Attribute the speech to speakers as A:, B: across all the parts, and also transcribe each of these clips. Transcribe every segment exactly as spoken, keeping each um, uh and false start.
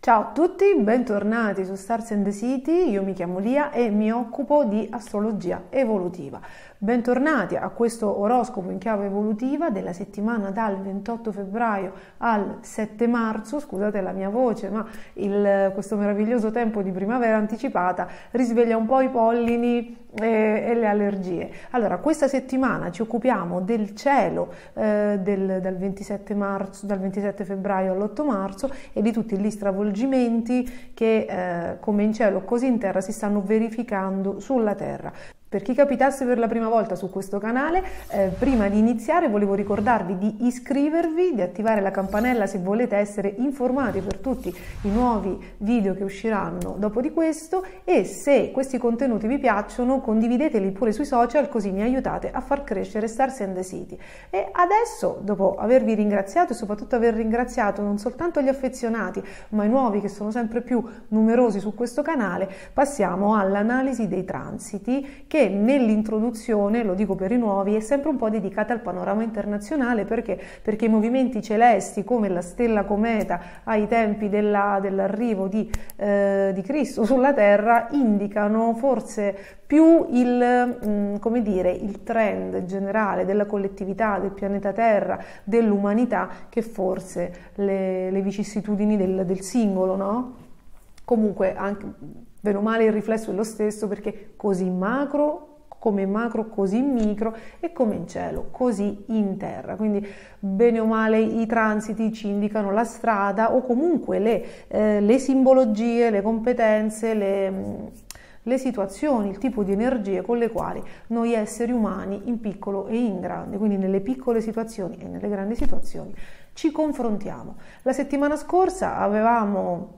A: Ciao a tutti, bentornati su Stars and the City, io mi chiamo Lia e mi occupo di astrologia evolutiva. Bentornati a questo oroscopo in chiave evolutiva della settimana dal ventotto febbraio al sette marzo, scusate la mia voce, ma il, questo meraviglioso tempo di primavera anticipata risveglia un po' i pollini e, e le allergie. Allora, questa settimana ci occupiamo del cielo eh, del, dal, ventisette marzo, dal ventisette febbraio all'otto marzo e di tutti gli stravolgimenti che eh, come in cielo così in terra si stanno verificando sulla terra. Per chi capitasse per la prima volta su questo canale, eh, prima di iniziare volevo ricordarvi di iscrivervi, di attivare la campanella se volete essere informati per tutti i nuovi video che usciranno dopo di questo, e se questi contenuti vi piacciono condivideteli pure sui social, così mi aiutate a far crescere Stars and the City. E adesso, dopo avervi ringraziato e soprattutto aver ringraziato non soltanto gli affezionati ma i nuovi che sono sempre più numerosi su questo canale, passiamo all'analisi dei transiti che che nell'introduzione, lo dico per i nuovi, è sempre un po' dedicata al panorama internazionale. Perché? Perché i movimenti celesti come la stella cometa ai tempi della, dell'arrivo di, eh, di Cristo sulla Terra indicano forse più il, mh, come dire, il trend generale della collettività, del pianeta Terra, dell'umanità, che forse le, le vicissitudini del, del singolo, no? Comunque anche bene o male il riflesso è lo stesso, perché così in macro, come in macro, così in micro, e come in cielo, così in terra. Quindi bene o male i transiti ci indicano la strada, o comunque le, eh, le simbologie, le competenze, le, le situazioni, il tipo di energie con le quali noi esseri umani in piccolo e in grande, quindi nelle piccole situazioni e nelle grandi situazioni, ci confrontiamo. La settimana scorsa avevamo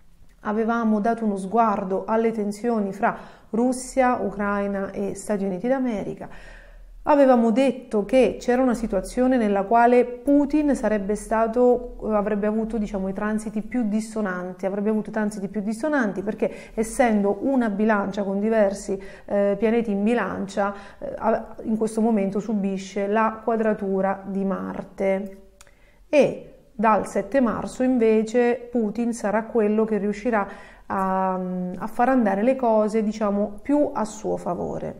A: Avevamo dato uno sguardo alle tensioni fra Russia, Ucraina e Stati Uniti d'America. Avevamo detto che c'era una situazione nella quale Putin sarebbe stato, avrebbe avuto, diciamo, i transiti più dissonanti, avrebbe avuto transiti più dissonanti perché, essendo una bilancia con diversi eh, pianeti in bilancia, eh, in questo momento subisce la quadratura di Marte. E dal sette marzo invece Putin sarà quello che riuscirà a, a far andare le cose, diciamo, più a suo favore.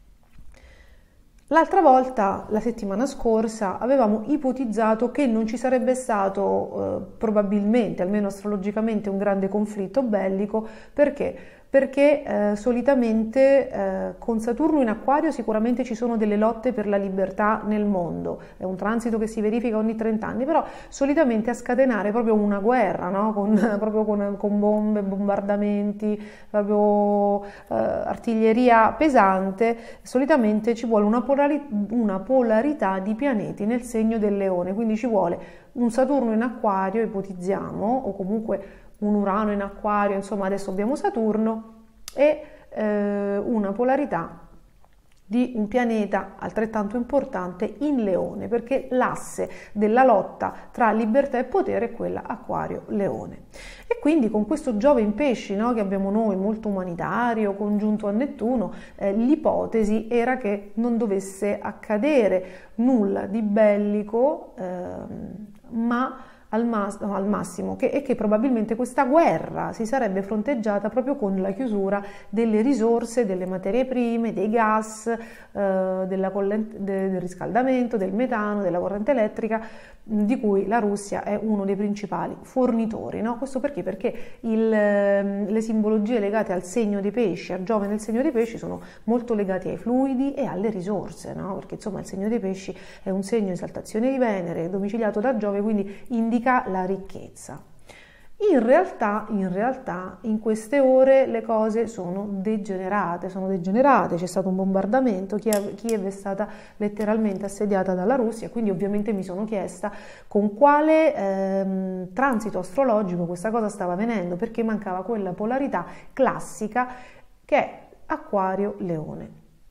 A: L'altra volta, la settimana scorsa, avevamo ipotizzato che non ci sarebbe stato eh, probabilmente, almeno astrologicamente, un grande conflitto bellico. Perché? Perché eh, solitamente eh, con Saturno in Acquario sicuramente ci sono delle lotte per la libertà nel mondo, è un transito che si verifica ogni trenta anni, però solitamente a scatenare proprio una guerra, no? con, proprio con, con bombe, bombardamenti, proprio eh, artiglieria pesante, solitamente ci vuole una, polari- una polarità di pianeti nel segno del Leone, quindi ci vuole un Saturno in Acquario, ipotizziamo, o comunque un Urano in Acquario, insomma adesso abbiamo Saturno, e eh, una polarità di un pianeta altrettanto importante in Leone, perché l'asse della lotta tra libertà e potere è quella Acquario-Leone. E quindi con questo Giove in Pesci, no, che abbiamo noi, molto umanitario, congiunto a Nettuno, eh, l'ipotesi era che non dovesse accadere nulla di bellico, eh, ma Al, mas- al massimo, che, e che probabilmente questa guerra si sarebbe fronteggiata proprio con la chiusura delle risorse, delle materie prime, dei gas, eh, della collent- de- del riscaldamento, del metano, della corrente elettrica, di cui la Russia è uno dei principali fornitori, no? Questo perché? Perché il, le simbologie legate al segno dei pesci, a Giove nel segno dei pesci, sono molto legate ai fluidi e alle risorse, no? Perché insomma il segno dei pesci è un segno in esaltazione di Venere, domiciliato da Giove, quindi indica la ricchezza. In realtà, in realtà, in queste ore le cose sono degenerate, sono degenerate, c'è stato un bombardamento, Kiev, Kiev è stata letteralmente assediata dalla Russia, quindi ovviamente mi sono chiesta con quale ehm, transito astrologico questa cosa stava avvenendo, perché mancava quella polarità classica che è Acquario-Leone.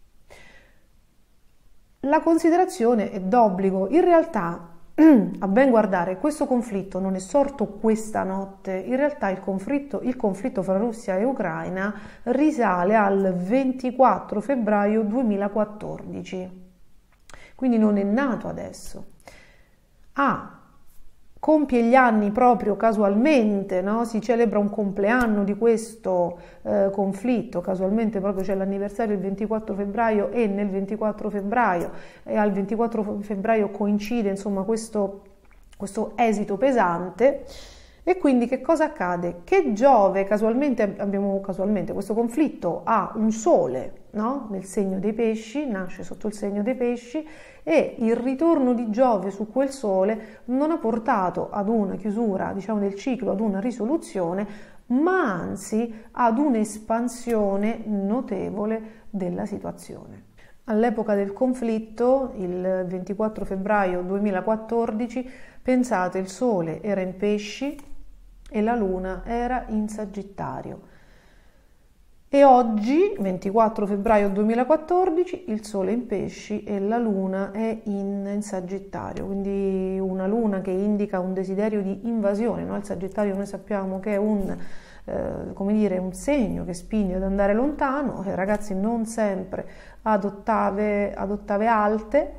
A: La considerazione è d'obbligo. In realtà, a ben guardare, questo conflitto non è sorto questa notte. In realtà il conflitto, il conflitto fra Russia e Ucraina risale al ventiquattro febbraio duemilaquattordici, quindi non è nato adesso. Ha compie gli anni proprio casualmente, no? Si celebra un compleanno di questo eh, conflitto, casualmente proprio c'è l'anniversario il ventiquattro febbraio e nel ventiquattro febbraio e al ventiquattro febbraio coincide insomma questo, questo esito pesante. E quindi che cosa accade? Che Giove, casualmente abbiamo casualmente questo conflitto, ha un sole, no? Nel segno dei pesci, nasce sotto il segno dei pesci, e il ritorno di Giove su quel sole non ha portato ad una chiusura, diciamo, del ciclo, ad una risoluzione, ma anzi ad un'espansione notevole della situazione. All'epoca del conflitto, il ventiquattro febbraio duemilaquattordici, pensate, il sole era in pesci e la luna era in Sagittario. E oggi, ventiquattro febbraio duemilaquattordici, il sole è in pesci e la luna è in, in Sagittario, quindi una luna che indica un desiderio di invasione, no? Il Sagittario noi sappiamo che è un, eh, come dire, un segno che spinge ad andare lontano, eh, ragazzi, non sempre ad ottave, ad ottave alte.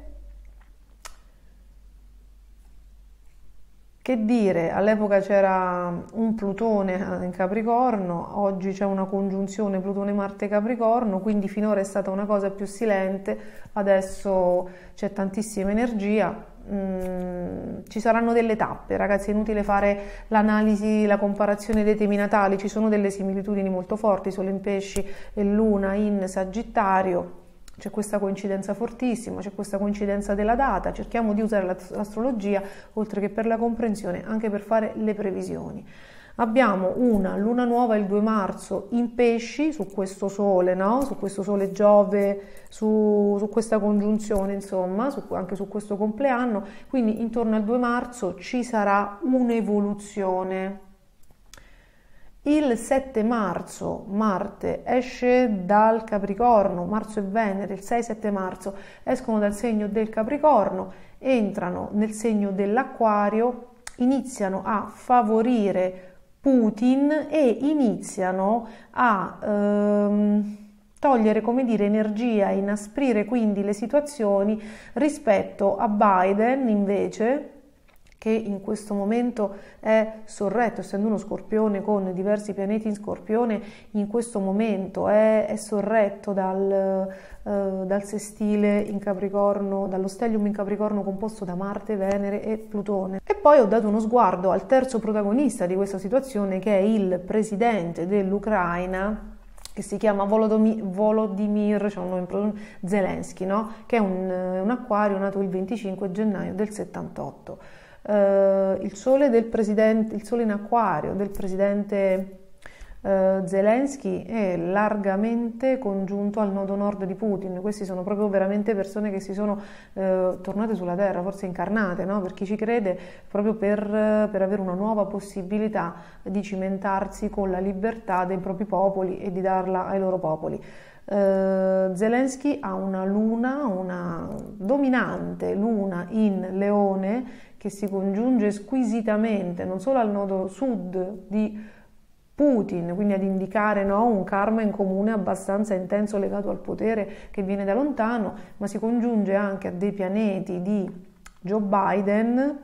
A: Che dire, all'epoca c'era un Plutone in Capricorno, oggi c'è una congiunzione Plutone-Marte-Capricorno, quindi finora è stata una cosa più silente, adesso c'è tantissima energia, mm, ci saranno delle tappe, ragazzi, è inutile fare l'analisi, la comparazione dei temi natali, ci sono delle similitudini molto forti, Sole in Pesci e Luna in Sagittario. C'è questa coincidenza fortissima, c'è questa coincidenza della data, cerchiamo di usare l'astrologia oltre che per la comprensione, anche per fare le previsioni. Abbiamo una luna nuova il due marzo in pesci, su questo sole, no? Su questo sole Giove, su, su questa congiunzione, insomma, su, anche su questo compleanno, quindi intorno al due marzo ci sarà un'evoluzione. Il sette marzo Marte esce dal Capricorno, Marzo e Venere, il sei sette marzo escono dal segno del Capricorno, entrano nel segno dell'Acquario, iniziano a favorire Putin e iniziano a ehm, togliere, come dire, energia, inasprire quindi le situazioni rispetto a Biden invece, che in questo momento è sorretto, essendo uno scorpione con diversi pianeti in scorpione, in questo momento è, è sorretto dal, eh, dal sestile in Capricorno, dallo stellium in Capricorno composto da Marte, Venere e Plutone. E poi ho dato uno sguardo al terzo protagonista di questa situazione, che è il presidente dell'Ucraina, che si chiama Volodymyr, Volodymyr cioè un nome, Zelensky, no? Che è un, un acquario nato il venticinque gennaio del settantotto. Uh, il sole del presidente, il sole in acquario del presidente uh, Zelensky è largamente congiunto al nodo nord di Putin. Questi sono proprio veramente persone che si sono uh, tornate sulla terra, forse incarnate, no? Per chi ci crede, proprio per, uh, per avere una nuova possibilità di cimentarsi con la libertà dei propri popoli e di darla ai loro popoli. Uh, Zelensky ha una luna, una dominante luna in Leone, che si congiunge squisitamente non solo al nodo sud di Putin, quindi ad indicare, no, un karma in comune abbastanza intenso legato al potere che viene da lontano, ma si congiunge anche a dei pianeti di Joe Biden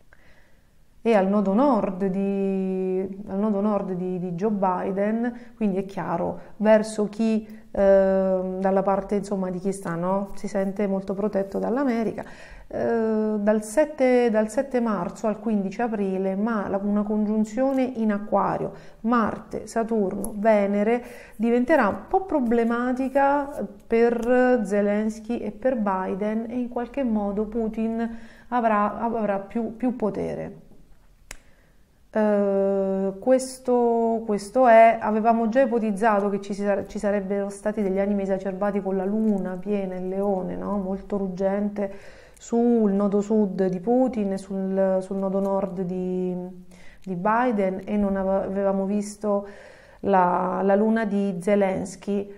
A: e al nodo nord di, al nodo nord di, di Joe Biden, quindi è chiaro verso chi, eh, dalla parte insomma di chi sta, no? Si sente molto protetto dall'America. Eh, dal sette, dal sette marzo al quindici aprile, ma la, una congiunzione in Acquario, Marte, Saturno, Venere, diventerà un po' problematica per Zelensky e per Biden, e in qualche modo Putin avrà, avrà più, più potere. Uh, questo, questo è, avevamo già ipotizzato che ci, ci sarebbero stati degli animi esacerbati con la luna piena in Leone, no? Molto ruggente sul nodo sud di Putin e sul, sul nodo nord di, di Biden, e non avevamo visto la, la luna di Zelensky.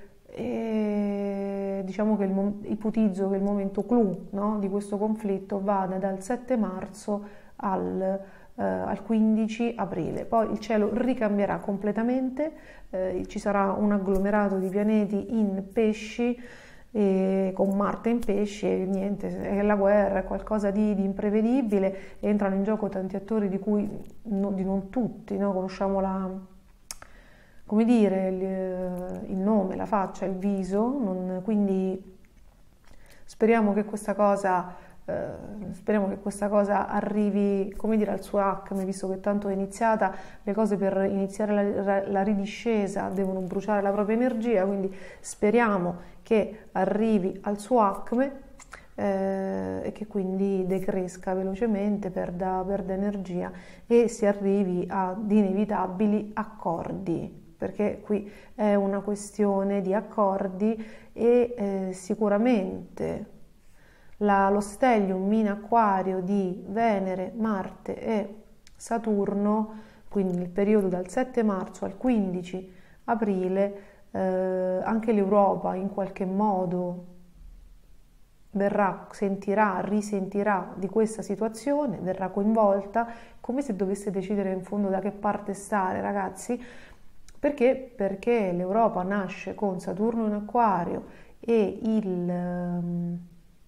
A: E diciamo che il, ipotizzo che il momento clou, no, di questo conflitto vada dal sette marzo al Uh, al quindici aprile, poi il cielo ricambierà completamente, uh, ci sarà un agglomerato di pianeti in pesci e con Marte in pesci e niente, è la guerra, è qualcosa di, di imprevedibile, entrano in gioco tanti attori di cui no, di non tutti, no? Conosciamo la, come dire, il, il nome, la faccia, il viso, non, quindi speriamo che questa cosa Uh, speriamo che questa cosa arrivi, come dire, al suo acme, visto che tanto è iniziata, le cose per iniziare la, la ridiscesa devono bruciare la propria energia, quindi speriamo che arrivi al suo acme eh, e che quindi decresca velocemente, perda, perda energia e si arrivi ad inevitabili accordi, perché qui è una questione di accordi e eh, sicuramente La, lo stellium in acquario di Venere, Marte e Saturno, quindi il periodo dal sette marzo al quindici aprile, eh, anche l'Europa in qualche modo verrà, sentirà, risentirà di questa situazione, verrà coinvolta, come se dovesse decidere in fondo da che parte stare, ragazzi. Perché? Perché l'Europa nasce con Saturno in acquario e il...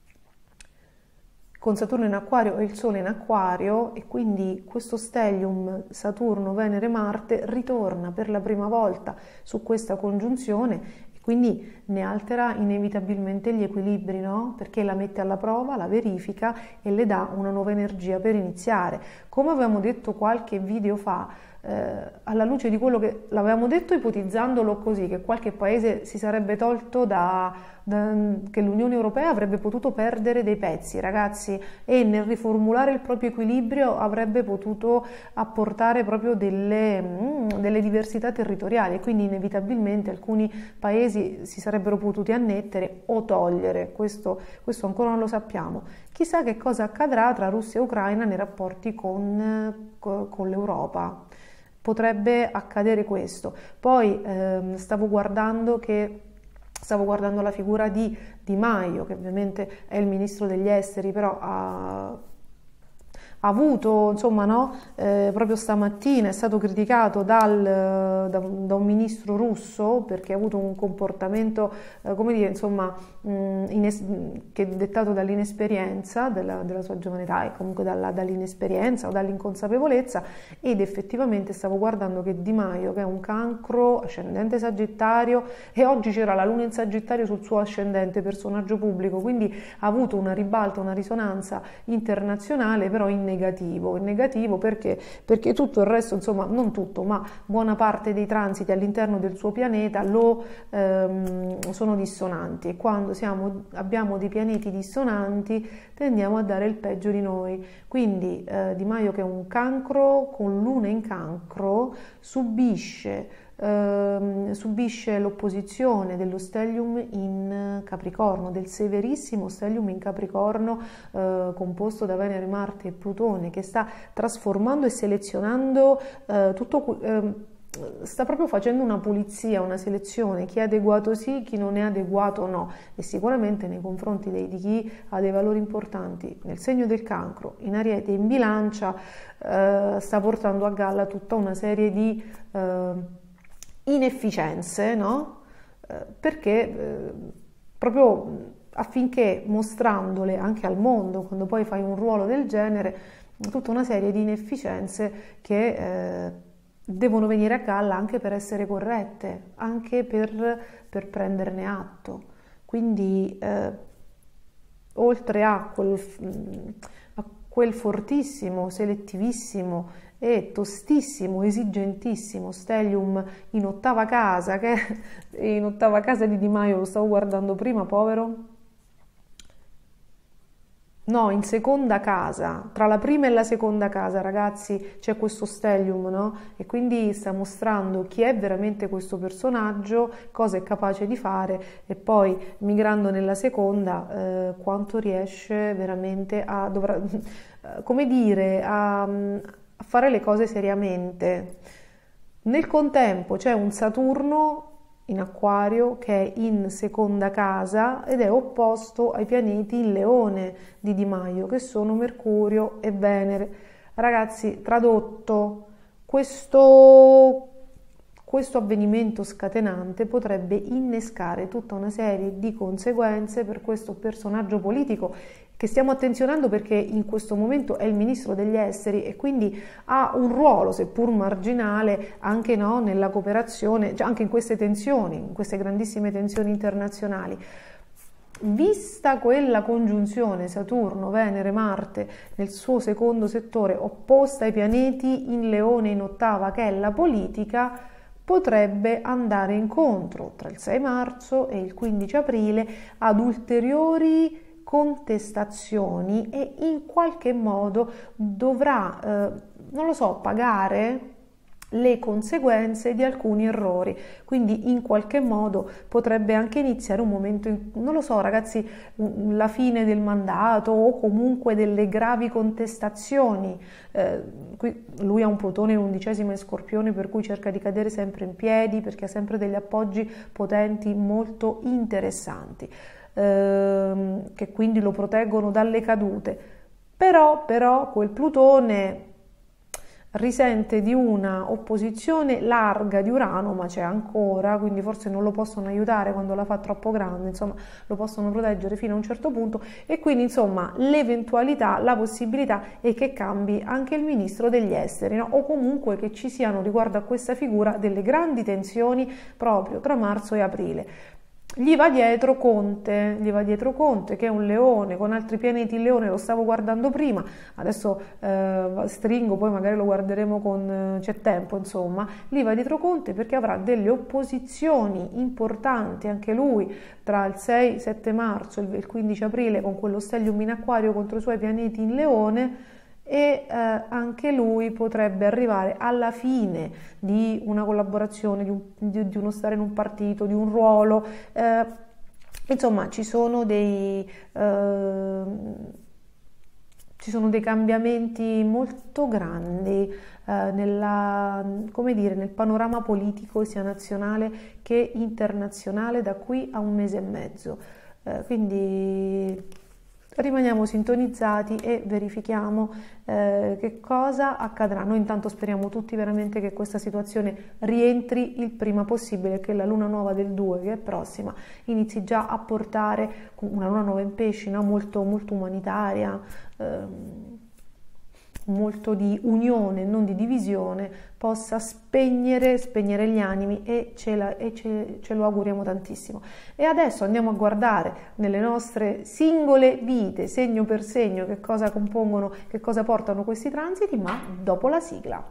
A: con Saturno in acquario e il Sole in acquario, e quindi questo stellium Saturno, Venere, Marte ritorna per la prima volta su questa congiunzione e quindi ne altera inevitabilmente gli equilibri, no? Perché la mette alla prova, la verifica e le dà una nuova energia per iniziare. Come avevamo detto qualche video fa, eh, alla luce di quello che l'avevamo detto ipotizzandolo così, che qualche paese si sarebbe tolto da, da che l'Unione Europea avrebbe potuto perdere dei pezzi, ragazzi, e nel riformulare il proprio equilibrio avrebbe potuto apportare proprio delle, mm, delle diversità territoriali, e quindi inevitabilmente alcuni paesi si sarebbero potuti annettere o togliere. Questo, questo ancora non lo sappiamo. Chissà che cosa accadrà tra Russia e Ucraina nei rapporti con, con l'Europa. Potrebbe accadere questo. Poi ehm, stavo guardando che stavo guardando la figura di Di Maio, che ovviamente è il ministro degli esteri, però ha ha avuto, insomma, no, eh, proprio stamattina è stato criticato dal, da, da un ministro russo perché ha avuto un comportamento, eh, come dire, insomma, mh, ines- che è dettato dall'inesperienza della, della sua giovane età e comunque dalla, dall'inesperienza o dall'inconsapevolezza, ed effettivamente stavo guardando che Di Maio, che è un cancro ascendente Sagittario, e oggi c'era la luna in Sagittario sul suo ascendente, personaggio pubblico, quindi ha avuto una ribalta, una risonanza internazionale, però in negativo. In negativo perché? Perché tutto il resto, insomma, non tutto, ma buona parte dei transiti all'interno del suo pianeta lo ehm, sono dissonanti, e quando siamo, abbiamo dei pianeti dissonanti tendiamo a dare il peggio di noi. Quindi eh, Di Maio, che è un cancro con luna in cancro, subisce Uh, subisce l'opposizione dello stellium in Capricorno, del severissimo stellium in Capricorno, uh, composto da Venere, Marte e Plutone, che sta trasformando e selezionando uh, tutto, uh, sta proprio facendo una pulizia, una selezione, chi è adeguato sì, chi non è adeguato no, e sicuramente nei confronti dei, di chi ha dei valori importanti nel segno del Cancro, in Ariete e in Bilancia, uh, sta portando a galla tutta una serie di uh, inefficienze, no? Eh, perché eh, proprio affinché, mostrandole anche al mondo, quando poi fai un ruolo del genere, tutta una serie di inefficienze che eh, devono venire a galla anche per essere corrette, anche per, per prenderne atto. Quindi eh, oltre a quel, a quel fortissimo, selettivissimo e tostissimo, esigentissimo stellium in ottava casa, che in ottava casa di Di Maio, lo stavo guardando prima, povero, no, in seconda casa, tra la prima e la seconda casa, ragazzi, c'è questo stellium, no? E quindi sta mostrando chi è veramente questo personaggio, cosa è capace di fare, e poi migrando nella seconda, eh, quanto riesce veramente a, dovrà, come dire, a a fare le cose seriamente. Nel contempo c'è un Saturno in Acquario che è in seconda casa ed è opposto ai pianeti in Leone di Di Maio, che sono Mercurio e Venere. Ragazzi, tradotto, questo questo avvenimento scatenante potrebbe innescare tutta una serie di conseguenze per questo personaggio politico che stiamo attenzionando, perché in questo momento è il ministro degli esteri e quindi ha un ruolo, seppur marginale, anche no, nella cooperazione, cioè anche in queste tensioni, in queste grandissime tensioni internazionali. Vista quella congiunzione Saturno-Venere-Marte nel suo secondo settore, opposta ai pianeti in Leone in ottava, che è la politica, potrebbe andare incontro tra il sei marzo e il quindici aprile ad ulteriori contestazioni e in qualche modo dovrà, eh, non lo so, pagare le conseguenze di alcuni errori, quindi in qualche modo potrebbe anche iniziare un momento, in, non lo so ragazzi, la fine del mandato o comunque delle gravi contestazioni. Eh, qui lui ha un Plutone in undicesima e Scorpione, per cui cerca di cadere sempre in piedi perché ha sempre degli appoggi potenti molto interessanti, ehm, che quindi lo proteggono dalle cadute. Però, però quel Plutone risente di una opposizione larga di Urano, ma c'è ancora, quindi forse non lo possono aiutare quando la fa troppo grande, insomma lo possono proteggere fino a un certo punto, e quindi insomma l'eventualità, la possibilità è che cambi anche il ministro degli esteri, no? O comunque che ci siano riguardo a questa figura delle grandi tensioni proprio tra marzo e aprile. Gli va dietro Conte, gli va dietro Conte che è un leone con altri pianeti in leone, lo stavo guardando prima, adesso eh, stringo, poi magari lo guarderemo con, c'è tempo, insomma, gli va dietro Conte perché avrà delle opposizioni importanti anche lui tra il sei sette marzo e il quindici aprile con quello stellium in Acquario contro i suoi pianeti in leone, e eh, anche lui potrebbe arrivare alla fine di una collaborazione, di, un, di, di uno stare in un partito, di un ruolo, eh, insomma ci sono dei, eh, ci sono dei cambiamenti molto grandi eh, nella, come dire, nel panorama politico sia nazionale che internazionale da qui a un mese e mezzo, eh, quindi rimaniamo sintonizzati e verifichiamo eh, che cosa accadrà. Noi intanto speriamo tutti veramente che questa situazione rientri il prima possibile, che la luna nuova del due, che è prossima, inizi già a portare una luna nuova in pesci, no? molto, molto umanitaria, ehm, molto di unione, non di divisione, possa spegnere, spegnere gli animi, e, ce, la, e ce, ce lo auguriamo tantissimo. E adesso andiamo a guardare nelle nostre singole vite, segno per segno, che cosa compongono, che cosa portano questi transiti, ma dopo la sigla.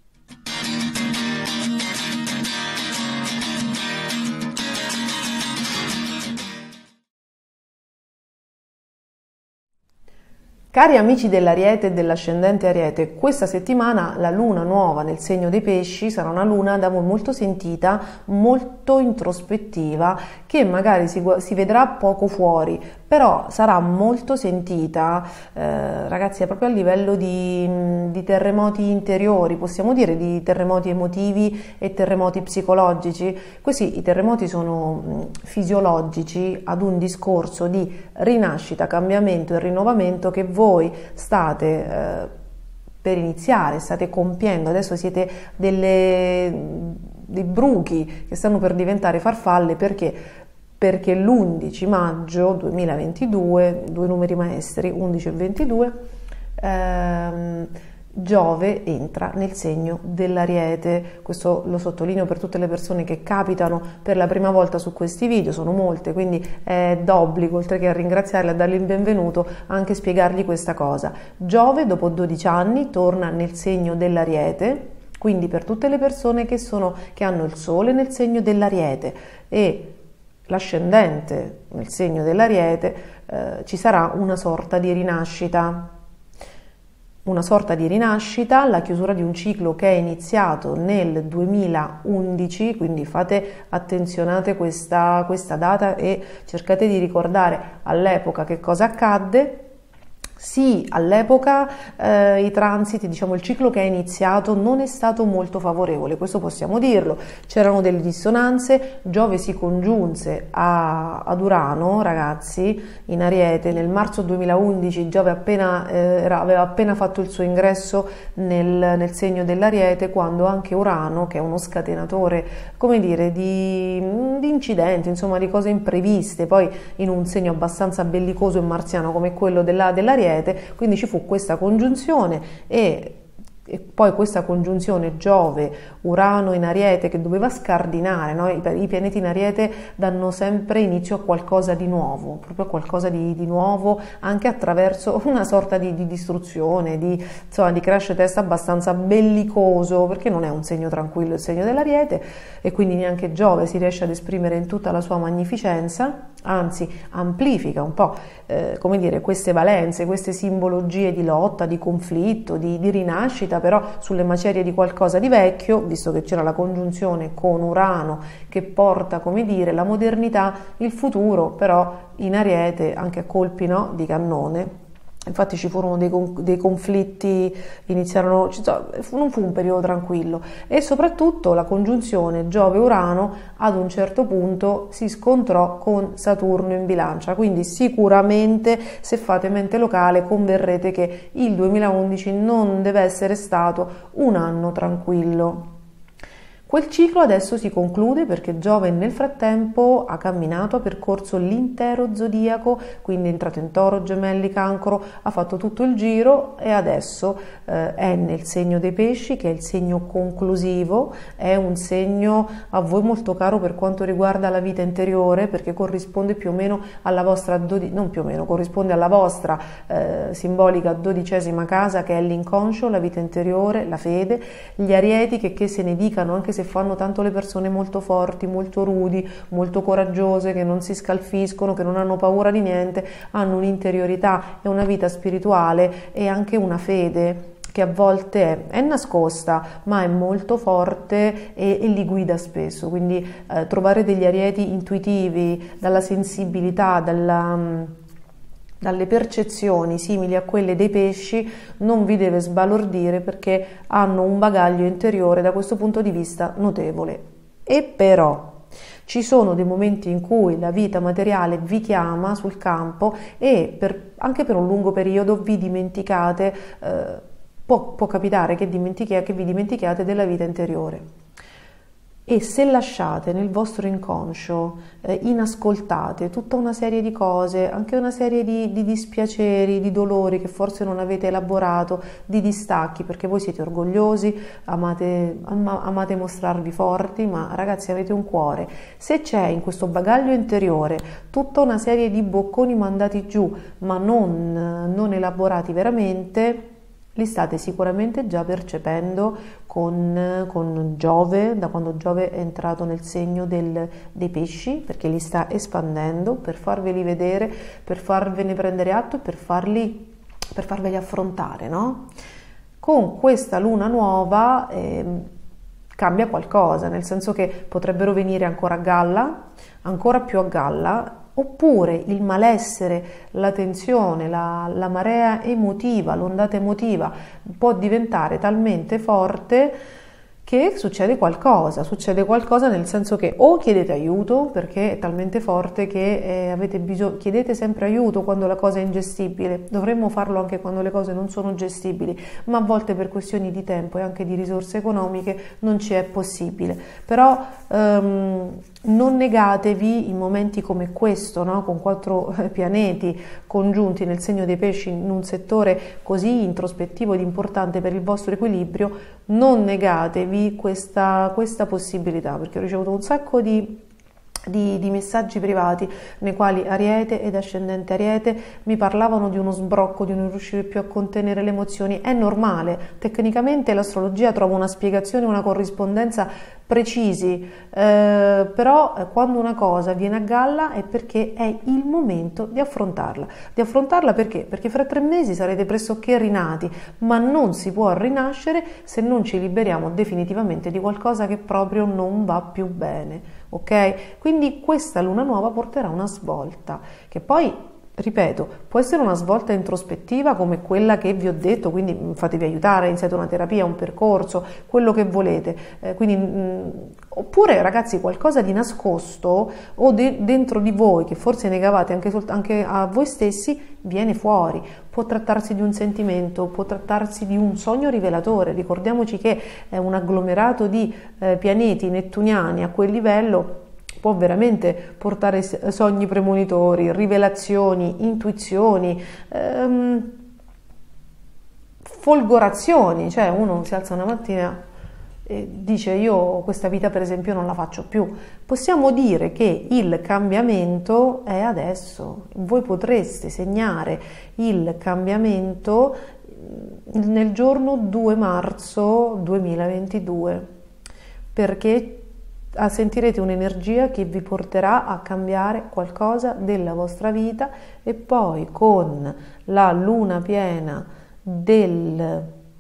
A: Cari amici dell'Ariete e dell'ascendente Ariete, questa settimana la luna nuova nel segno dei pesci sarà una luna da voi molto sentita, molto introspettiva, che magari si, si vedrà poco fuori, però sarà molto sentita, eh, ragazzi, è proprio a livello di, di terremoti interiori, possiamo dire di terremoti emotivi e terremoti psicologici. Questi i terremoti sono fisiologici ad un discorso di rinascita, cambiamento e rinnovamento che voi voi state eh, per iniziare, state compiendo, adesso siete delle, dei bruchi che stanno per diventare farfalle. Perché? Perché l'undici maggio duemilaventidue, due numeri maestri, undici e ventidue, ehm, Giove entra nel segno dell'Ariete. Questo lo sottolineo per tutte le persone che capitano per la prima volta su questi video, sono molte, quindi è d'obbligo, oltre che a ringraziarli, a dargli il benvenuto, anche spiegargli questa cosa. Giove dopo dodici anni torna nel segno dell'Ariete, quindi per tutte le persone che, sono, che hanno il Sole nel segno dell'Ariete e l'ascendente nel segno dell'Ariete, eh, ci sarà una sorta di rinascita. Una sorta di rinascita, la chiusura di un ciclo che è iniziato nel duemilaundici, quindi fate attenzionate questa, questa data e cercate di ricordare all'epoca che cosa accadde. Sì, all'epoca eh, i transiti, diciamo il ciclo che è iniziato non è stato molto favorevole, questo possiamo dirlo, c'erano delle dissonanze, Giove si congiunse a, ad Urano, ragazzi, in Ariete, nel marzo duemilaundici Giove appena, eh, era, aveva appena fatto il suo ingresso nel, nel segno dell'Ariete, quando anche Urano, che è uno scatenatore, come dire, di, di incidenti, insomma di cose impreviste, poi in un segno abbastanza bellicoso e marziano come quello della, dell'Ariete, quindi ci fu questa congiunzione e, e poi questa congiunzione Giove-Urano in Ariete che doveva scardinare, no? I, I pianeti in Ariete danno sempre inizio a qualcosa di nuovo, proprio a qualcosa di, di nuovo, anche attraverso una sorta di, di distruzione, di, insomma, di crash test abbastanza bellicoso, perché non è un segno tranquillo il segno dell'Ariete e quindi neanche Giove si riesce ad esprimere in tutta la sua magnificenza, anzi amplifica un po' eh, come dire, queste valenze, queste simbologie di lotta, di conflitto, di, di rinascita, però sulle macerie di qualcosa di vecchio, visto che c'era la congiunzione con Urano che porta, come dire, la modernità, il futuro, però in Ariete anche a colpi, no, di cannone. Infatti ci furono dei, dei conflitti, iniziarono, non fu un periodo tranquillo e soprattutto la congiunzione Giove-Urano ad un certo punto si scontrò con Saturno in bilancia, quindi sicuramente se fate mente locale converrete che il duemilaundici non deve essere stato un anno tranquillo. Quel ciclo adesso si conclude perché Giove nel frattempo ha camminato, ha percorso l'intero zodiaco, quindi è entrato in Toro, Gemelli, Cancro, ha fatto tutto il giro e adesso eh, è nel segno dei Pesci, che è il segno conclusivo, è un segno a voi molto caro per quanto riguarda la vita interiore, perché corrisponde più o meno alla vostra, non più o meno, corrisponde alla vostra eh, simbolica dodicesima casa, che è l'inconscio, la vita interiore, la fede, gli Arieti che, che se ne dicano, anche se fanno tanto le persone molto forti, molto rudi, molto coraggiose, che non si scalfiscono, che non hanno paura di niente, hanno un'interiorità e una vita spirituale e anche una fede che a volte è, è nascosta ma è molto forte e, e li guida spesso, quindi eh, trovare degli Arieti intuitivi, dalla sensibilità, dalla... dalle percezioni simili a quelle dei Pesci non vi deve sbalordire, perché hanno un bagaglio interiore da questo punto di vista notevole. E però ci sono dei momenti in cui la vita materiale vi chiama sul campo e per, anche per un lungo periodo vi dimenticate, eh, può, può capitare che, che vi dimentichiate della vita interiore. E se lasciate nel vostro inconscio eh, inascoltate tutta una serie di cose, anche una serie di, di dispiaceri, di dolori che forse non avete elaborato, di distacchi, perché voi siete orgogliosi, amate, ama, amate mostrarvi forti, ma ragazzi avete un cuore. Se c'è in questo bagaglio interiore tutta una serie di bocconi mandati giù, ma non, non elaborati veramente, li state sicuramente già percependo con, con Giove, da quando Giove è entrato nel segno del, dei Pesci, perché li sta espandendo per farveli vedere, per farvene prendere atto e per, farli, per farveli affrontare, no? Con questa luna nuova eh, cambia qualcosa, nel senso che potrebbero venire ancora a galla, ancora più a galla, oppure il malessere, la tensione, la, la marea emotiva, l'ondata emotiva può diventare talmente forte che succede qualcosa, succede qualcosa nel senso che o chiedete aiuto perché è talmente forte che eh, avete bisogno, chiedete sempre aiuto quando la cosa è ingestibile, dovremmo farlo anche quando le cose non sono gestibili, ma a volte per questioni di tempo e anche di risorse economiche non ci è possibile, però ehm, non negatevi in momenti come questo, no? Con quattro pianeti congiunti nel segno dei Pesci in un settore così introspettivo ed importante per il vostro equilibrio, non negatevi questa, questa possibilità, perché ho ricevuto un sacco di Di, di messaggi privati nei quali Ariete ed ascendente Ariete mi parlavano di uno sbrocco, di non riuscire più a contenere le emozioni. È normale, tecnicamente l'astrologia trova una spiegazione, una corrispondenza precisi, eh, però eh, quando una cosa viene a galla è perché è il momento di affrontarla. Di affrontarla perché? Perché fra tre mesi sarete pressoché rinati, ma non si può rinascere se non ci liberiamo definitivamente di qualcosa che proprio non va più bene. Ok? Quindi questa luna nuova porterà una svolta, che poi Ripeto, può essere una svolta introspettiva come quella che vi ho detto, quindi fatevi aiutare, iniziate una terapia, un percorso, quello che volete, eh, quindi, mh, oppure ragazzi qualcosa di nascosto o de- dentro di voi che forse negavate anche, sol- anche a voi stessi viene fuori. Può trattarsi di un sentimento, può trattarsi di un sogno rivelatore. Ricordiamoci che è un agglomerato di eh, pianeti nettuniani a quel livello, può veramente portare sogni premonitori, rivelazioni, intuizioni, ehm, folgorazioni, cioè uno si alza una mattina e dice io questa vita per esempio non la faccio più. Possiamo dire che il cambiamento è adesso, voi potreste segnare il cambiamento nel giorno due marzo duemilaventidue, perché sentirete un'energia che vi porterà a cambiare qualcosa della vostra vita e poi con la luna piena del,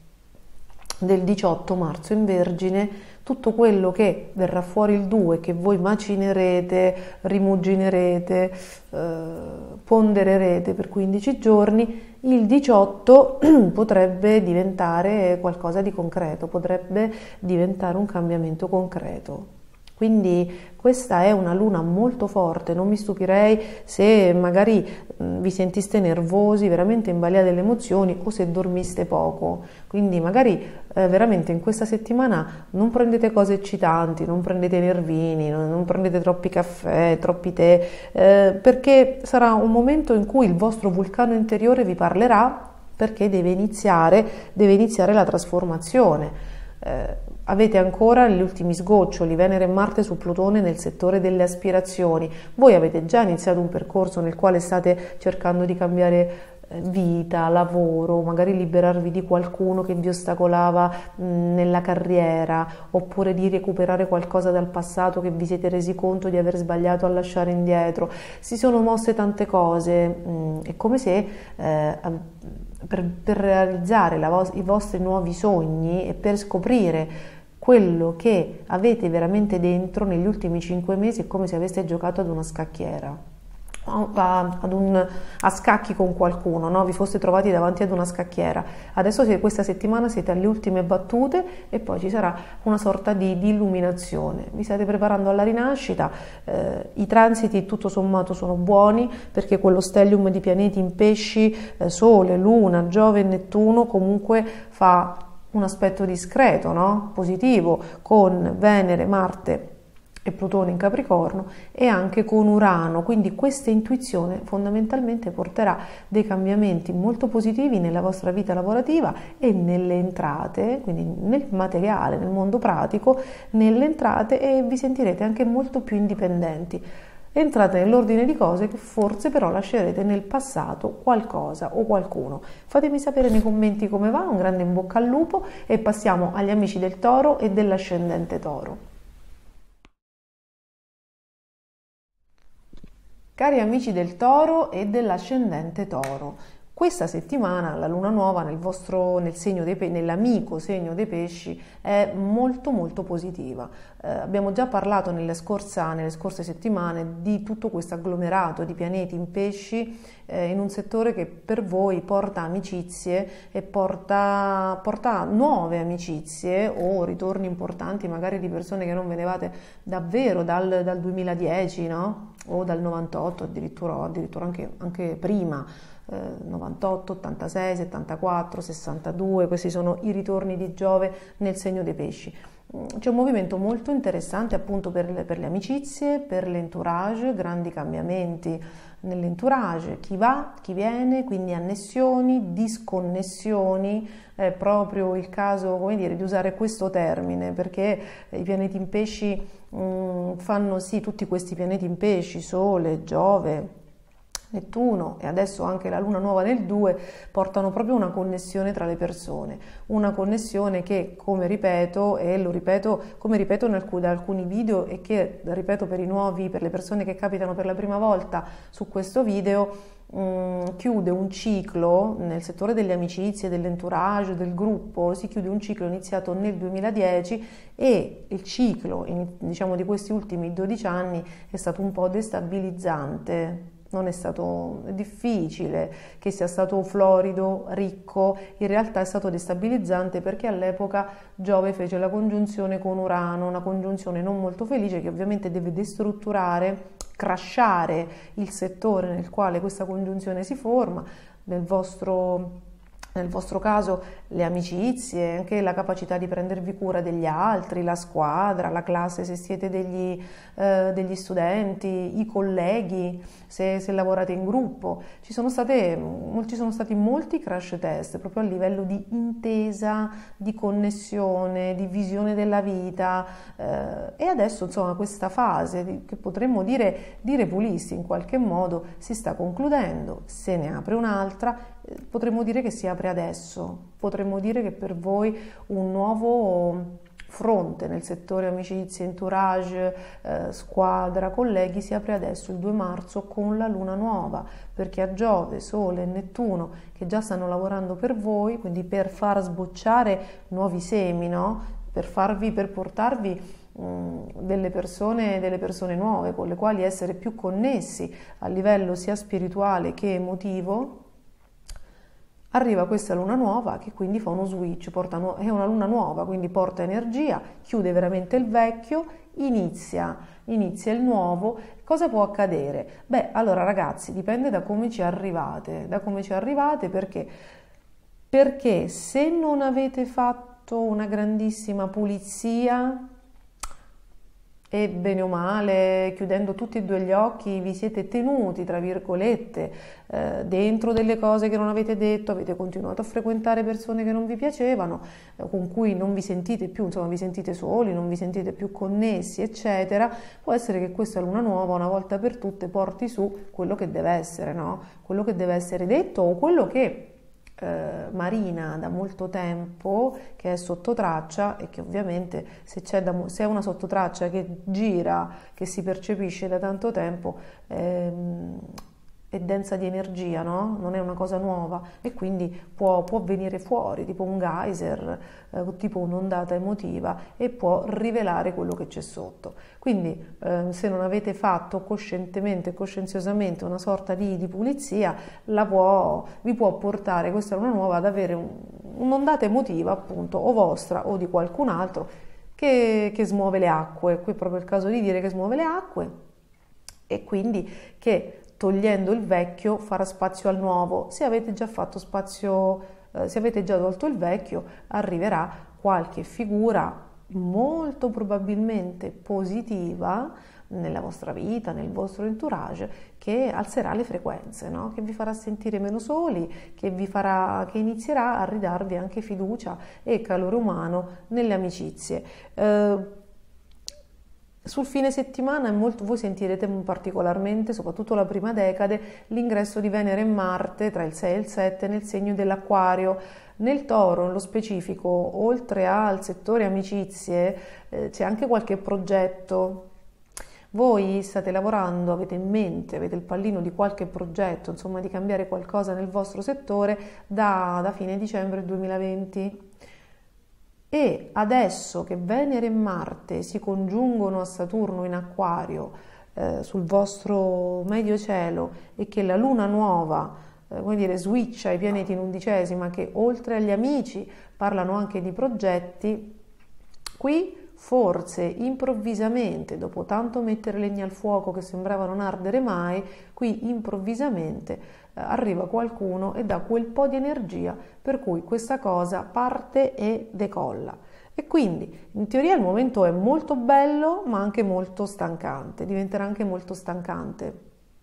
A: del diciotto marzo in Vergine, tutto quello che verrà fuori il due, che voi macinerete, rimuginerete, eh, pondererete per quindici giorni, il diciotto potrebbe diventare qualcosa di concreto, potrebbe diventare un cambiamento concreto. Quindi questa è una luna molto forte, non mi stupirei se magari vi sentiste nervosi, veramente in balia delle emozioni o se dormiste poco. Quindi magari eh, veramente in questa settimana non prendete cose eccitanti, non prendete nervini, non, non prendete troppi caffè, troppi tè, eh, perché sarà un momento in cui il vostro vulcano interiore vi parlerà, perché deve iniziare, deve iniziare la trasformazione. Eh, avete ancora gli ultimi sgoccioli, Venere e Marte su Plutone nel settore delle aspirazioni. Voi avete già iniziato un percorso nel quale state cercando di cambiare vita, lavoro, magari liberarvi di qualcuno che vi ostacolava mh, nella carriera, oppure di recuperare qualcosa dal passato che vi siete resi conto di aver sbagliato a lasciare indietro. Si sono mosse tante cose, mh, è come se eh, per, per realizzare la vo- i vostri nuovi sogni e per scoprire quello che avete veramente dentro negli ultimi cinque mesi è come se aveste giocato ad una scacchiera, a, ad un, a scacchi con qualcuno, no? Vi foste trovati davanti ad una scacchiera. Adesso questa settimana siete alle ultime battute e poi ci sarà una sorta di, di illuminazione. Vi state preparando alla rinascita, eh, i transiti tutto sommato sono buoni perché quello stellium di pianeti in pesci, eh, Sole, Luna, Giove e Nettuno comunque fa un aspetto discreto, no? Positivo, con Venere, Marte e Plutone in Capricorno e anche con Urano, quindi questa intuizione fondamentalmente porterà dei cambiamenti molto positivi nella vostra vita lavorativa e nelle entrate, quindi nel materiale, nel mondo pratico, nelle entrate, e vi sentirete anche molto più indipendenti. Entrate nell'ordine di cose che forse però lascerete nel passato qualcosa o qualcuno. Fatemi sapere nei commenti come va, un grande in bocca al lupo e passiamo agli amici del Toro e dell'ascendente Toro. Cari amici del Toro e dell'ascendente Toro, questa settimana la luna nuova nel vostro, nel segno dei, nell'amico segno dei pesci è molto molto positiva. Eh, abbiamo già parlato nelle, scorsa, nelle scorse settimane di tutto questo agglomerato di pianeti in pesci eh, in un settore che per voi porta amicizie e porta, porta nuove amicizie o ritorni importanti magari di persone che non vedevate davvero dal, dal duemiladieci, no? O dal novantotto, addirittura, addirittura anche, anche prima. novantotto, ottantasei, settantaquattro, sessantadue, questi sono i ritorni di Giove nel segno dei pesci. C'è un movimento molto interessante appunto per le, per le amicizie, per l'entourage, grandi cambiamenti nell'entourage, chi va, chi viene, quindi annessioni, disconnessioni, è proprio il caso, come dire, di usare questo termine perché i pianeti in pesci mh, fanno sì, tutti questi pianeti in pesci, Sole, Giove, Nettuno e adesso anche la luna nuova nel due portano proprio una connessione tra le persone, una connessione che, come ripeto, e lo ripeto, come ripeto in alcuni, da alcuni video e che ripeto per i nuovi, per le persone che capitano per la prima volta su questo video, mh, chiude un ciclo nel settore delle amicizie, dell'entourage, del gruppo, si chiude un ciclo iniziato nel duemiladieci e il ciclo, diciamo, di questi ultimi dodici anni è stato un po' destabilizzante. non è stato difficile, che sia stato florido, ricco, in realtà è stato destabilizzante perché all'epoca Giove fece la congiunzione con Urano, una congiunzione non molto felice che ovviamente deve destrutturare, crashare il settore nel quale questa congiunzione si forma. Nel vostro Nel vostro caso le amicizie, anche la capacità di prendervi cura degli altri, la squadra, la classe se siete degli, eh, degli studenti, i colleghi, se, se lavorate in gruppo. Ci sono state, ci sono stati molti crash test proprio a livello di intesa, di connessione, di visione della vita eh, e adesso insomma questa fase di, che potremmo dire di repulisti in qualche modo si sta concludendo, se ne apre un'altra. Potremmo dire che si apre adesso, potremmo dire che per voi un nuovo fronte nel settore amicizie, entourage, eh, squadra, colleghi si apre adesso il due marzo con la luna nuova, perché a Giove, Sole e Nettuno che già stanno lavorando per voi, quindi per far sbocciare nuovi semi, no? Per farvi, per portarvi mh, delle persone, delle persone nuove con le quali essere più connessi a livello sia spirituale che emotivo. Arriva questa luna nuova che quindi fa uno switch, porta nu- è una luna nuova, quindi porta energia, chiude veramente il vecchio, inizia, inizia il nuovo. Cosa può accadere? Beh, allora ragazzi, dipende da come ci arrivate, da come ci arrivate perché, perché se non avete fatto una grandissima pulizia, e bene o male, chiudendo tutti e due gli occhi, vi siete tenuti, tra virgolette, eh, dentro delle cose che non avete detto, avete continuato a frequentare persone che non vi piacevano, eh, con cui non vi sentite più, insomma vi sentite soli, non vi sentite più connessi, eccetera, può essere che questa luna nuova, una volta per tutte, porti su quello che deve essere, no? Quello che deve essere detto o quello che Eh, Marina da molto tempo che è sotto traccia e che ovviamente se c'è da, se è una sottotraccia che gira, che si percepisce da tanto tempo, ehm, è densa di energia, no? Non è una cosa nuova e quindi può, può venire fuori tipo un geyser, eh, tipo un'ondata emotiva e può rivelare quello che c'è sotto. Quindi eh, se non avete fatto coscientemente e coscienziosamente una sorta di, di pulizia, la può, vi può portare questa luna nuova ad avere un, un'ondata emotiva appunto o vostra o di qualcun altro che, che smuove le acque. Qui è proprio il caso di dire che smuove le acque e quindi che togliendo il vecchio farà spazio al nuovo. Se avete già fatto spazio, eh, se avete già tolto il vecchio, arriverà qualche figura molto probabilmente positiva nella vostra vita, nel vostro entourage, che alzerà le frequenze, no? Che vi farà sentire meno soli, che vi farà, che inizierà a ridarvi anche fiducia e calore umano nelle amicizie. Eh, Sul fine settimana è molto, voi sentirete particolarmente, soprattutto la prima decade, l'ingresso di Venere e Marte tra il sei e il sette nel segno dell'Acquario. Nel Toro, nello specifico, oltre al settore amicizie, eh, c'è anche qualche progetto. Voi state lavorando, avete in mente, avete il pallino di qualche progetto, insomma di cambiare qualcosa nel vostro settore da, da fine dicembre duemilaventi. E adesso che Venere e Marte si congiungono a Saturno in Acquario eh, sul vostro medio cielo e che la luna nuova, eh, come dire, switcha i pianeti in undicesima, che oltre agli amici parlano anche di progetti, qui forse improvvisamente, dopo tanto mettere legna al fuoco che sembrava non ardere mai, qui improvvisamente arriva qualcuno e dà quel po' di energia per cui questa cosa parte e decolla. E quindi in teoria il momento è molto bello ma anche molto stancante, diventerà anche molto stancante.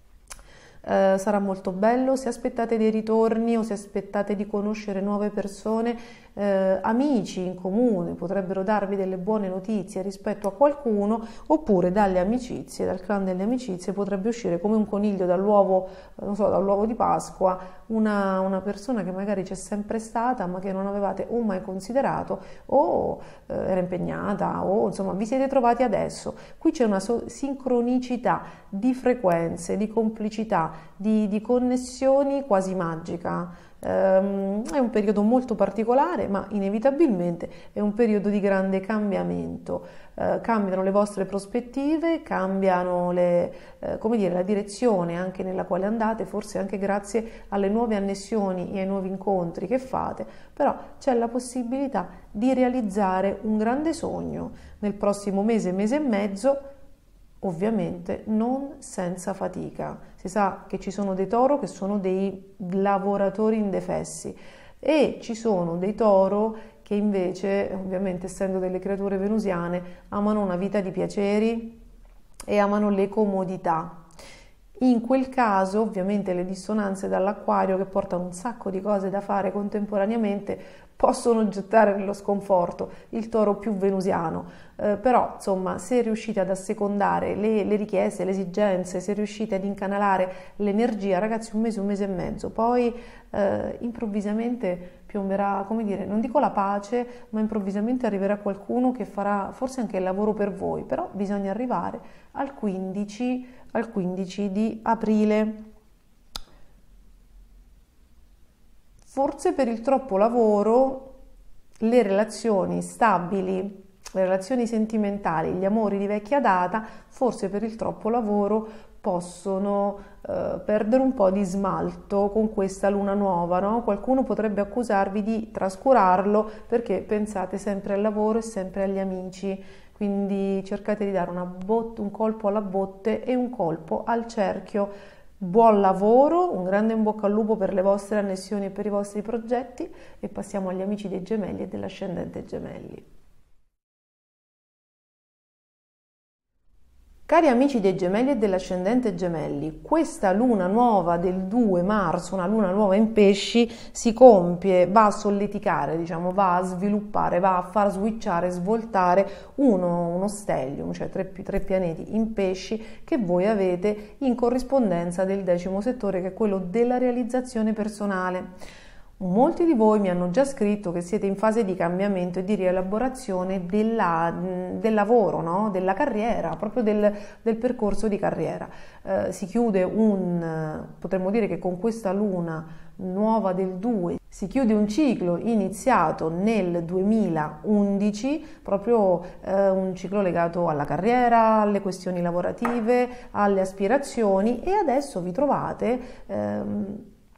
A: Eh, sarà molto bello se aspettate dei ritorni o se aspettate di conoscere nuove persone, eh, amici in comune potrebbero darvi delle buone notizie rispetto a qualcuno, oppure dalle amicizie, dal clan delle amicizie potrebbe uscire come un coniglio dall'uovo, non so, dall'uovo di Pasqua, una, una persona che magari c'è sempre stata ma che non avevate o mai considerato o eh, era impegnata o insomma vi siete trovati adesso. Qui c'è una so- sincronicità di frequenze, di complicità, di, di connessioni quasi magica. Ehm, è un periodo molto particolare, ma inevitabilmente è un periodo di grande cambiamento. Eh, cambiano le vostre prospettive, cambiano le, eh, come dire, la direzione anche nella quale andate, forse anche grazie alle nuove annessioni e ai nuovi incontri che fate, però c'è la possibilità di realizzare un grande sogno nel prossimo mese, mese e mezzo, ovviamente non senza fatica. Si sa che ci sono dei toro che sono dei lavoratori indefessi e ci sono dei toro che invece, ovviamente essendo delle creature venusiane, amano una vita di piaceri e amano le comodità. In quel caso, ovviamente, le dissonanze dall'acquario, che portano un sacco di cose da fare contemporaneamente, possono gettare nello sconforto il toro più venusiano, eh, però insomma, se riuscite ad assecondare le, le richieste, le esigenze, se riuscite ad incanalare l'energia, ragazzi, un mese, un mese e mezzo, poi eh, improvvisamente piomberà, come dire, non dico la pace, ma improvvisamente arriverà qualcuno che farà forse anche il lavoro per voi, però bisogna arrivare al quindici, al quindici di aprile. Forse per il troppo lavoro, le relazioni stabili, le relazioni sentimentali, gli amori di vecchia data, forse per il troppo lavoro possono eh, perdere un po' di smalto con questa luna nuova, no? Qualcuno potrebbe accusarvi di trascurarlo perché pensate sempre al lavoro e sempre agli amici, quindi cercate di dare una botte, un colpo alla botte e un colpo al cerchio. Buon lavoro, un grande in bocca al lupo per le vostre annessioni e per i vostri progetti e passiamo agli amici dei gemelli e dell'ascendente gemelli. Cari amici dei gemelli e dell'ascendente gemelli, questa luna nuova del due marzo, una luna nuova in pesci, si compie, va a solleticare, diciamo, va a sviluppare, va a far switchare, svoltare uno, uno stellium, cioè tre, tre pianeti in pesci che voi avete in corrispondenza del decimo settore, che è quello della realizzazione personale. Molti di voi mi hanno già scritto che siete in fase di cambiamento e di rielaborazione della, del lavoro, no? Della carriera, proprio del, del percorso di carriera. Eh, si chiude un, potremmo dire che con questa luna nuova del due, si chiude un ciclo iniziato nel duemilaundici, proprio eh, un ciclo legato alla carriera, alle questioni lavorative, alle aspirazioni e adesso vi trovate ehm,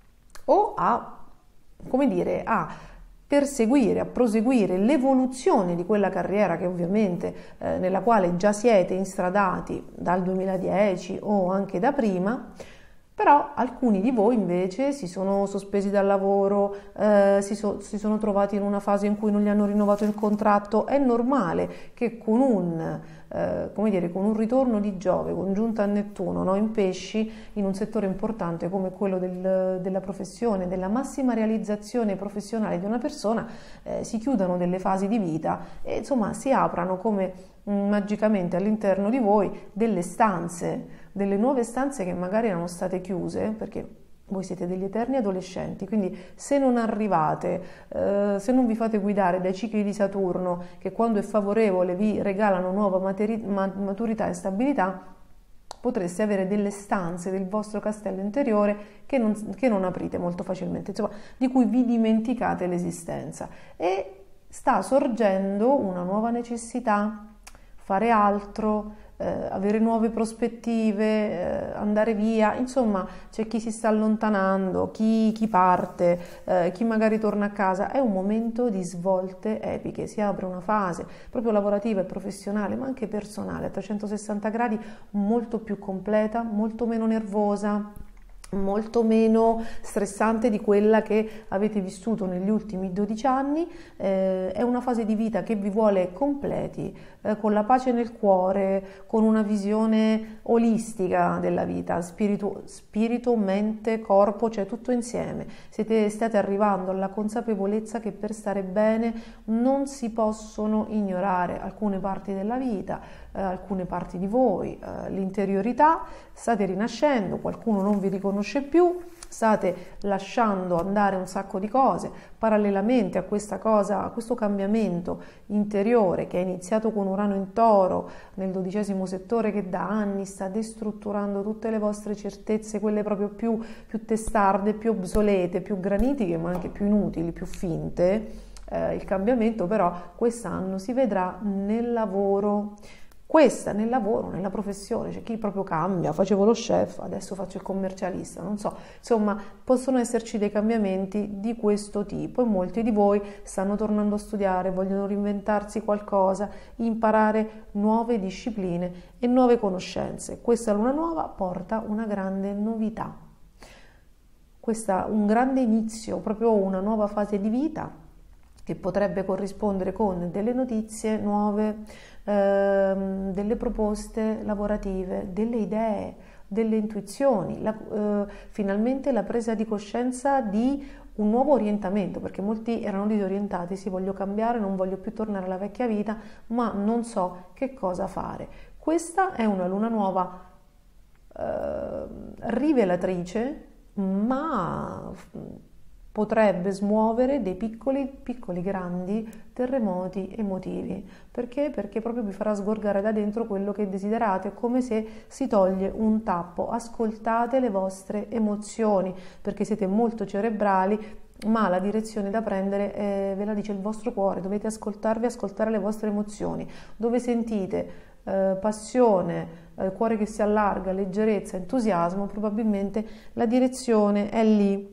A: o a come dire, a perseguire, a proseguire l'evoluzione di quella carriera che ovviamente eh, nella quale già siete instradati dal duemiladieci o anche da prima, però alcuni di voi invece si sono sospesi dal lavoro, eh, si, so, si sono trovati in una fase in cui non gli hanno rinnovato il contratto. È normale che con un Eh, come dire, con un ritorno di Giove congiunta a Nettuno, no? In pesci, in un settore importante come quello del, della professione, della massima realizzazione professionale di una persona, eh, si chiudano delle fasi di vita e insomma si aprano come mh, magicamente all'interno di voi delle stanze, delle nuove stanze che magari erano state chiuse perché voi siete degli eterni adolescenti, quindi se non arrivate, eh, se non vi fate guidare dai cicli di Saturno che quando è favorevole vi regalano nuova materi- ma- maturità e stabilità, potreste avere delle stanze del vostro castello interiore che non, che non aprite molto facilmente, insomma, di cui vi dimenticate l'esistenza e sta sorgendo una nuova necessità, fare altro, Eh, avere nuove prospettive, eh, andare via, insomma c'è chi si sta allontanando, chi, chi parte, eh, chi magari torna a casa. È un momento di svolte epiche, si apre una fase proprio lavorativa e professionale ma anche personale a trecentosessanta gradi molto più completa, molto meno nervosa, molto meno stressante di quella che avete vissuto negli ultimi dodici anni. Eh, è una fase di vita che vi vuole completi, eh, con la pace nel cuore, con una visione olistica della vita, spirito, spirito, mente, corpo, cioè tutto insieme. Siete, state arrivando alla consapevolezza che per stare bene non si possono ignorare alcune parti della vita, eh, alcune parti di voi, eh, l'interiorità. State rinascendo, qualcuno non vi riconosce più, state lasciando andare un sacco di cose, parallelamente a questa cosa, a questo cambiamento interiore che è iniziato con Urano in Toro nel dodicesimo settore, che da anni sta destrutturando tutte le vostre certezze, quelle proprio più, più testarde, più obsolete, più granitiche, ma anche più inutili, più finte. Eh, il cambiamento però quest'anno si vedrà nel lavoro. Questa nel lavoro, nella professione, c'è chi proprio cambia, facevo lo chef, adesso faccio il commercialista, non so, insomma possono esserci dei cambiamenti di questo tipo e molti di voi stanno tornando a studiare, vogliono reinventarsi qualcosa, imparare nuove discipline e nuove conoscenze. Questa luna nuova porta una grande novità, questa un grande inizio, proprio una nuova fase di vita che potrebbe corrispondere con delle notizie nuove, ehm, delle proposte lavorative, delle idee, delle intuizioni, la, eh, finalmente la presa di coscienza di un nuovo orientamento, perché molti erano disorientati, sì, voglio cambiare, non voglio più tornare alla vecchia vita, ma non so che cosa fare. Questa è una luna nuova eh, rivelatrice, ma potrebbe smuovere dei piccoli, piccoli grandi terremoti emotivi. Perché? Perché proprio vi farà sgorgare da dentro quello che desiderate, è come se si toglie un tappo. Ascoltate le vostre emozioni, perché siete molto cerebrali, ma la direzione da prendere eh, ve la dice il vostro cuore. Dovete ascoltarvi, ascoltare le vostre emozioni. Dove sentite eh, passione, eh, cuore che si allarga, leggerezza, entusiasmo, probabilmente la direzione è lì.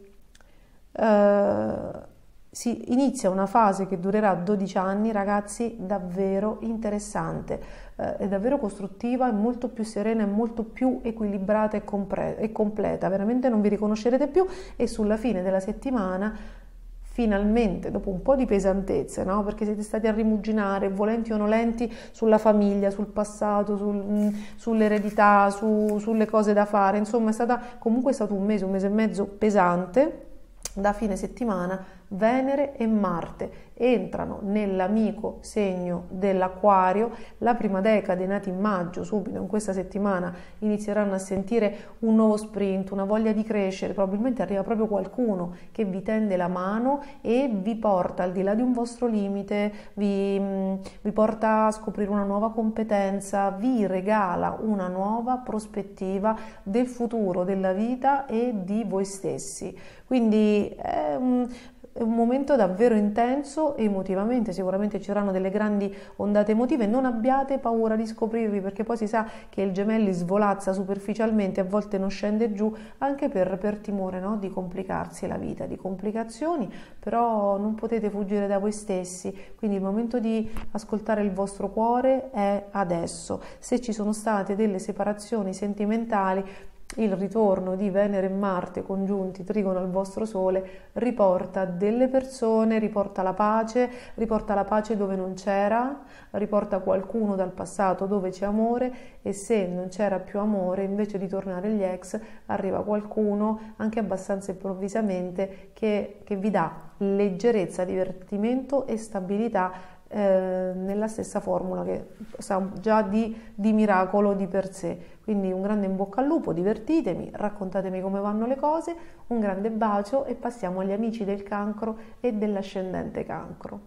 A: Uh, si inizia una fase che durerà dodici anni, ragazzi, davvero interessante, uh, è davvero costruttiva, è molto più serena, è molto più equilibrata e, compre- e completa, veramente non vi riconoscerete più e sulla fine della settimana finalmente, dopo un po' di pesantezze, no? Perché siete stati a rimuginare, volenti o nolenti, sulla famiglia, sul passato, sul, sull'eredità, su, sulle cose da fare, insomma è stata, comunque è stato un mese, un mese e mezzo pesante. Da fine settimana Venere e Marte entrano nell'amico segno dell'Acquario. La prima decade, nati in maggio, subito in questa settimana inizieranno a sentire un nuovo sprint, una voglia di crescere, probabilmente arriva proprio qualcuno che vi tende la mano e vi porta al di là di un vostro limite, vi, vi porta a scoprire una nuova competenza, vi regala una nuova prospettiva del futuro, della vita e di voi stessi. Quindi è un, è un momento davvero intenso emotivamente, sicuramente ci saranno delle grandi ondate emotive, non abbiate paura di scoprirvi, perché poi si sa che il gemelli svolazza superficialmente, a volte non scende giù, anche per, per timore, no? Di complicarsi la vita, di complicazioni, però non potete fuggire da voi stessi, quindi il momento di ascoltare il vostro cuore è adesso. Se ci sono state delle separazioni sentimentali, il ritorno di Venere e Marte congiunti trigono al vostro Sole riporta delle persone, riporta la pace, riporta la pace dove non c'era, riporta qualcuno dal passato dove c'è amore, e se non c'era più amore, invece di tornare agli ex, arriva qualcuno anche abbastanza improvvisamente che, che vi dà leggerezza, divertimento e stabilità eh, nella stessa formula, che sa già di, di miracolo di per sé. Quindi un grande in bocca al lupo, divertitemi, raccontatemi come vanno le cose, un grande bacio e passiamo agli amici del Cancro e dell'ascendente Cancro.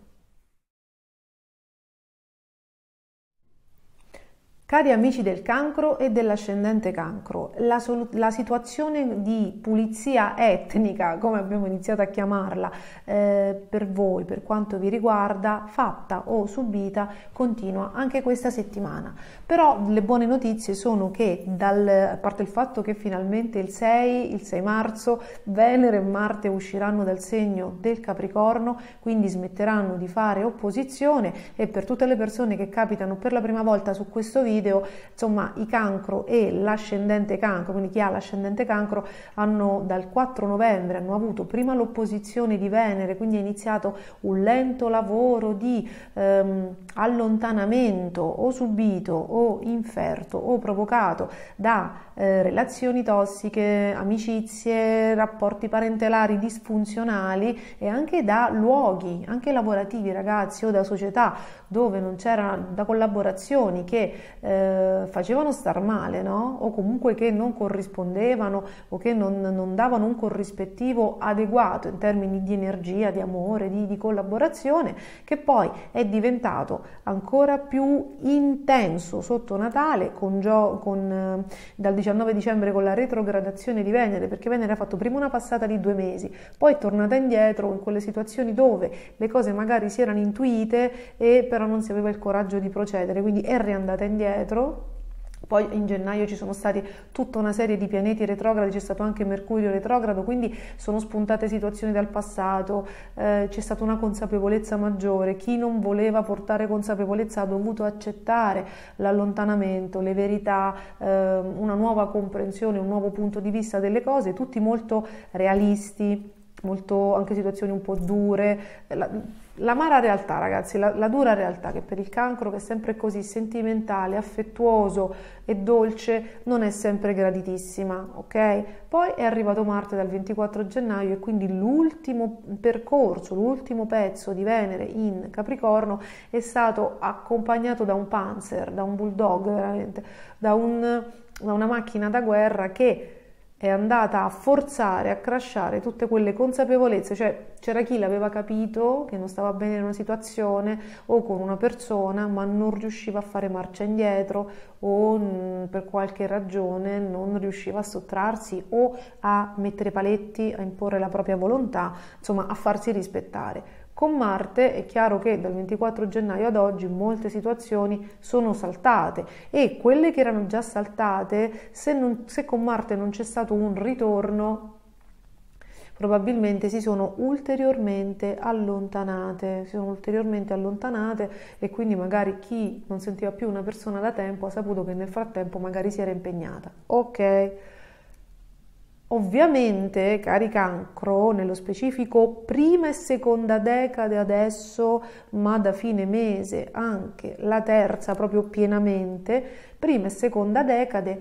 A: Cari amici del Cancro e dell'ascendente Cancro, la, la situazione di pulizia etnica, come abbiamo iniziato a chiamarla, eh, per voi, per quanto vi riguarda, fatta o subita, continua anche questa settimana. Però le buone notizie sono che, dal, a parte il fatto che finalmente il sei, il sei marzo, Venere e Marte usciranno dal segno del Capricorno, quindi smetteranno di fare opposizione, e per tutte le persone che capitano per la prima volta su questo video, insomma i Cancro e l'ascendente Cancro, quindi chi ha l'ascendente Cancro, hanno dal quattro novembre hanno avuto prima l'opposizione di Venere, quindi è iniziato un lento lavoro di ehm, allontanamento o subito o inferto o provocato da eh, relazioni tossiche, amicizie, rapporti parentelari disfunzionali, e anche da luoghi anche lavorativi, ragazzi, o da società dove non c'era, da collaborazioni che eh, eh, facevano star male, no? O comunque che non corrispondevano o che non, non davano un corrispettivo adeguato in termini di energia, di amore, di, di collaborazione, che poi è diventato ancora più intenso sotto Natale, con, Gio, con eh, dal diciannove dicembre con la retrogradazione di Venere, perché Venere ha fatto prima una passata di due mesi, poi è tornata indietro in quelle situazioni dove le cose magari si erano intuite e però non si aveva il coraggio di procedere, quindi è riandata indietro. Poi in gennaio ci sono stati tutta una serie di pianeti retrogradi, c'è stato anche Mercurio retrogrado, quindi sono spuntate situazioni dal passato, eh, c'è stata una consapevolezza maggiore, chi non voleva portare consapevolezza ha dovuto accettare l'allontanamento, le verità, eh, una nuova comprensione, un nuovo punto di vista delle cose, tutti molto realisti, molto anche situazioni un po' dure. La, L'amara realtà, ragazzi, la, la dura realtà che per il cancro, che è sempre così sentimentale, affettuoso e dolce, non è sempre graditissima, ok? Poi è arrivato Marte dal ventiquattro gennaio e quindi l'ultimo percorso, l'ultimo pezzo di Venere in Capricorno è stato accompagnato da un Panzer, da un bulldog, veramente, da, un, da una macchina da guerra che è andata a forzare, a crashare tutte quelle consapevolezze, cioè c'era chi l'aveva capito che non stava bene in una situazione o con una persona, ma non riusciva a fare marcia indietro o mh, per qualche ragione non riusciva a sottrarsi o a mettere paletti, a imporre la propria volontà, insomma a farsi rispettare. Con Marte è chiaro che dal ventiquattro gennaio ad oggi molte situazioni sono saltate e quelle che erano già saltate, se, non, se con Marte non c'è stato un ritorno, probabilmente si sono ulteriormente allontanate, si sono ulteriormente allontanate e quindi magari chi non sentiva più una persona da tempo ha saputo che nel frattempo magari si era impegnata. Ok. Ovviamente, cari Cancro, nello specifico prima e seconda decade adesso, ma da fine mese anche la terza proprio pienamente, prima e seconda decade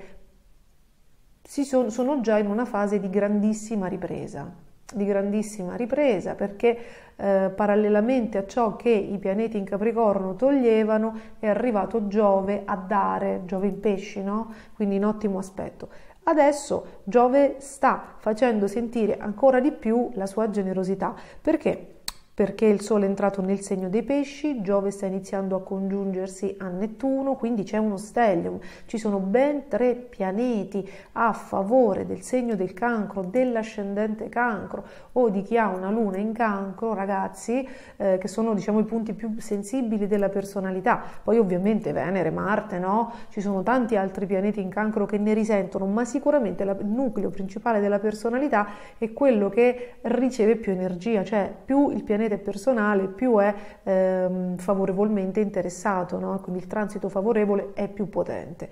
A: si sono, sono già in una fase di grandissima ripresa, di grandissima ripresa perché eh, parallelamente a ciò che i pianeti in Capricorno toglievano è arrivato Giove a dare, Giove in pesci, no? Quindi in ottimo aspetto. Adesso Giove sta facendo sentire ancora di più la sua generosità. Perché? Perché il Sole è entrato nel segno dei pesci, Giove sta iniziando a congiungersi a Nettuno, quindi c'è uno stellium, ci sono ben tre pianeti a favore del segno del Cancro, dell'ascendente Cancro o di chi ha una luna in Cancro, ragazzi, eh, che sono diciamo i punti più sensibili della personalità. Poi ovviamente Venere, Marte, no? Ci sono tanti altri pianeti in Cancro che ne risentono, ma sicuramente la, il nucleo principale della personalità è quello che riceve più energia, cioè più il pianeta è personale, più è ehm, favorevolmente interessato, no? Quindi il transito favorevole è più potente.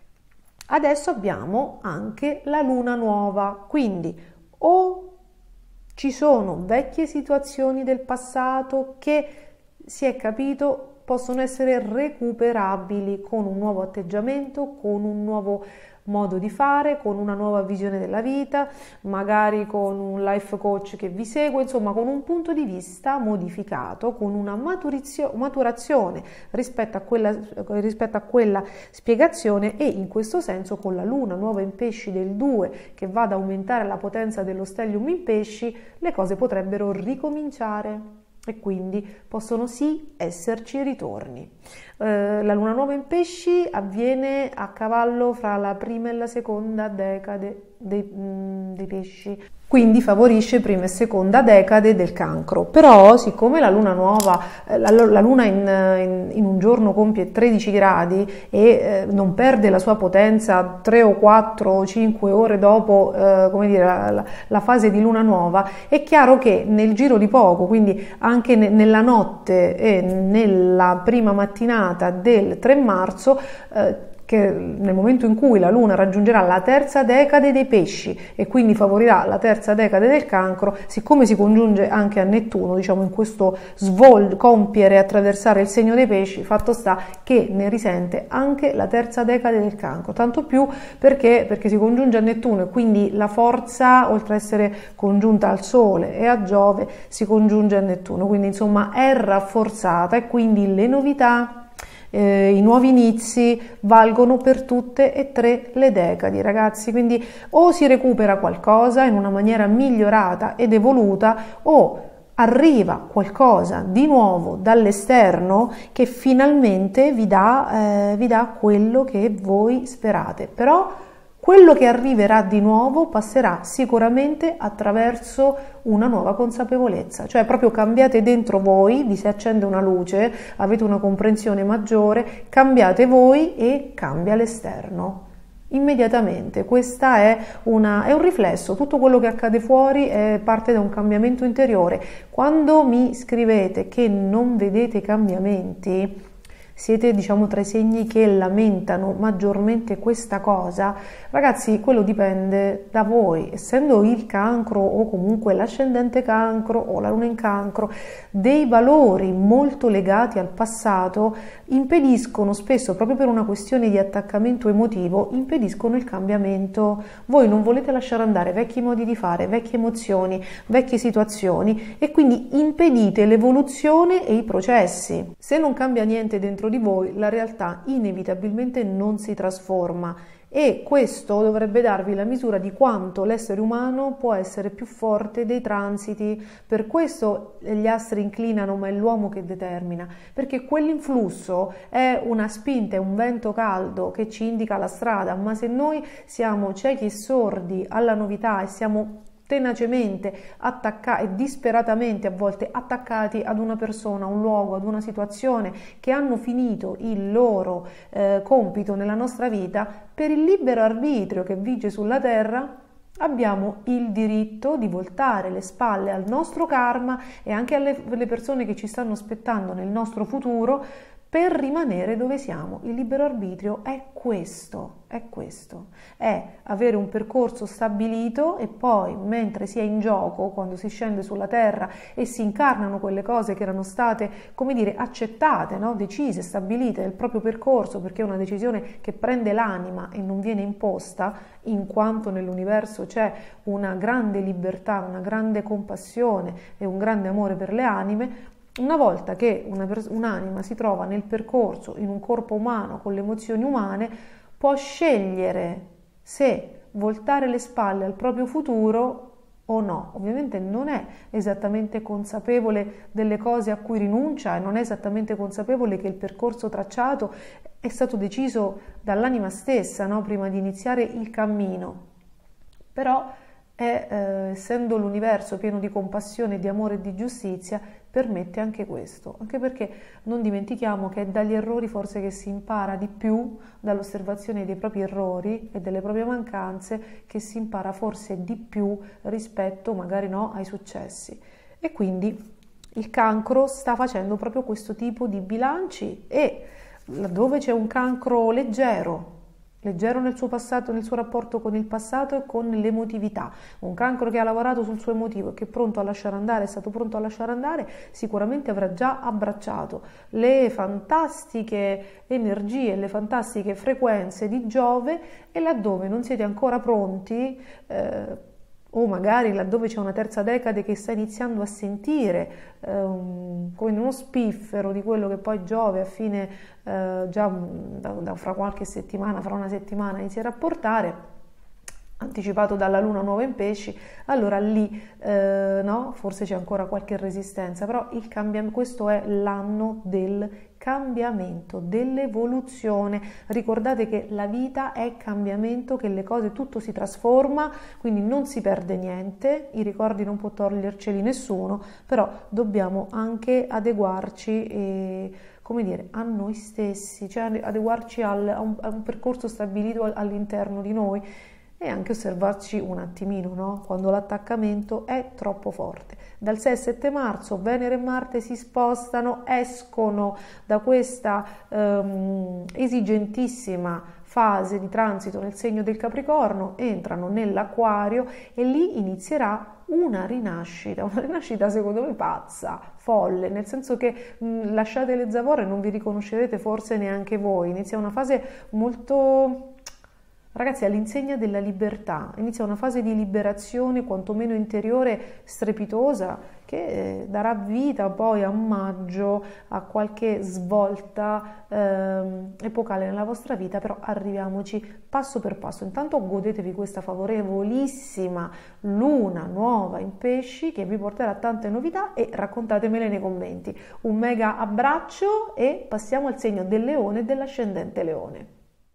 A: Adesso abbiamo anche la luna nuova, quindi o ci sono vecchie situazioni del passato che si è capito possono essere recuperabili con un nuovo atteggiamento, con un nuovo modo di fare, con una nuova visione della vita, magari con un life coach che vi segue, insomma con un punto di vista modificato, con una maturazione rispetto a quella, rispetto a quella spiegazione e in questo senso con la luna nuova in pesci del due che va ad aumentare la potenza dello stellium in pesci, le cose potrebbero ricominciare. E quindi possono sì esserci ritorni. Eh, la luna nuova in pesci avviene a cavallo fra la prima e la seconda decade dei, mm, dei pesci, quindi favorisce prima e seconda decade del Cancro. Però siccome la luna nuova, eh, la, la luna in, in, in un giorno compie tredici gradi e eh, non perde la sua potenza tre o quattro o cinque ore dopo eh, come dire, la, la, la fase di luna nuova, è chiaro che nel giro di poco, quindi anche ne, nella notte e nella prima mattinata del tre marzo, eh, che nel momento in cui la luna raggiungerà la terza decade dei pesci e quindi favorirà la terza decade del Cancro, siccome si congiunge anche a Nettuno, diciamo in questo svol compiere e attraversare il segno dei pesci, fatto sta che ne risente anche la terza decade del Cancro, tanto più perché, perché si congiunge a Nettuno e quindi la forza, oltre a essere congiunta al Sole e a Giove, si congiunge a Nettuno, quindi insomma è rafforzata e quindi le novità eh, i nuovi inizi valgono per tutte e tre le decadi, ragazzi, quindi o si recupera qualcosa in una maniera migliorata ed evoluta, o arriva qualcosa di nuovo dall'esterno che finalmente vi dà, eh, vi dà quello che voi sperate. Però quello che arriverà di nuovo passerà sicuramente attraverso una nuova consapevolezza, cioè proprio cambiate dentro voi, vi si accende una luce, avete una comprensione maggiore, cambiate voi e cambia l'esterno. Immediatamente, questa è, una, è un riflesso, tutto quello che accade fuori è parte da un cambiamento interiore. Quando mi scrivete che non vedete cambiamenti, siete diciamo tra i segni che lamentano maggiormente questa cosa, ragazzi, quello dipende da voi. Essendo il cancro o comunque l'ascendente cancro o la luna in cancro dei valori molto legati al passato, impediscono spesso, proprio per una questione di attaccamento emotivo, impediscono il cambiamento. Voi non volete lasciare andare vecchi modi di fare, vecchie emozioni, vecchie situazioni, e quindi impedite l'evoluzione e i processi. Se non cambia niente dentro di voi, la realtà inevitabilmente non si trasforma, e questo dovrebbe darvi la misura di quanto l'essere umano può essere più forte dei transiti. Per questo gli astri inclinano, ma è l'uomo che determina, perché quell'influsso è una spinta, è un vento caldo che ci indica la strada, ma se noi siamo ciechi e sordi alla novità e siamo tenacemente attaccati e disperatamente a volte attaccati ad una persona, a un luogo, ad una situazione che hanno finito il loro eh, compito nella nostra vita, per il libero arbitrio che vige sulla terra abbiamo il diritto di voltare le spalle al nostro karma e anche alle, alle persone che ci stanno aspettando nel nostro futuro, per rimanere dove siamo. Il libero arbitrio è questo, è questo, è avere un percorso stabilito, e poi mentre si è in gioco, quando si scende sulla terra e si incarnano quelle cose che erano state, come dire, accettate, no? Decise, stabilite nel proprio percorso, perché è una decisione che prende l'anima e non viene imposta, in quanto nell'universo c'è una grande libertà, una grande compassione e un grande amore per le anime. Una volta che una pers- un'anima si trova nel percorso, in un corpo umano, con le emozioni umane, può scegliere se voltare le spalle al proprio futuro o no. Ovviamente non è esattamente consapevole delle cose a cui rinuncia, e non è esattamente consapevole che il percorso tracciato è stato deciso dall'anima stessa, no? Prima di iniziare il cammino. Però è, eh, essendo l'universo pieno di compassione, di amore e di giustizia, permette anche questo, anche perché non dimentichiamo che è dagli errori forse che si impara di più, dall'osservazione dei propri errori e delle proprie mancanze, che si impara forse di più rispetto magari no ai successi. E quindi il cancro sta facendo proprio questo tipo di bilanci, e laddove c'è un cancro leggero, leggero nel suo passato, nel suo rapporto con il passato e con l'emotività, un cancro che ha lavorato sul suo emotivo e che è pronto a lasciare andare, è stato pronto a lasciare andare, sicuramente avrà già abbracciato le fantastiche energie, le fantastiche frequenze di Giove, e laddove non siete ancora pronti, eh, o magari laddove c'è una terza decade che sta iniziando a sentire ehm, come uno spiffero di quello che poi Giove a fine, eh, già da, da fra qualche settimana, fra una settimana inizierà a portare, anticipato dalla luna nuova in pesci, allora lì eh, no, forse c'è ancora qualche resistenza, però il cambiamento, questo è l'anno del cambiamento, dell'evoluzione. Ricordate che la vita è cambiamento, che le cose, tutto si trasforma, quindi non si perde niente, i ricordi non può toglierceli nessuno, però dobbiamo anche adeguarci e, come dire, a noi stessi, cioè adeguarci al, a, un, a un percorso stabilito all'interno di noi, e anche osservarci un attimino, no? Quando l'attaccamento è troppo forte. Dal sei al sette marzo Venere e Marte si spostano, escono da questa um, esigentissima fase di transito nel segno del Capricorno, entrano nell'Acquario, e lì inizierà una rinascita, una rinascita secondo me pazza, folle, nel senso che mh, lasciate le zavorre e non vi riconoscerete forse neanche voi. Inizia una fase molto... Ragazzi, all'insegna della libertà, inizia una fase di liberazione quantomeno interiore strepitosa che eh, darà vita poi a maggio a qualche svolta ehm, epocale nella vostra vita, però arriviamoci passo per passo. Intanto godetevi questa favorevolissima luna nuova in pesci che vi porterà tante novità e raccontatemele nei commenti. Un mega abbraccio e passiamo al segno del leone e dell'ascendente leone.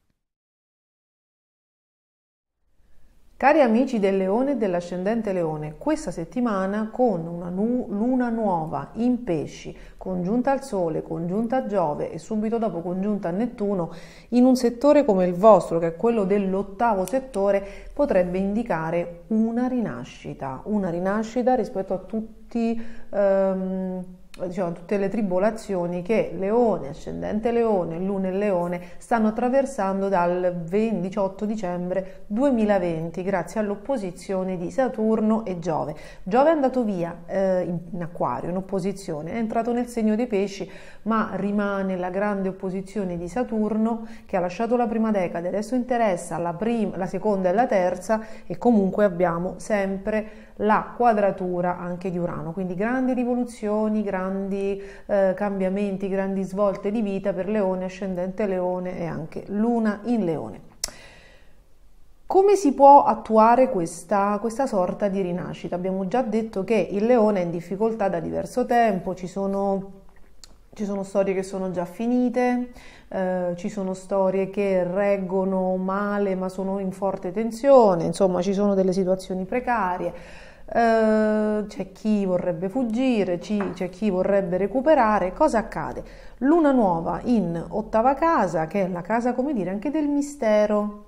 A: Cari amici del Leone e dell'Ascendente Leone, questa settimana con una nu- luna nuova in pesci, congiunta al Sole, congiunta a Giove e subito dopo congiunta a Nettuno, in un settore come il vostro, che è quello dell'ottavo settore, potrebbe indicare una rinascita, una rinascita rispetto a tutti... ehm, diciamo, tutte le tribolazioni che Leone, Ascendente Leone, Luna e Leone stanno attraversando dal diciotto dicembre duemilaventi grazie all'opposizione di Saturno e Giove. Giove è andato via eh, in, in Acquario, in opposizione, è entrato nel segno dei pesci, ma rimane la grande opposizione di Saturno che ha lasciato la prima decade, adesso interessa la, prima, la seconda e la terza e comunque abbiamo sempre la quadratura anche di Urano, quindi grandi rivoluzioni, grandi eh, cambiamenti, grandi svolte di vita per Leone, Ascendente Leone e anche Luna in Leone. Come si può attuare questa, questa sorta di rinascita? Abbiamo già detto che il Leone è in difficoltà da diverso tempo, ci sono, ci sono storie che sono già finite, eh, ci sono storie che reggono male ma sono in forte tensione, insomma ci sono delle situazioni precarie. Uh, c'è chi vorrebbe fuggire, c'è chi vorrebbe recuperare. Cosa accade? Luna nuova in ottava casa, che è la casa, come dire, anche del mistero,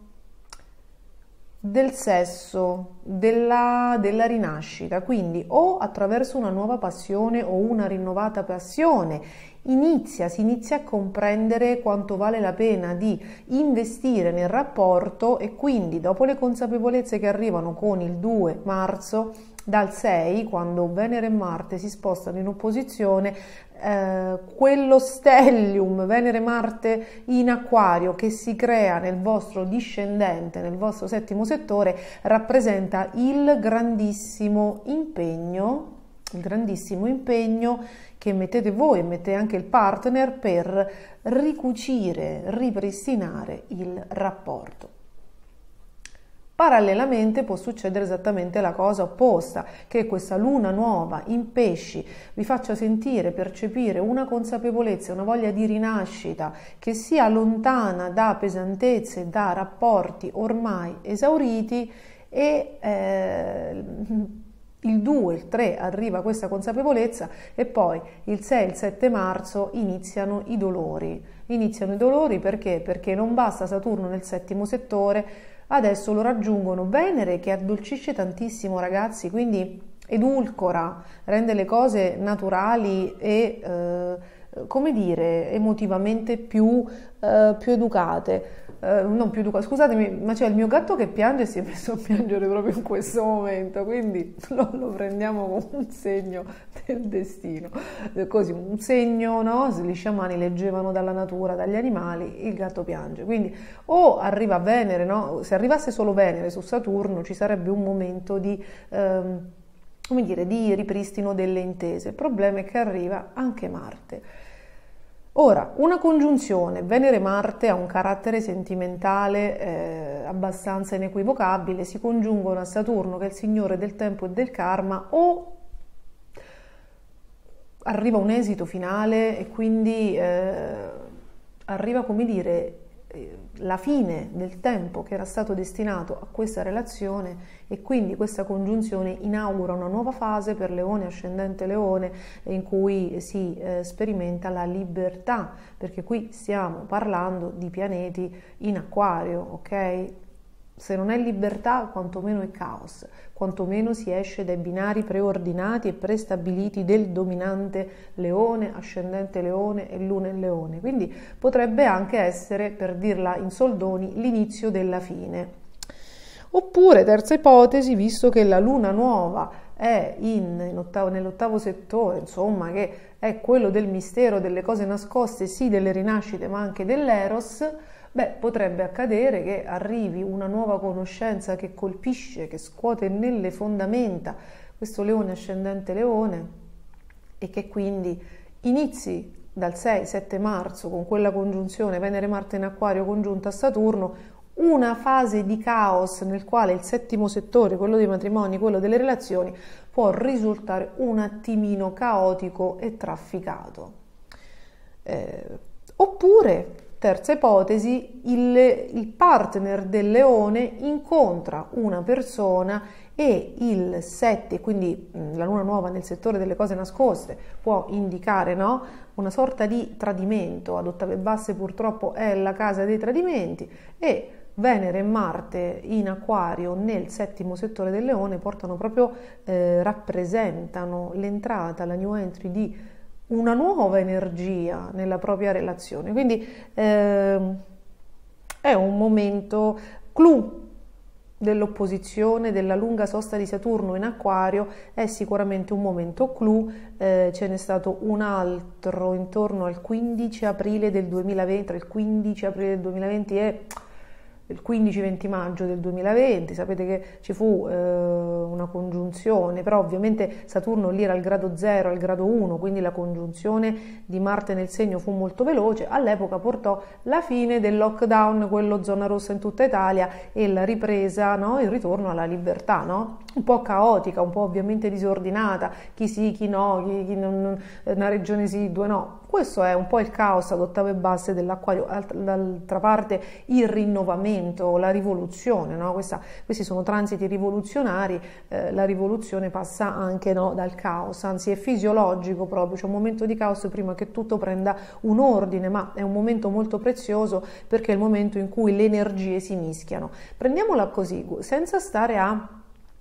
A: del sesso, della, della rinascita, quindi o attraverso una nuova passione o una rinnovata passione inizia, si inizia a comprendere quanto vale la pena di investire nel rapporto e quindi dopo le consapevolezze che arrivano con il due marzo, dal sei, quando Venere e Marte si spostano in opposizione, eh, quello stellium Venere-Marte in Acquario che si crea nel vostro discendente, nel vostro settimo settore, rappresenta il grandissimo impegno, il grandissimo impegno che mettete voi e mette anche il partner per ricucire, ripristinare il rapporto. Parallelamente può succedere esattamente la cosa opposta, che questa luna nuova in pesci vi faccia sentire, percepire una consapevolezza, una voglia di rinascita che sia lontana da pesantezze, da rapporti ormai esauriti e eh, il due, il tre arriva questa consapevolezza e poi il sei e il sette marzo iniziano i dolori. Iniziano i dolori perché? Perché non basta Saturno nel settimo settore, adesso lo raggiungono Venere che addolcisce tantissimo, ragazzi, quindi edulcora, rende le cose naturali e, eh, come dire, emotivamente più, eh, più educate. Eh, non più educate, scusatemi, ma c'è il mio gatto che piange e si è messo a piangere proprio in questo momento, quindi lo, lo prendiamo come un segno del destino, così un segno, no? Gli sciamani leggevano dalla natura, dagli animali, il gatto piange, quindi o arriva Venere, no? Se arrivasse solo Venere su Saturno ci sarebbe un momento di, ehm, come dire, di ripristino delle intese, il problema è che arriva anche Marte. Ora, una congiunzione Venere-Marte ha un carattere sentimentale eh, abbastanza inequivocabile, si congiungono a Saturno che è il signore del tempo e del karma, o arriva un esito finale e quindi eh, arriva, come dire, la fine del tempo che era stato destinato a questa relazione e quindi questa congiunzione inaugura una nuova fase per Leone, Ascendente Leone, in cui si eh, sperimenta la libertà, perché qui stiamo parlando di pianeti in Acquario, ok? Se non è libertà, quantomeno è caos, quantomeno si esce dai binari preordinati e prestabiliti del dominante Leone, Ascendente Leone e Luna in Leone. Quindi potrebbe anche essere, per dirla in soldoni, l'inizio della fine. Oppure, terza ipotesi, visto che la Luna nuova è in, in ottavo, nell'ottavo settore, insomma, che è quello del mistero, delle cose nascoste, sì, delle rinascite, ma anche dell'Eros, Beh, potrebbe accadere che arrivi una nuova conoscenza che colpisce, che scuote nelle fondamenta questo leone ascendente leone e che quindi inizi dal sei sette marzo con quella congiunzione Venere-Marte in Acquario congiunta a Saturno una fase di caos nel quale il settimo settore, quello dei matrimoni, quello delle relazioni, può risultare un attimino caotico e trafficato. Eh, oppure, terza ipotesi, il, il partner del leone incontra una persona e il sette, quindi la luna nuova nel settore delle cose nascoste, può indicare, no? Una sorta di tradimento. Ad ottave basse purtroppo è la casa dei tradimenti, e Venere e Marte in Acquario nel settimo settore del leone portano proprio, eh, rappresentano l'entrata, la new entry di una nuova energia nella propria relazione. Quindi eh, è un momento clou dell'opposizione, della lunga sosta di Saturno in Acquario, è sicuramente un momento clou. Eh, ce n'è stato un altro intorno al quindici aprile del duemilaventi, tra il quindici aprile del duemilaventi e il quindici venti maggio del duemilaventi, sapete che ci fu eh, una congiunzione, però ovviamente Saturno lì era al grado zero, al grado uno, quindi la congiunzione di Marte nel segno fu molto veloce, all'epoca portò la fine del lockdown, quello zona rossa in tutta Italia, e la ripresa, no? Il ritorno alla libertà, no? Un po' caotica, un po' ovviamente disordinata, chi sì, chi no, chi, chi non, non, una regione sì, due no. Questo è un po' il caos ad ottave basse dell'Acquario, d'altra parte il rinnovamento, la rivoluzione, no? Questa, questi sono transiti rivoluzionari, eh, la rivoluzione passa anche, no, dal caos, anzi è fisiologico proprio, c'è un momento di caos prima che tutto prenda un ordine, ma è un momento molto prezioso perché è il momento in cui le energie si mischiano. Prendiamola così, senza stare a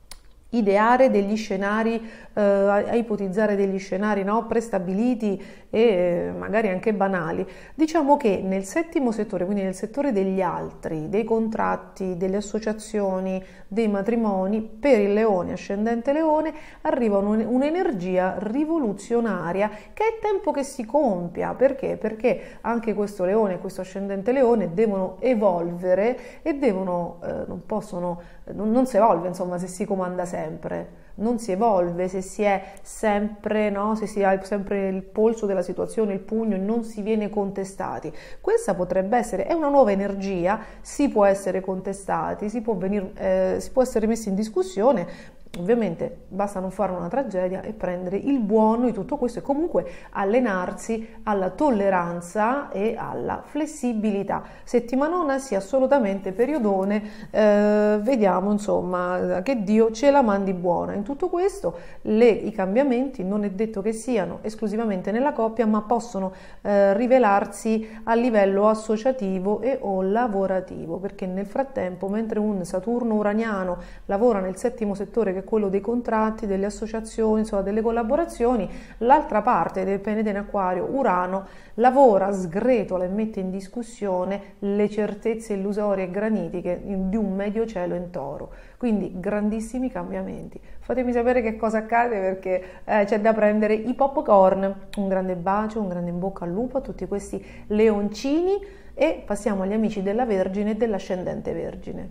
A: ideare degli scenari, eh, a ipotizzare degli scenari, no, prestabiliti e magari anche banali. Diciamo che nel settimo settore, quindi nel settore degli altri, dei contratti, delle associazioni, dei matrimoni, per il leone, ascendente leone, arriva un'energia rivoluzionaria che è tempo che si compia. Perché? Perché anche questo leone e questo ascendente leone devono evolvere e devono, eh, non possono, non, non si evolve, insomma, se si comanda sempre. Non si evolve se si è sempre, no? Se si ha sempre il polso della situazione, il pugno, e non si viene contestati. Questa potrebbe essere, è una nuova energia, si può essere contestati, si può, venir, eh, si può essere messi in discussione. Ovviamente basta non fare una tragedia e prendere il buono di tutto questo e comunque allenarsi alla tolleranza e alla flessibilità. Settimanona sì, assolutamente periodone, eh, vediamo insomma che Dio ce la mandi buona. In tutto questo le, i cambiamenti non è detto che siano esclusivamente nella coppia, ma possono eh, rivelarsi a livello associativo e o lavorativo, perché nel frattempo, mentre un Saturno uraniano lavora nel settimo settore, che è quello dei contratti, delle associazioni, insomma delle collaborazioni, l'altra parte del pianeta in Acquario, Urano, lavora, sgretola e mette in discussione le certezze illusorie e granitiche di un medio cielo in Toro. Quindi grandissimi cambiamenti. Fatemi sapere che cosa accade, perché eh, c'è da prendere i popcorn. Un grande bacio, un grande in bocca al lupo a tutti questi leoncini, e passiamo agli amici della Vergine e dell'ascendente Vergine.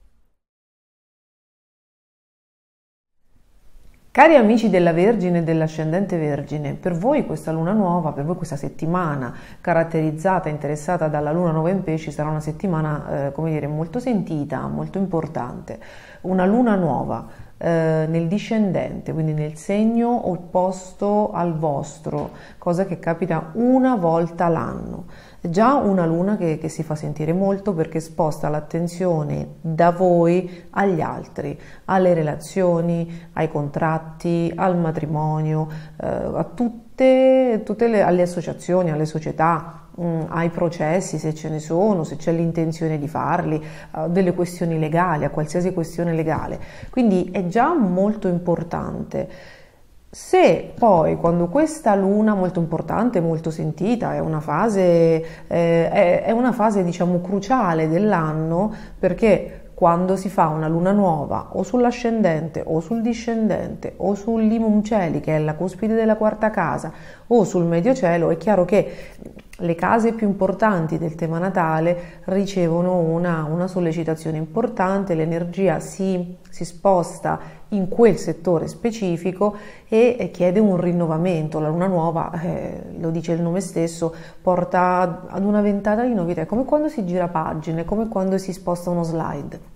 A: Cari amici della Vergine e dell'ascendente Vergine, per voi questa luna nuova, per voi questa settimana caratterizzata, interessata dalla luna nuova in Pesci, sarà una settimana, eh, come dire, molto sentita, molto importante. Una luna nuova eh, nel discendente, quindi nel segno opposto al vostro, cosa che capita una volta l'anno. Già una luna che, che si fa sentire molto, perché sposta l'attenzione da voi agli altri, alle relazioni, ai contratti, al matrimonio, eh, a tutte, tutte le, alle associazioni, alle società, mh, ai processi se ce ne sono, se c'è l'intenzione di farli, a delle questioni legali, a qualsiasi questione legale. Quindi è già molto importante. Se poi, quando questa luna molto importante, molto sentita, è una fase, eh, è, è una fase diciamo cruciale dell'anno, perché quando si fa una luna nuova o sull'ascendente o sul discendente o sul limum celi, che è la cuspide della quarta casa, o sul medio cielo, è chiaro che le case più importanti del tema natale ricevono una, una sollecitazione importante, l'energia si, si sposta in quel settore specifico e chiede un rinnovamento. La luna nuova, eh, lo dice il nome stesso, porta ad una ventata di novità, è come quando si gira pagine, come quando si sposta uno slide.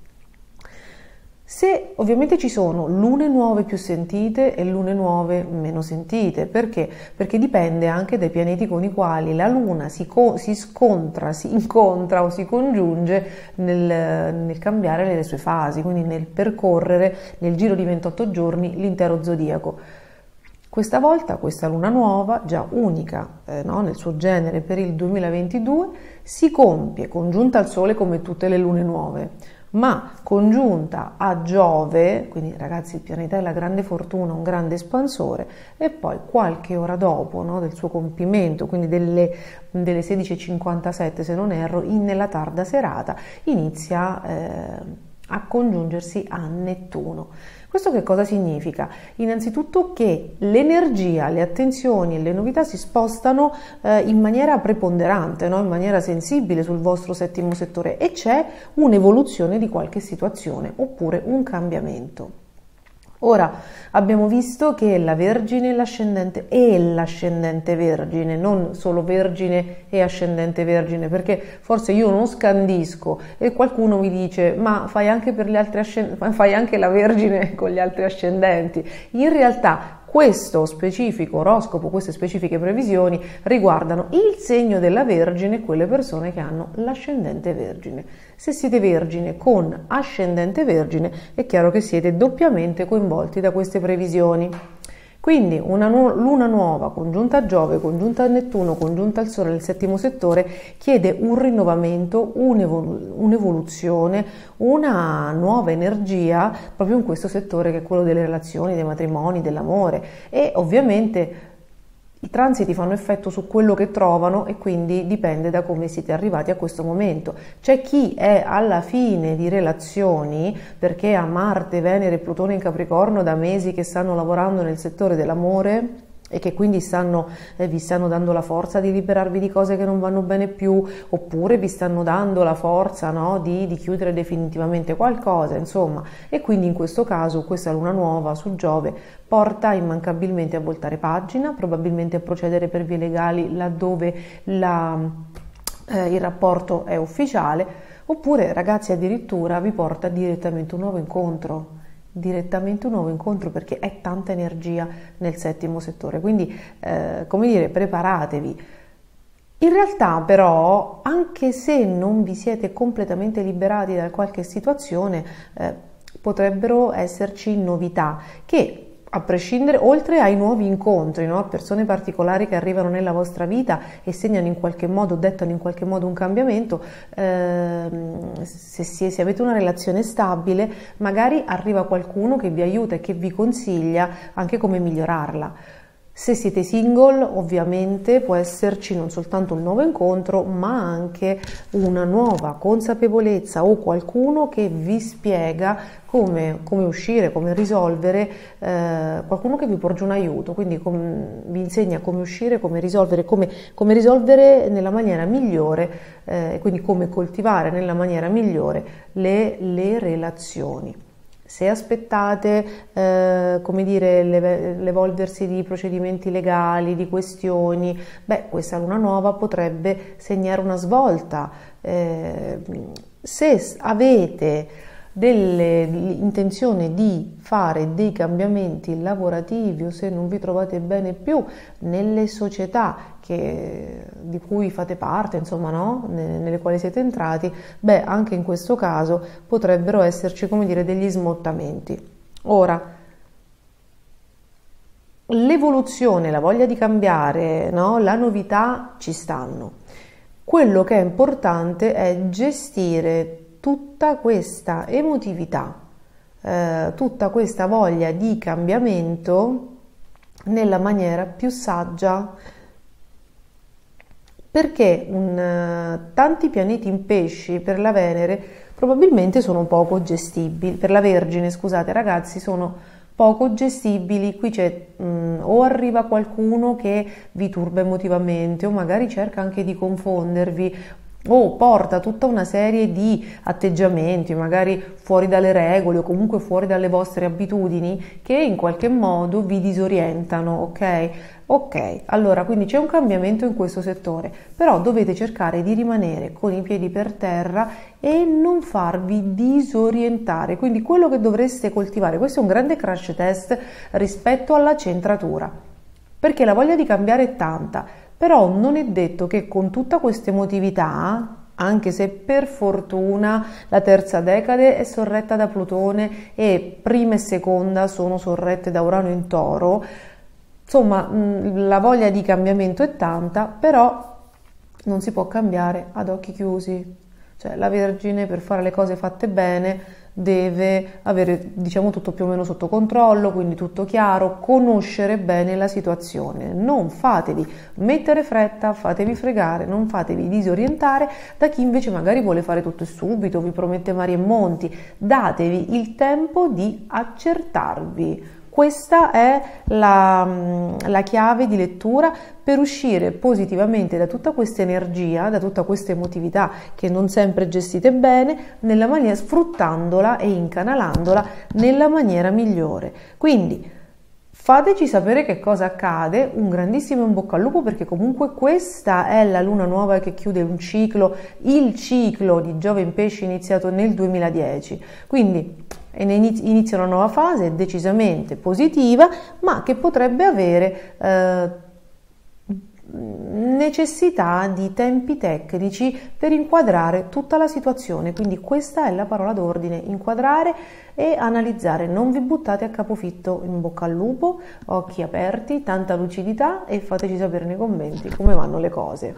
A: Se ovviamente ci sono lune nuove più sentite e lune nuove meno sentite, perché? Perché dipende anche dai pianeti con i quali la luna si, co- si scontra, si incontra o si congiunge nel, nel cambiare le sue fasi, quindi nel percorrere nel giro di ventotto giorni l'intero zodiaco. Questa volta questa luna nuova, già unica eh, no, nel suo genere per il duemilaventidue, si compie congiunta al Sole come tutte le lune nuove, ma congiunta a Giove, quindi ragazzi il pianeta è la grande fortuna, un grande espansore, e poi qualche ora dopo no, del suo compimento, quindi delle, delle sedici e cinquantasette se non erro, in, nella tarda serata inizia eh, a congiungersi a Nettuno. Questo che cosa significa? Innanzitutto che l'energia, le attenzioni e le novità si spostano eh, in maniera preponderante, no? In maniera sensibile sul vostro settimo settore e c'è un'evoluzione di qualche situazione oppure un cambiamento. Ora, abbiamo visto che la Vergine e l'ascendente e l'ascendente Vergine, non solo Vergine e ascendente Vergine, perché forse io non scandisco e qualcuno mi dice ma fai anche per gli altri ascendenti, fai anche la Vergine con gli altri ascendenti. In realtà questo specifico oroscopo, queste specifiche previsioni riguardano il segno della Vergine e quelle persone che hanno l'ascendente Vergine. Se siete Vergine con ascendente Vergine è chiaro che siete doppiamente coinvolti da queste previsioni. Quindi una nu- luna nuova congiunta a Giove, congiunta a Nettuno, congiunta al Sole nel settimo settore chiede un rinnovamento, un'evol- un'evoluzione, una nuova energia proprio in questo settore che è quello delle relazioni, dei matrimoni, dell'amore e ovviamente i transiti fanno effetto su quello che trovano e quindi dipende da come siete arrivati a questo momento. C'è chi è alla fine di relazioni perché ha Marte, Venere e Plutone in Capricorno da mesi che stanno lavorando nel settore dell'amore e che quindi stanno, eh, vi stanno dando la forza di liberarvi di cose che non vanno bene più, oppure vi stanno dando la forza no, di, di chiudere definitivamente qualcosa, insomma. E quindi in questo caso questa luna nuova su Giove porta immancabilmente a voltare pagina, probabilmente a procedere per vie legali laddove la, eh, il rapporto è ufficiale, oppure ragazzi addirittura vi porta direttamente un nuovo incontro. direttamente un nuovo incontro perché è tanta energia nel settimo settore, quindi eh, come dire preparatevi. In realtà però anche se non vi siete completamente liberati da qualche situazione eh, potrebbero esserci novità che a prescindere, oltre ai nuovi incontri, no? Persone particolari che arrivano nella vostra vita e segnano in qualche modo, dettano in qualche modo un cambiamento, ehm, se, se, se avete una relazione stabile, magari arriva qualcuno che vi aiuta e che vi consiglia anche come migliorarla. Se siete single, ovviamente può esserci non soltanto un nuovo incontro, ma anche una nuova consapevolezza o qualcuno che vi spiega come, come uscire, come risolvere, eh, qualcuno che vi porge un aiuto, quindi com, vi insegna come uscire, come risolvere, come, come risolvere nella maniera migliore, eh, quindi come coltivare nella maniera migliore le, le relazioni. Se aspettate, eh, come dire, l'evolversi di procedimenti legali, di questioni, beh, questa luna nuova potrebbe segnare una svolta. Eh, se avete delle intenzioni di fare dei cambiamenti lavorativi o se non vi trovate bene più nelle società che, di cui fate parte, insomma, no? Nelle quali siete entrati, beh, anche in questo caso potrebbero esserci, come dire, degli smottamenti. Ora, l'evoluzione, la voglia di cambiare, no? La novità ci stanno. Quello che è importante è gestire tutta questa emotività, eh, tutta questa voglia di cambiamento nella maniera più saggia, perché un, tanti pianeti in pesci per la Venere probabilmente sono poco gestibili, per la Vergine, scusate ragazzi, sono poco gestibili. Qui c'è mh, o arriva qualcuno che vi turba emotivamente, o magari cerca anche di confondervi, o porta tutta una serie di atteggiamenti magari fuori dalle regole o comunque fuori dalle vostre abitudini che in qualche modo vi disorientano, ok? Ok, allora quindi c'è un cambiamento in questo settore, però dovete cercare di rimanere con i piedi per terra e non farvi disorientare, quindi quello che dovreste coltivare, questo è un grande crash test rispetto alla centratura, perché la voglia di cambiare è tanta, però non è detto che con tutta questa emotività, anche se per fortuna la terza decade è sorretta da Plutone e prima e seconda sono sorrette da Urano in Toro, insomma la voglia di cambiamento è tanta, però non si può cambiare ad occhi chiusi. Cioè la Vergine, per fare le cose fatte bene, deve avere, diciamo, tutto più o meno sotto controllo, quindi tutto chiaro, conoscere bene la situazione. Non fatevi mettere fretta, fatevi fregare, non fatevi disorientare da chi invece magari vuole fare tutto e subito, vi promette mari e monti. Datevi il tempo di accertarvi. Questa è la, la chiave di lettura per uscire positivamente da tutta questa energia, da tutta questa emotività che non sempre gestite bene, nella maniera, sfruttandola e incanalandola nella maniera migliore. Quindi fateci sapere che cosa accade, un grandissimo in bocca al lupo, perché comunque questa è la luna nuova che chiude un ciclo, il ciclo di Giove in Pesci iniziato nel duemiladieci, quindi inizia una nuova fase decisamente positiva, ma che potrebbe avere eh, necessità di tempi tecnici per inquadrare tutta la situazione. Quindi questa è la parola d'ordine: inquadrare e analizzare. Non vi buttate a capofitto. In bocca al lupo, occhi aperti, tanta lucidità, e fateci sapere nei commenti come vanno le cose.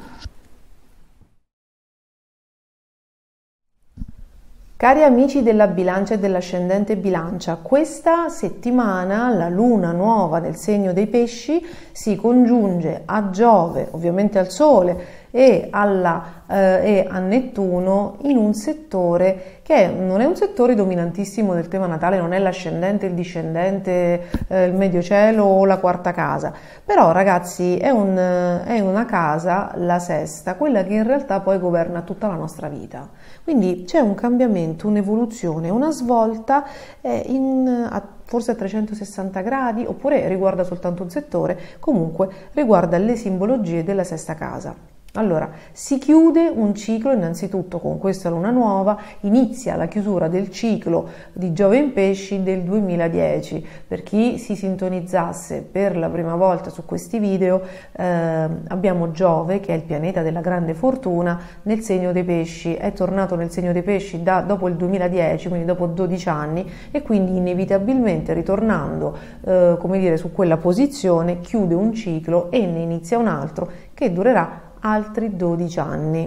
A: Cari amici della bilancia e dell'ascendente bilancia, questa settimana la luna nuova nel segno dei pesci si congiunge a Giove, ovviamente al Sole, e, alla, eh, e a Nettuno in un settore che non è un settore dominantissimo del tema natale, non è l'ascendente, il discendente, eh, il medio cielo o la quarta casa, però ragazzi è, un, è una casa, la sesta, quella che in realtà poi governa tutta la nostra vita. Quindi c'è un cambiamento, un'evoluzione, una svolta eh, in, a, forse a trecentosessanta gradi, oppure riguarda soltanto un settore, comunque riguarda le simbologie della sesta casa. Allora, si chiude un ciclo innanzitutto con questa luna nuova, inizia la chiusura del ciclo di Giove in Pesci del duemiladieci. Per chi si sintonizzasse per la prima volta su questi video, eh, abbiamo Giove, che è il pianeta della grande fortuna, nel segno dei Pesci, è tornato nel segno dei Pesci da, dopo il duemiladieci, quindi dopo dodici anni, e quindi inevitabilmente ritornando, eh, come dire, su quella posizione, chiude un ciclo e ne inizia un altro che durerà altri dodici anni.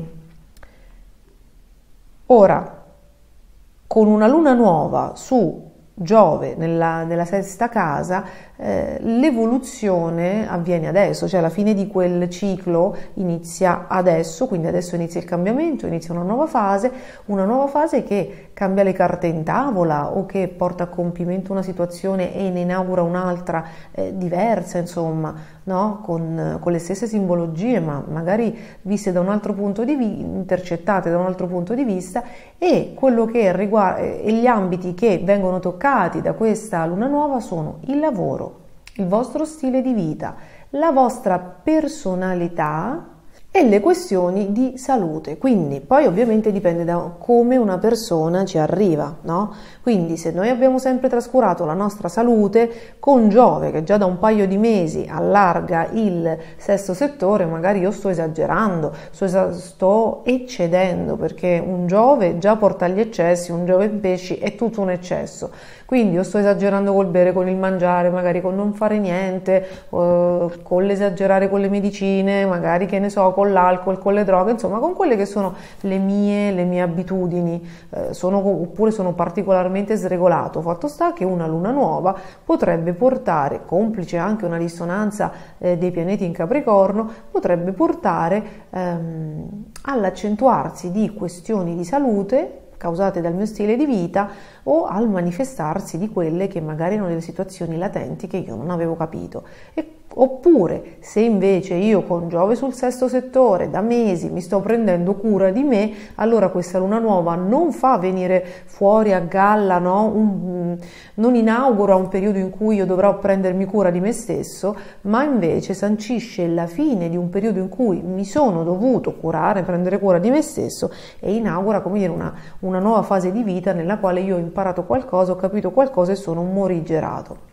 A: Ora, con una luna nuova su Giove nella, nella sesta casa, eh, l'evoluzione avviene adesso, cioè la fine di quel ciclo inizia adesso, quindi adesso inizia il cambiamento, inizia una nuova fase, una nuova fase che cambia le carte in tavola o che porta a compimento una situazione e ne inaugura un'altra eh, diversa, insomma, no? con, con le stesse simbologie, ma magari viste da un altro punto di vista, intercettate da un altro punto di vista, e quello che riguarda e gli ambiti che vengono toccati da questa luna nuova sono il lavoro, il vostro stile di vita, la vostra personalità e le questioni di salute. Quindi poi ovviamente dipende da come una persona ci arriva, no? Quindi se noi abbiamo sempre trascurato la nostra salute, con Giove che già da un paio di mesi allarga il sesto settore, magari io sto esagerando, sto, sto eccedendo, perché un Giove già porta gli eccessi, un Giove in Pesci è tutto un eccesso. Quindi io sto esagerando col bere, con il mangiare, magari con non fare niente, eh, con l'esagerare con le medicine, magari, che ne so, con l'alcol, con le droghe, insomma con quelle che sono le mie, le mie abitudini, eh, sono, oppure sono particolarmente sregolato. Fatto sta che una luna nuova potrebbe portare, complice anche una dissonanza eh, dei pianeti in Capricorno, potrebbe portare ehm, all'accentuarsi di questioni di salute causate dal mio stile di vita o al manifestarsi di quelle che magari erano delle situazioni latenti che io non avevo capito. E oppure se invece io con Giove sul sesto settore da mesi mi sto prendendo cura di me, allora questa luna nuova non fa venire fuori a galla, no? un, non inaugura un periodo in cui io dovrò prendermi cura di me stesso, ma invece sancisce la fine di un periodo in cui mi sono dovuto curare, prendere cura di me stesso, e inaugura, come dire, una, una nuova fase di vita nella quale io ho imparato qualcosa, ho capito qualcosa e sono morigerato.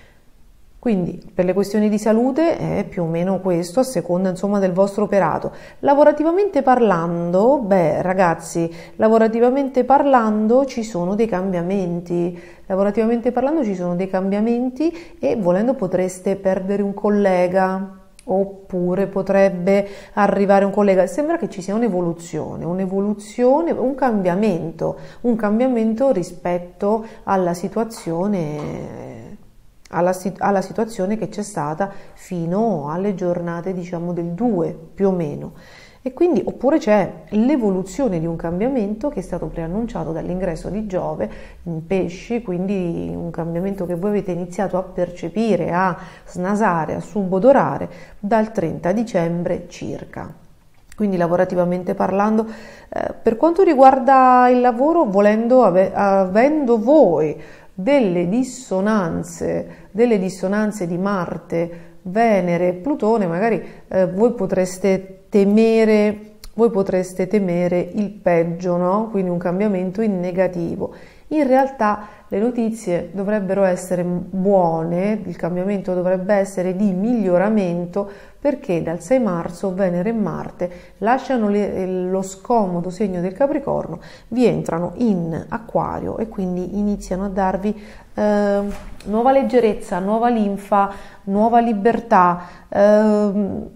A: Quindi per le questioni di salute è più o meno questo, a seconda insomma del vostro operato. Lavorativamente parlando, beh ragazzi, lavorativamente parlando ci sono dei cambiamenti, lavorativamente parlando ci sono dei cambiamenti e volendo potreste perdere un collega, oppure potrebbe arrivare un collega. Sembra che ci sia un'evoluzione, un'evoluzione, un cambiamento, un cambiamento rispetto alla situazione Alla, alla situazione che c'è stata fino alle giornate diciamo del due più o meno, e quindi oppure c'è l'evoluzione di un cambiamento che è stato preannunciato dall'ingresso di Giove in Pesci, quindi un cambiamento che voi avete iniziato a percepire, a snasare, a subodorare dal trenta dicembre circa. Quindi lavorativamente parlando, eh, per quanto riguarda il lavoro, volendo, ave, avendo voi delle dissonanze, delle dissonanze di Marte, Venere, Plutone, magari eh, voi potreste temere, voi potreste temere il peggio, no? Quindi un cambiamento in negativo. In realtà le notizie dovrebbero essere buone, il cambiamento dovrebbe essere di miglioramento, perché dal sei marzo Venere e Marte lasciano le, lo scomodo segno del Capricorno, vi entrano in Acquario e quindi iniziano a darvi eh, nuova leggerezza, nuova linfa, nuova libertà, eh,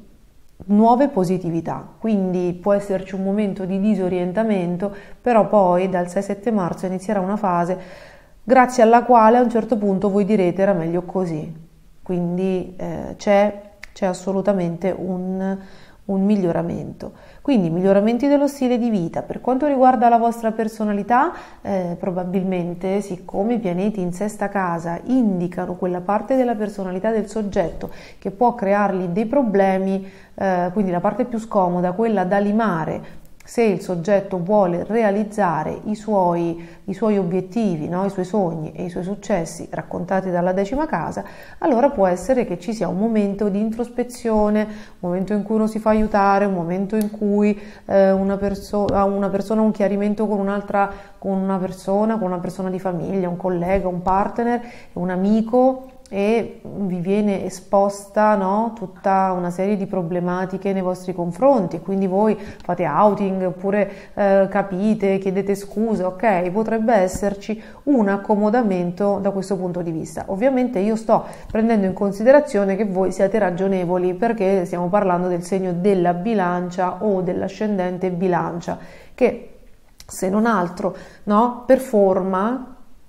A: nuove positività. Quindi può esserci un momento di disorientamento, però poi dal sei sette marzo inizierà una fase grazie alla quale a un certo punto voi direte era meglio così. Quindi eh, c'è c'è assolutamente un, un miglioramento. Quindi miglioramenti dello stile di vita. Per quanto riguarda la vostra personalità, eh, probabilmente, siccome i pianeti in sesta casa indicano quella parte della personalità del soggetto che può creargli dei problemi, eh, quindi la parte più scomoda, quella da limare se il soggetto vuole realizzare i suoi, i suoi obiettivi, no? I suoi sogni e i suoi successi raccontati dalla decima casa, allora può essere che ci sia un momento di introspezione, un momento in cui uno si fa aiutare, un momento in cui eh, una, perso- una persona ha un chiarimento con un'altra, con una persona, con una persona di famiglia, un collega, un partner, un amico, e vi viene esposta, no, tutta una serie di problematiche nei vostri confronti, e quindi voi fate outing oppure eh, capite, chiedete scusa, ok, potrebbe esserci un accomodamento da questo punto di vista. Ovviamente io sto prendendo in considerazione che voi siate ragionevoli, perché stiamo parlando del segno della bilancia o dell'ascendente bilancia, che se non altro, no, per forma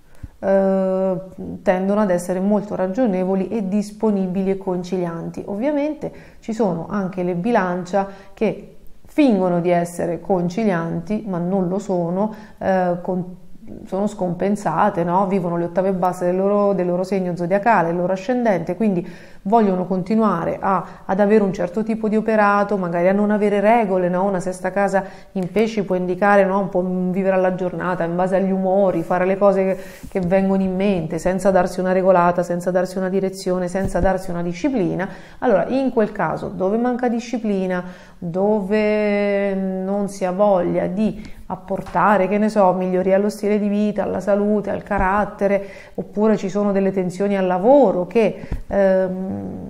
A: Uh, tendono ad essere molto ragionevoli e disponibili e concilianti. Ovviamente ci sono anche le bilancia che fingono di essere concilianti ma non lo sono, uh, con, sono scompensate, no? Vivono le ottave basse del loro, del loro segno zodiacale, del loro ascendente, quindi vogliono continuare a, ad avere un certo tipo di operato, magari a non avere regole, no? Una sesta casa in pesci può indicare, no? Un po' vivere alla giornata in base agli umori, fare le cose che, che vengono in mente senza darsi una regolata, senza darsi una direzione, senza darsi una disciplina. Allora in quel caso, dove manca disciplina, dove non si ha voglia di apportare, che ne so, miglioria allo stile di vita, alla salute, al carattere, oppure ci sono delle tensioni al lavoro che ehm,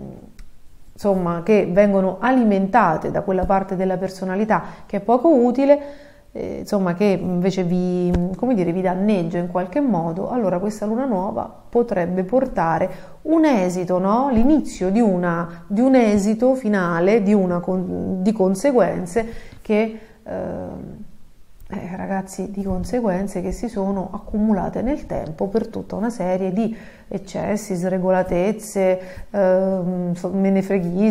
A: insomma che vengono alimentate da quella parte della personalità che è poco utile, eh, insomma che invece vi, come dire, vi danneggia in qualche modo, allora questa luna nuova potrebbe portare un esito, no? L'inizio di, una, di un esito finale, di, una, di conseguenze che eh, Eh, ragazzi, di conseguenze che si sono accumulate nel tempo per tutta una serie di eccessi, sregolatezze, eh,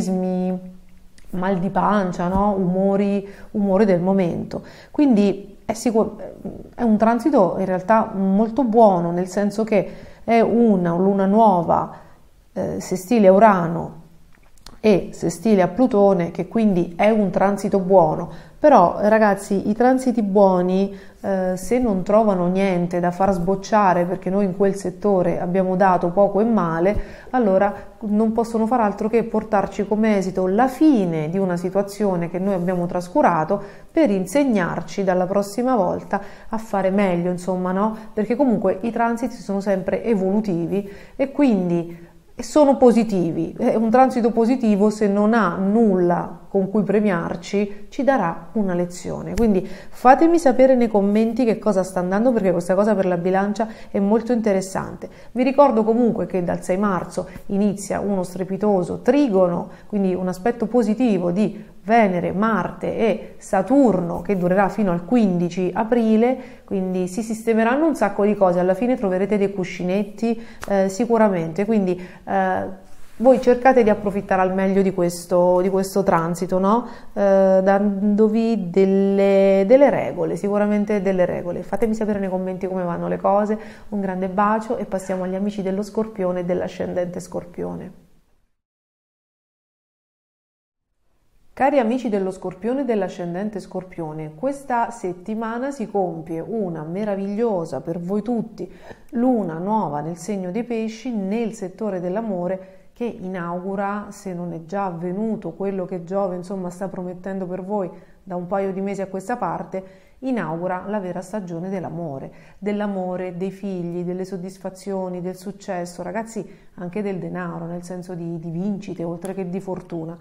A: menefreghismi, mal di pancia, no? umori, umori del momento. Quindi è, sicur- è un transito in realtà molto buono, nel senso che è una luna nuova eh, sestile a Urano e sestile a Plutone, che quindi è un transito buono. Però ragazzi, i transiti buoni eh, se non trovano niente da far sbocciare, perché noi in quel settore abbiamo dato poco e male, allora non possono far altro che portarci come esito la fine di una situazione che noi abbiamo trascurato, per insegnarci dalla prossima volta a fare meglio, insomma, no? Perché comunque i transiti sono sempre evolutivi e quindi sono positivi. Un transito positivo, se non ha nulla con cui premiarci, ci darà una lezione. Quindi fatemi sapere nei commenti che cosa sta andando, perché questa cosa per la bilancia è molto interessante. Vi ricordo comunque che dal sei marzo inizia uno strepitoso trigono, quindi un aspetto positivo di Venere, Marte e Saturno, che durerà fino al quindici aprile, quindi si sistemeranno un sacco di cose, alla fine troverete dei cuscinetti eh, sicuramente, quindi eh, voi cercate di approfittare al meglio di questo, di questo transito, no? Eh, dandovi delle, delle regole, sicuramente delle regole. Fatemi sapere nei commenti come vanno le cose, un grande bacio e passiamo agli amici dello Scorpione e dell'ascendente Scorpione. Cari amici dello Scorpione e dell'ascendente Scorpione, questa settimana si compie una meravigliosa per voi tutti luna nuova nel segno dei Pesci, nel settore dell'amore, che inaugura, se non è già avvenuto quello che Giove insomma sta promettendo per voi da un paio di mesi a questa parte, inaugura la vera stagione dell'amore, dell'amore, dei figli, delle soddisfazioni, del successo, ragazzi, anche del denaro, nel senso di, di vincite oltre che di fortuna.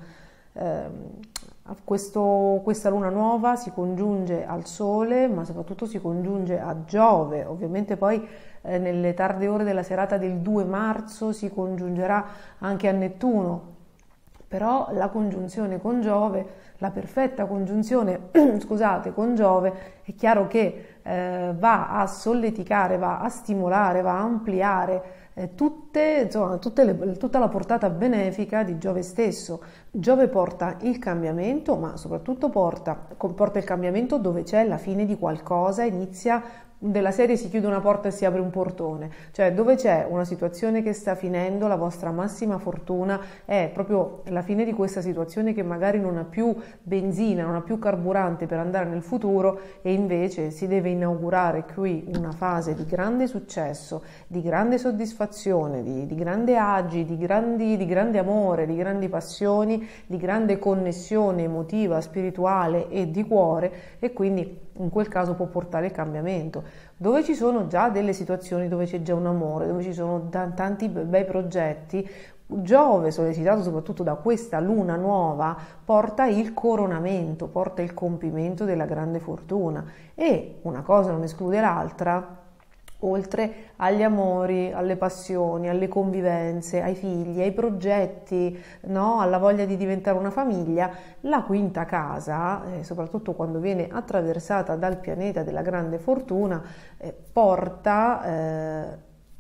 A: Eh, questo, questa luna nuova si congiunge al Sole, ma soprattutto si congiunge a Giove. Ovviamente poi eh, nelle tarde ore della serata del due marzo si congiungerà anche a Nettuno, però la congiunzione con Giove, la perfetta congiunzione scusate, con Giove, è chiaro che eh, va a solleticare, va a stimolare, va a ampliare eh, tutte, insomma, tutte le, tutta la portata benefica di Giove stesso. Giove porta il cambiamento, ma soprattutto porta, porta il cambiamento dove c'è la fine di qualcosa, inizia della serie si chiude una porta e si apre un portone, cioè dove c'è una situazione che sta finendo, la vostra massima fortuna è proprio la fine di questa situazione che magari non ha più benzina, non ha più carburante per andare nel futuro, e invece si deve inaugurare qui una fase di grande successo, di grande soddisfazione, di, di grande agi, di, grandi, di grande amore, di grandi passioni, di grande connessione emotiva, spirituale e di cuore, e quindi in quel caso può portare il cambiamento, dove ci sono già delle situazioni, dove c'è già un amore, dove ci sono tanti bei progetti. Giove, sollecitato soprattutto da questa luna nuova, porta il coronamento, porta il compimento della grande fortuna, e una cosa non esclude l'altra. Oltre agli amori, alle passioni, alle convivenze, ai figli, ai progetti, no? Alla voglia di diventare una famiglia, la quinta casa, eh, soprattutto quando viene attraversata dal pianeta della grande fortuna, eh, porta eh,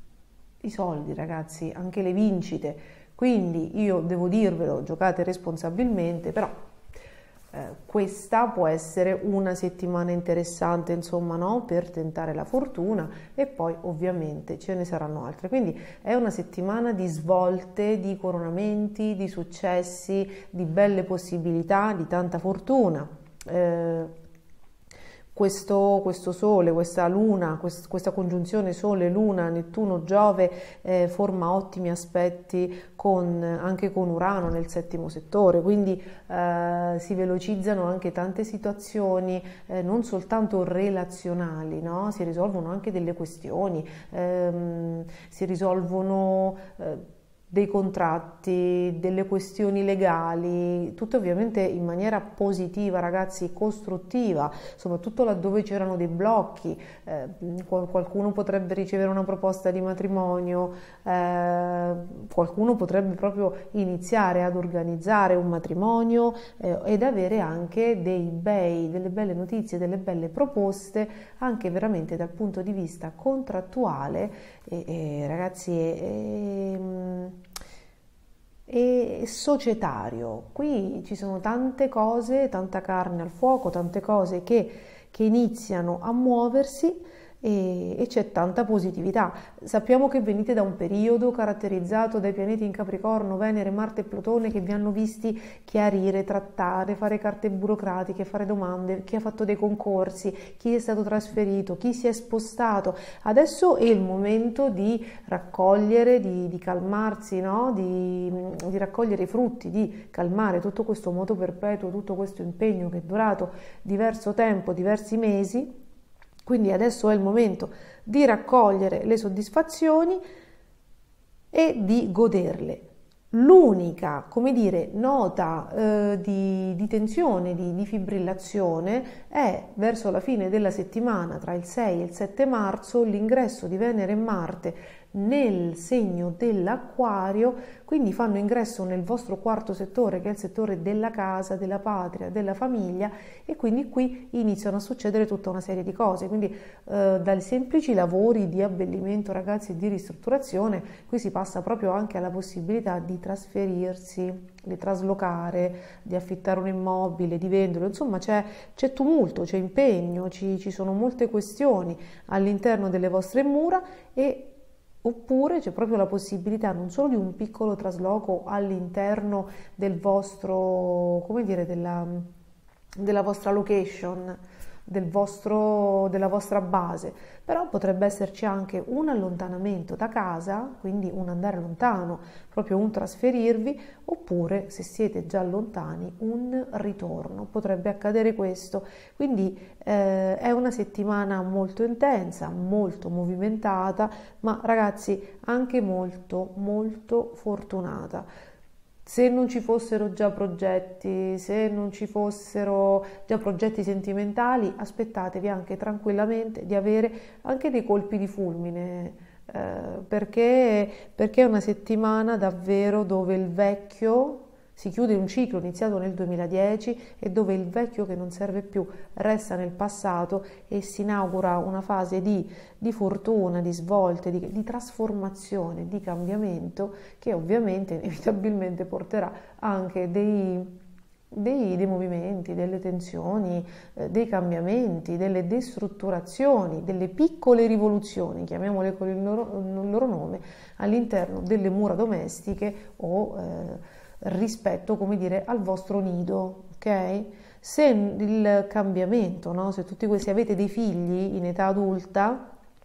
A: i soldi, ragazzi, anche le vincite. Quindi io devo dirvelo, giocate responsabilmente, però Eh, questa può essere una settimana interessante, insomma, no? Per tentare la fortuna, e poi ovviamente ce ne saranno altre. Quindi è una settimana di svolte, di coronamenti, di successi, di belle possibilità, di tanta fortuna. Eh, Questo, questo Sole, questa Luna, quest, questa congiunzione Sole, Luna, Nettuno, Giove eh, forma ottimi aspetti con, anche con Urano nel settimo settore, quindi eh, si velocizzano anche tante situazioni, eh, non soltanto relazionali, no? Si risolvono anche delle questioni, ehm, si risolvono eh, dei contratti, delle questioni legali, tutto ovviamente in maniera positiva, ragazzi, costruttiva, soprattutto laddove c'erano dei blocchi. Eh, qualcuno potrebbe ricevere una proposta di matrimonio, eh, qualcuno potrebbe proprio iniziare ad organizzare un matrimonio eh, ed avere anche dei bei, delle belle notizie, delle belle proposte, anche veramente dal punto di vista contrattuale. E, e, ragazzi, e, e societario. Qui ci sono tante cose, tanta carne al fuoco, tante cose che che iniziano a muoversi e, e c'è tanta positività. Sappiamo che venite da un periodo caratterizzato dai pianeti in Capricorno, Venere, Marte e Plutone, che vi hanno visti chiarire, trattare, fare carte burocratiche, fare domande, chi ha fatto dei concorsi, chi è stato trasferito, chi si è spostato. Adesso è il momento di raccogliere, di, di calmarsi, no? di, di raccogliere i frutti, di calmare tutto questo moto perpetuo, tutto questo impegno che è durato diverso tempo, diversi mesi. Quindi adesso è il momento di raccogliere le soddisfazioni e di goderle. L'unica, come dire, nota eh, di, di tensione, di, di fibrillazione è verso la fine della settimana, tra il sei e il sette marzo, l'ingresso di Venere e Marte nel segno dell'Acquario, quindi fanno ingresso nel vostro quarto settore, che è il settore della casa, della patria, della famiglia, e quindi qui iniziano a succedere tutta una serie di cose. Quindi eh, dai semplici lavori di abbellimento, ragazzi, di ristrutturazione, qui si passa proprio anche alla possibilità di trasferirsi, di traslocare, di affittare un immobile, di venderlo. Insomma, c'è, c'è tumulto, c'è impegno, ci, ci sono molte questioni all'interno delle vostre mura, e oppure c'è proprio la possibilità non solo di un piccolo trasloco all'interno del vostro, come dire, della, della vostra location, del vostro, della vostra base, però potrebbe esserci anche un allontanamento da casa, quindi un andare lontano, proprio un trasferirvi, oppure se siete già lontani un ritorno, potrebbe accadere questo. Quindi eh, è una settimana molto intensa, molto movimentata, ma ragazzi anche molto molto fortunata. Se non ci fossero già progetti, se non ci fossero già progetti sentimentali, aspettatevi anche tranquillamente di avere anche dei colpi di fulmine, eh, perché, perché è una settimana davvero dove il vecchio, si chiude un ciclo iniziato nel duemiladieci, e dove il vecchio che non serve più resta nel passato e si inaugura una fase di, di fortuna, di svolte, di, di trasformazione, di cambiamento, che ovviamente inevitabilmente porterà anche dei, dei, dei movimenti, delle tensioni, eh, dei cambiamenti, delle destrutturazioni, delle piccole rivoluzioni, chiamiamole con il loro, il loro nome, all'interno delle mura domestiche o eh, rispetto, come dire, al vostro nido, ok? Se il cambiamento, no? Se tutti questi avete dei figli in età adulta,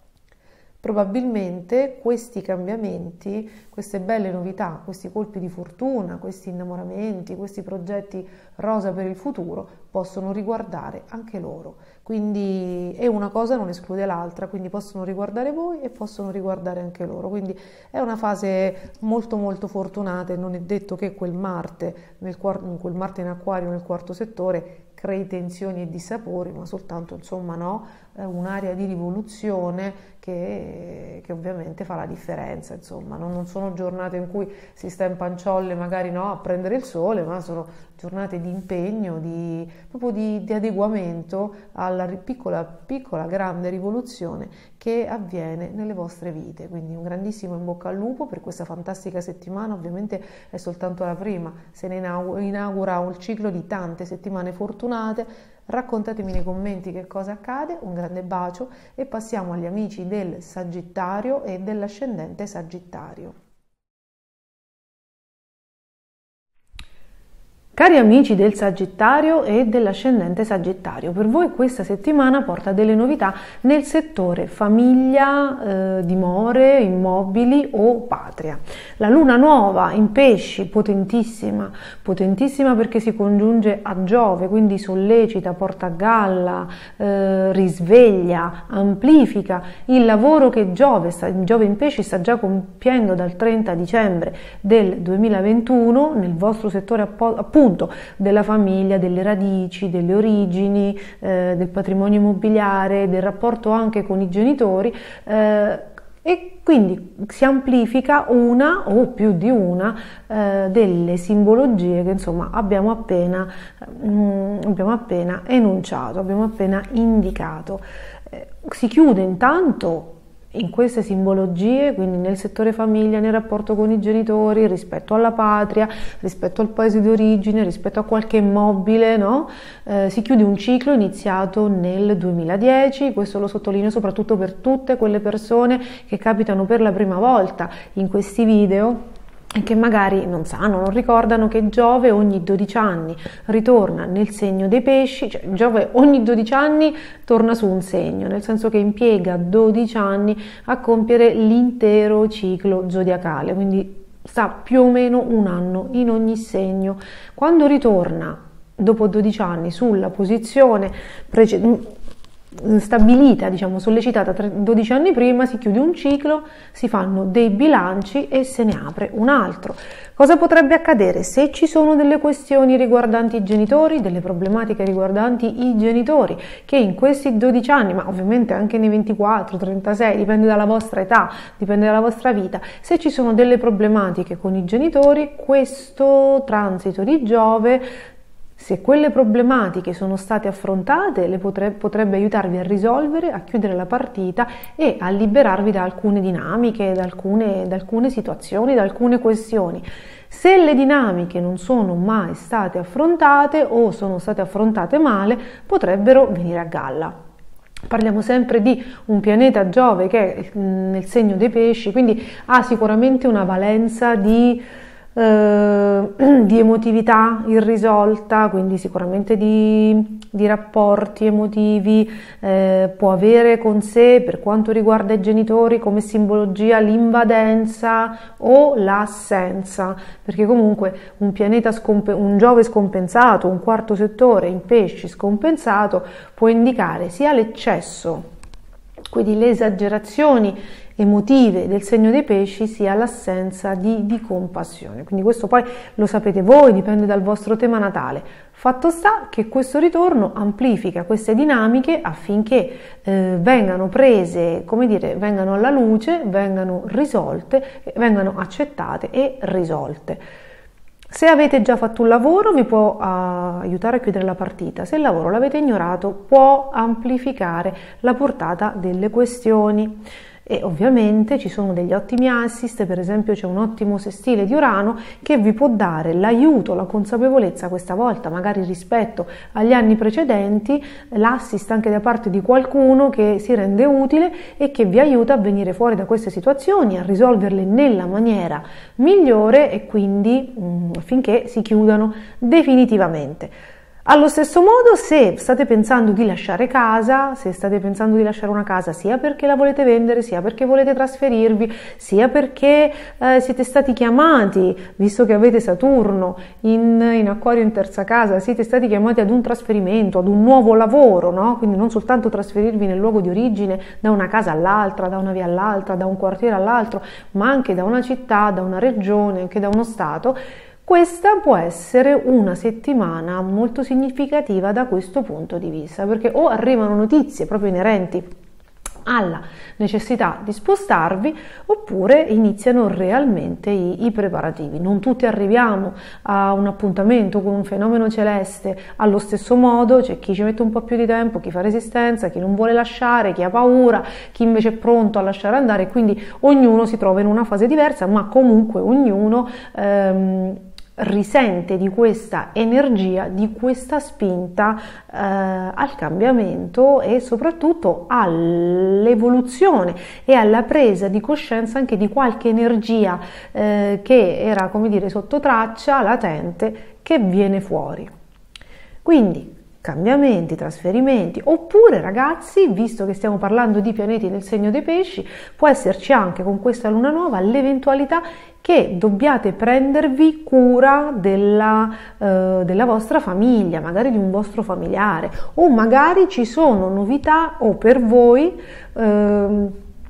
A: probabilmente questi cambiamenti, queste belle novità, questi colpi di fortuna, questi innamoramenti, questi progetti rosa per il futuro possono riguardare anche loro. Quindi, e una cosa non esclude l'altra, quindi possono riguardare voi e possono riguardare anche loro. Quindi è una fase molto molto fortunata, e non è detto che quel Marte, nel, quel Marte in Acquario nel quarto settore crei tensioni e dissapori, ma soltanto, insomma, no, un'area di rivoluzione che, che ovviamente fa la differenza. Insomma, non, non sono giornate in cui si sta in panciolle magari, no, a prendere il sole, ma sono giornate di impegno, di, proprio di, di adeguamento alla piccola, piccola, grande rivoluzione che avviene nelle vostre vite. Quindi un grandissimo in bocca al lupo per questa fantastica settimana. Ovviamente è soltanto la prima, se ne inaugura un ciclo di tante settimane fortunate. Raccontatemi nei commenti che cosa accade, un grande bacio, e passiamo agli amici del Sagittario e dell'ascendente Sagittario. Cari amici del Sagittario e dell'ascendente Sagittario, per voi questa settimana porta delle novità nel settore famiglia, eh, dimore, immobili o patria. La luna nuova in Pesci, potentissima, potentissima perché si congiunge a Giove, quindi sollecita, porta a galla, eh, risveglia, amplifica il lavoro che Giove, Giove in Pesci sta già compiendo dal trenta dicembre del duemilaventuno nel vostro settore appunto della famiglia, delle radici, delle origini, eh, del patrimonio immobiliare, del rapporto anche con i genitori, eh, e quindi si amplifica una o più di una eh, delle simbologie che insomma abbiamo appena, mm, abbiamo appena enunciato, abbiamo appena indicato. Eh, si chiude intanto in queste simbologie, quindi nel settore famiglia, nel rapporto con i genitori, rispetto alla patria, rispetto al paese di origine, rispetto a qualche immobile, no? Eh, si chiude un ciclo iniziato nel duemiladieci, questo lo sottolineo soprattutto per tutte quelle persone che capitano per la prima volta in questi video e che magari non sanno, non ricordano che Giove ogni dodici anni ritorna nel segno dei pesci, cioè Giove ogni dodici anni torna su un segno, nel senso che impiega dodici anni a compiere l'intero ciclo zodiacale, quindi sta più o meno un anno in ogni segno. Quando ritorna dopo dodici anni sulla posizione precedente, stabilita, diciamo sollecitata dodici anni prima, si chiude un ciclo, si fanno dei bilanci e se ne apre un altro. Cosa potrebbe accadere? Se ci sono delle questioni riguardanti i genitori, delle problematiche riguardanti i genitori, che in questi dodici anni, ma ovviamente anche nei ventiquattro, trentasei, dipende dalla vostra età, dipende dalla vostra vita, se ci sono delle problematiche con i genitori, questo transito di Giove, se quelle problematiche sono state affrontate, le potrebbe, potrebbe aiutarvi a risolvere, a chiudere la partita e a liberarvi da alcune dinamiche, da alcune, da alcune situazioni, da alcune questioni. Se le dinamiche non sono mai state affrontate o sono state affrontate male, potrebbero venire a galla. Parliamo sempre di un pianeta Giove che è nel segno dei pesci, quindi ha sicuramente una valenza di di emotività irrisolta, quindi sicuramente di, di rapporti emotivi, eh, può avere con sé, per quanto riguarda i genitori, come simbologia l'invadenza o l'assenza, perché comunque un pianeta scomp- un Giove scompensato, un quarto settore in pesci scompensato può indicare sia l'eccesso, quindi le esagerazioni emotive del segno dei pesci, sia l'assenza di, di compassione. Quindi questo poi lo sapete voi, dipende dal vostro tema natale. Fatto sta che questo ritorno amplifica queste dinamiche affinché eh, vengano prese, come dire, vengano alla luce, vengano risolte, vengano accettate e risolte. Se avete già fatto un lavoro vi può uh, aiutare a chiudere la partita, se il lavoro l'avete ignorato può amplificare la portata delle questioni. E ovviamente ci sono degli ottimi assist, per esempio c'è un ottimo sestile di Urano che vi può dare l'aiuto, la consapevolezza questa volta magari rispetto agli anni precedenti, l'assist anche da parte di qualcuno che si rende utile e che vi aiuta a venire fuori da queste situazioni, a risolverle nella maniera migliore e quindi mh, affinché si chiudano definitivamente. Allo stesso modo, se state pensando di lasciare casa, se state pensando di lasciare una casa sia perché la volete vendere, sia perché volete trasferirvi, sia perché eh, siete stati chiamati, visto che avete Saturno in, in Acquario in terza casa, siete stati chiamati ad un trasferimento, ad un nuovo lavoro, no? Quindi non soltanto trasferirvi nel luogo di origine, da una casa all'altra, da una via all'altra, da un quartiere all'altro, ma anche da una città, da una regione, anche da uno stato. Questa può essere una settimana molto significativa da questo punto di vista, perché o arrivano notizie proprio inerenti alla necessità di spostarvi, oppure iniziano realmente i, i preparativi. Non tutti arriviamo a un appuntamento con un fenomeno celeste allo stesso modo, c'è chi ci mette un po' più di tempo, chi fa resistenza, chi non vuole lasciare, chi ha paura, chi invece è pronto a lasciare andare, quindi ognuno si trova in una fase diversa, ma comunque ognuno ehm, risente di questa energia, di questa spinta eh, al cambiamento e soprattutto all'evoluzione e alla presa di coscienza anche di qualche energia eh, che era, come dire, sotto traccia, latente, che viene fuori. Quindi cambiamenti, trasferimenti, oppure ragazzi, visto che stiamo parlando di pianeti nel segno dei pesci, può esserci anche con questa luna nuova l'eventualità che dobbiate prendervi cura della, eh, della vostra famiglia, magari di un vostro familiare, o magari ci sono novità o per voi eh,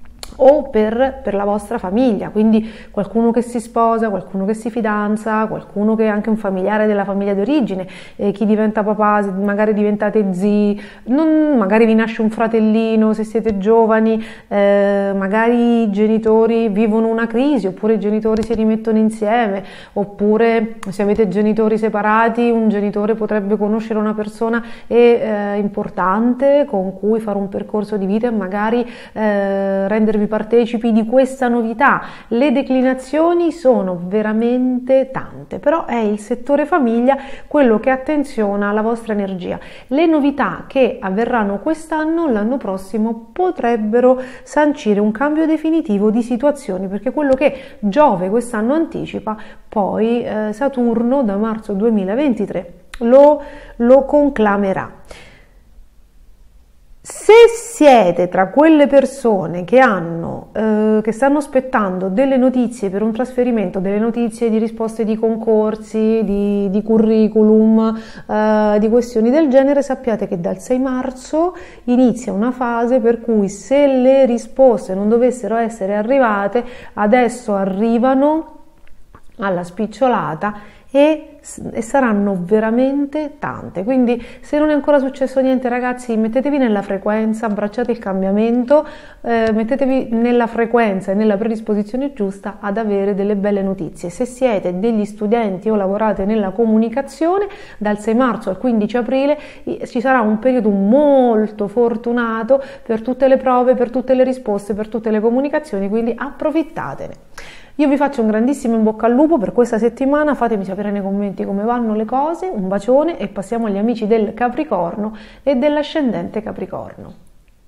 A: o per, per la vostra famiglia, quindi qualcuno che si sposa, qualcuno che si fidanza, qualcuno che è anche un familiare della famiglia di origine, eh, chi diventa papà, magari diventate zii, non, magari vi nasce un fratellino se siete giovani, eh, magari i genitori vivono una crisi, oppure i genitori si rimettono insieme, oppure se avete genitori separati, un genitore potrebbe conoscere una persona e, eh, importante con cui fare un percorso di vita e magari eh, rendervi partecipi, partecipi di questa novità. Le declinazioni sono veramente tante, però è il settore famiglia quello che attenziona la vostra energia. Le novità che avverranno quest'anno, l'anno prossimo potrebbero sancire un cambio definitivo di situazioni, perché quello che Giove quest'anno anticipa, poi eh, Saturno da marzo duemilaventitré lo, lo conclamerà. Se siete tra quelle persone che hanno, eh, che stanno aspettando delle notizie per un trasferimento, delle notizie di risposte di concorsi, di, di curriculum, eh, di questioni del genere, sappiate che dal sei marzo inizia una fase per cui se le risposte non dovessero essere arrivate, adesso arrivano alla spicciolata e, e saranno veramente tante. Quindi se non è ancora successo niente, ragazzi, mettetevi nella frequenza, abbracciate il cambiamento, eh, mettetevi nella frequenza e nella predisposizione giusta ad avere delle belle notizie. Se siete degli studenti o lavorate nella comunicazione, dal sei marzo al quindici aprile ci sarà un periodo molto fortunato per tutte le prove, per tutte le risposte, per tutte le comunicazioni, quindi approfittatene. Io vi faccio un grandissimo in bocca al lupo per questa settimana, fatemi sapere nei commenti come vanno le cose, un bacione e passiamo agli amici del Capricorno e dell'ascendente Capricorno.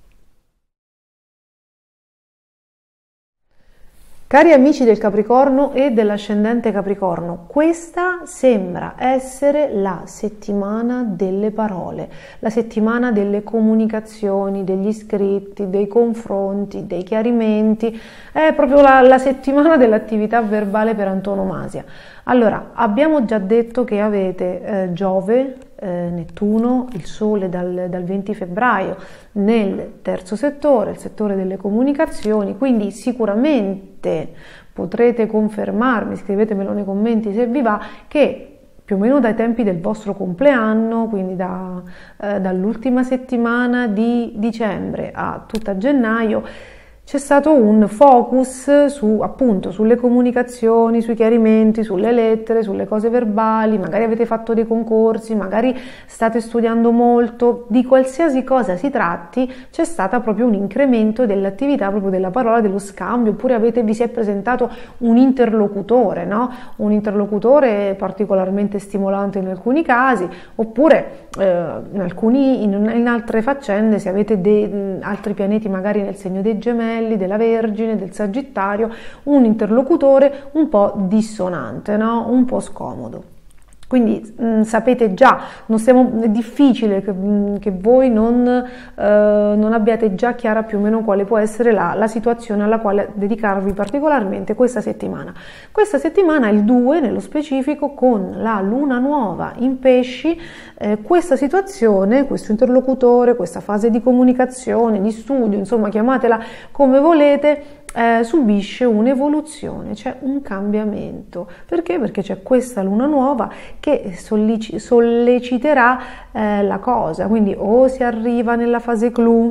A: Cari amici del Capricorno e dell'ascendente Capricorno, questa sembra essere la settimana delle parole, la settimana delle comunicazioni, degli scritti, dei confronti, dei chiarimenti, è proprio la, la settimana dell'attività verbale per antonomasia. Allora, abbiamo già detto che avete eh, Giove, eh, Nettuno, il Sole dal, dal venti febbraio nel terzo settore, il settore delle comunicazioni, quindi sicuramente potrete confermarmi, scrivetemelo nei commenti se vi va, che più o meno dai tempi del vostro compleanno, quindi da, eh, dall'ultima settimana di dicembre a tutta gennaio, c'è stato un focus su, appunto, sulle comunicazioni, sui chiarimenti, sulle lettere, sulle cose verbali, magari avete fatto dei concorsi, magari state studiando molto, di qualsiasi cosa si tratti c'è stato proprio un incremento dell'attività, proprio della parola, dello scambio, oppure avete, vi si è presentato un interlocutore, no? Un interlocutore particolarmente stimolante in alcuni casi, oppure eh, in, alcuni, in, in altre faccende, se avete dei, altri pianeti magari nel segno dei Gemelli, della Vergine, del Sagittario, un interlocutore un po' dissonante, no? Un po' scomodo. Quindi mh, sapete già, non stiamo, è difficile che, mh, che voi non, eh, non abbiate già chiara più o meno quale può essere la, la situazione alla quale dedicarvi particolarmente questa settimana. Questa settimana, il due nello specifico, con la luna nuova in Pesci, eh, questa situazione, questo interlocutore, questa fase di comunicazione, di studio, insomma chiamatela come volete, Eh, subisce un'evoluzione, c'è un cambiamento. Perché? Perché c'è questa luna nuova che sollici, solleciterà eh, la cosa, quindi o si arriva nella fase clou,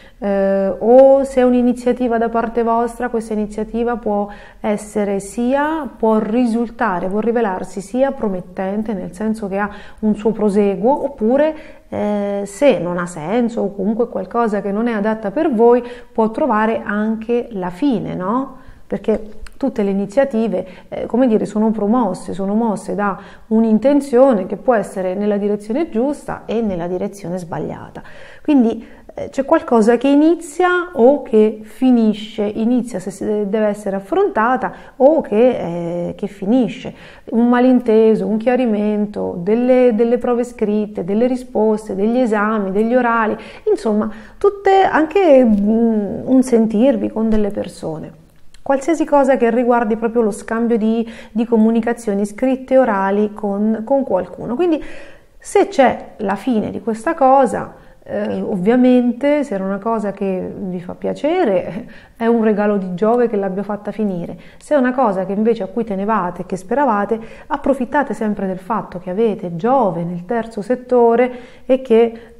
A: eh, o se è un'iniziativa da parte vostra, questa iniziativa può essere sia, può risultare, può rivelarsi sia promettente, nel senso che ha un suo proseguo, oppure Eh, se non ha senso o comunque qualcosa che non è adatta per voi, può trovare anche la fine, no? Perché tutte le iniziative, eh, come dire, sono promosse, sono mosse da un'intenzione che può essere nella direzione giusta e nella direzione sbagliata. Quindi eh, c'è qualcosa che inizia o che finisce, inizia se deve essere affrontata o che, eh, che finisce. Un malinteso, un chiarimento, delle, delle prove scritte, delle risposte, degli esami, degli orali, insomma, tutte, anche mh, un sentirvi con delle persone. Qualsiasi cosa che riguardi proprio lo scambio di, di comunicazioni scritte e orali con, con qualcuno. Quindi se c'è la fine di questa cosa, eh, ovviamente se era una cosa che vi fa piacere, è un regalo di Giove che l'abbia fatta finire. Se è una cosa che invece a cui tenevate, che speravate, approfittate sempre del fatto che avete Giove nel terzo settore e che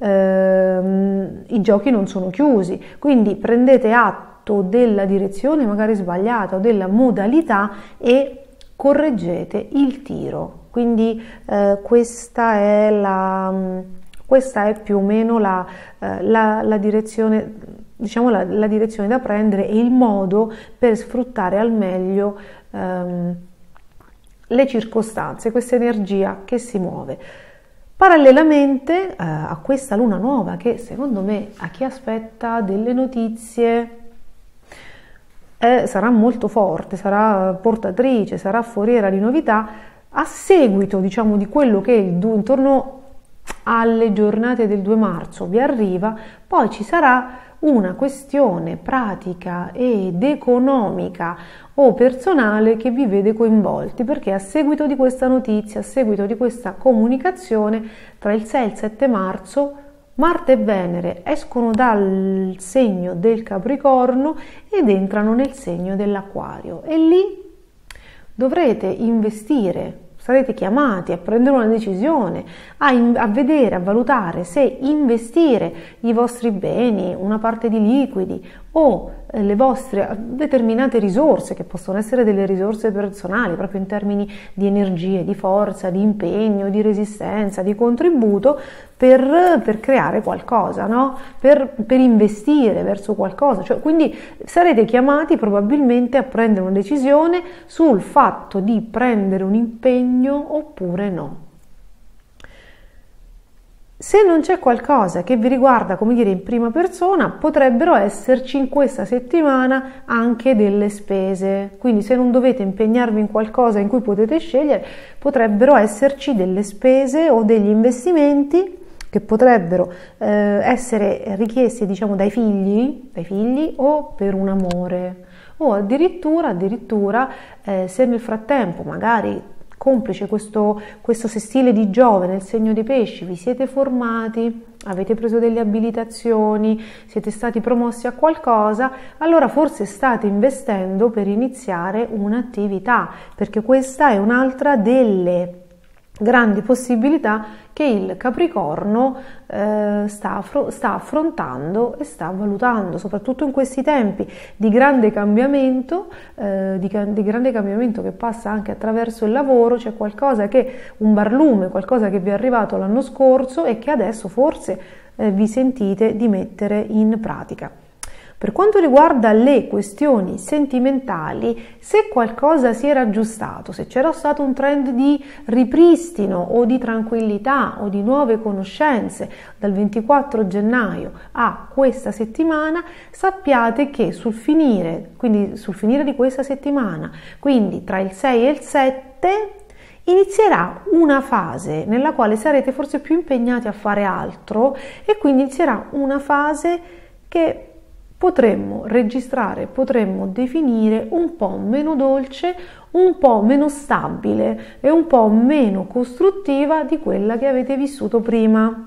A: ehm, i giochi non sono chiusi. Quindi prendete atto della direzione magari sbagliata o della modalità e correggete il tiro. Quindi eh, questa è la questa è più o meno la, eh, la, la direzione diciamo la, la direzione da prendere e il modo per sfruttare al meglio ehm, le circostanze, questa energia che si muove. Parallelamente eh, a questa luna nuova, che secondo me a chi aspetta delle notizie eh, sarà molto forte, sarà portatrice, sarà foriera di novità, a seguito, diciamo, di quello che il due, intorno alle giornate del due marzo vi arriva, poi ci sarà una questione pratica ed economica o personale che vi vede coinvolti, perché a seguito di questa notizia, a seguito di questa comunicazione, tra il sei e il sette marzo Marte e Venere escono dal segno del Capricorno ed entrano nel segno dell'Acquario, e lì dovrete investire, sarete chiamati a prendere una decisione, a, in, a vedere, a valutare se investire i vostri beni, una parte di liquidi o eh, le vostre determinate risorse, che possono essere delle risorse personali, proprio in termini di energie, di forza, di impegno, di resistenza, di contributo, per, per creare qualcosa, no? per, per investire verso qualcosa. Cioè, quindi sarete chiamati probabilmente a prendere una decisione sul fatto di prendere un impegno oppure no. Se non c'è qualcosa che vi riguarda, come dire, in prima persona, potrebbero esserci in questa settimana anche delle spese. Quindi se non dovete impegnarvi in qualcosa in cui potete scegliere, potrebbero esserci delle spese o degli investimenti che potrebbero eh, essere richiesti, diciamo, dai figli, dai figli o per un amore. O addirittura, addirittura eh, se nel frattempo magari complice questo, questo sestile di Giove nel segno dei Pesci, vi siete formati, avete preso delle abilitazioni, siete stati promossi a qualcosa, allora forse state investendo per iniziare un'attività, perché questa è un'altra delle grandi possibilità che il Capricorno eh, sta, sta affrontando e sta valutando, soprattutto in questi tempi di grande cambiamento, eh, di, di grande cambiamento che passa anche attraverso il lavoro. C'è qualcosa che, un barlume, qualcosa che vi è arrivato l'anno scorso e che adesso forse eh, vi sentite di mettere in pratica. Per quanto riguarda le questioni sentimentali, se qualcosa si era aggiustato, se c'era stato un trend di ripristino o di tranquillità o di nuove conoscenze dal ventiquattro gennaio a questa settimana, sappiate che sul finire, quindi sul finire di questa settimana, quindi tra il sei e il sette, inizierà una fase nella quale sarete forse più impegnati a fare altro, e quindi inizierà una fase che potremmo registrare, potremmo definire un po' meno dolce, un po' meno stabile e un po' meno costruttiva di quella che avete vissuto prima.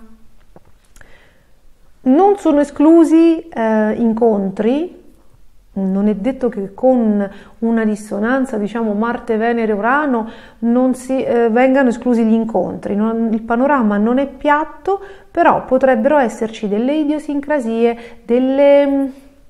A: Non sono esclusi eh, incontri, non è detto che con una dissonanza, diciamo Marte-Venere-Urano, non si eh, vengano esclusi gli incontri. Non, il panorama non è piatto, però potrebbero esserci delle idiosincrasie, delle...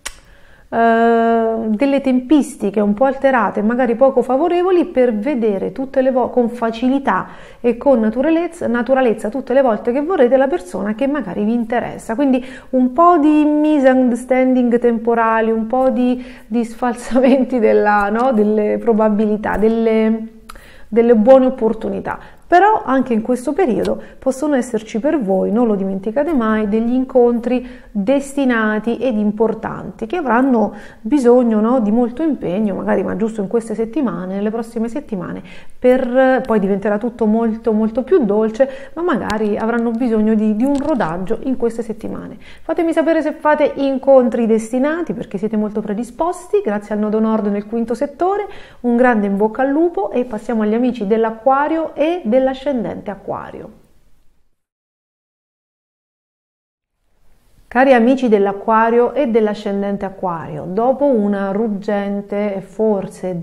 A: Uh, delle tempistiche un po' alterate, magari poco favorevoli, per vedere tutte le volte con facilità e con naturalezza, naturalezza tutte le volte che vorrete la persona che magari vi interessa. Quindi un po' di misunderstanding temporali, un po' di, di sfalsamenti della, no, delle probabilità, delle, delle buone opportunità. Però anche in questo periodo possono esserci per voi, non lo dimenticate mai, degli incontri destinati ed importanti che avranno bisogno, no, di molto impegno, magari ma giusto in queste settimane, nelle prossime settimane, per poi diventerà tutto molto molto più dolce, ma magari avranno bisogno di, di un rodaggio in queste settimane. Fatemi sapere se fate incontri destinati, perché siete molto predisposti, grazie al nodo nord nel quinto settore. Un grande in bocca al lupo, e passiamo agli amici dell'Acquario e dell'ascendente Acquario. Cari amici dell'Acquario e dell'ascendente Acquario, dopo una ruggente e forse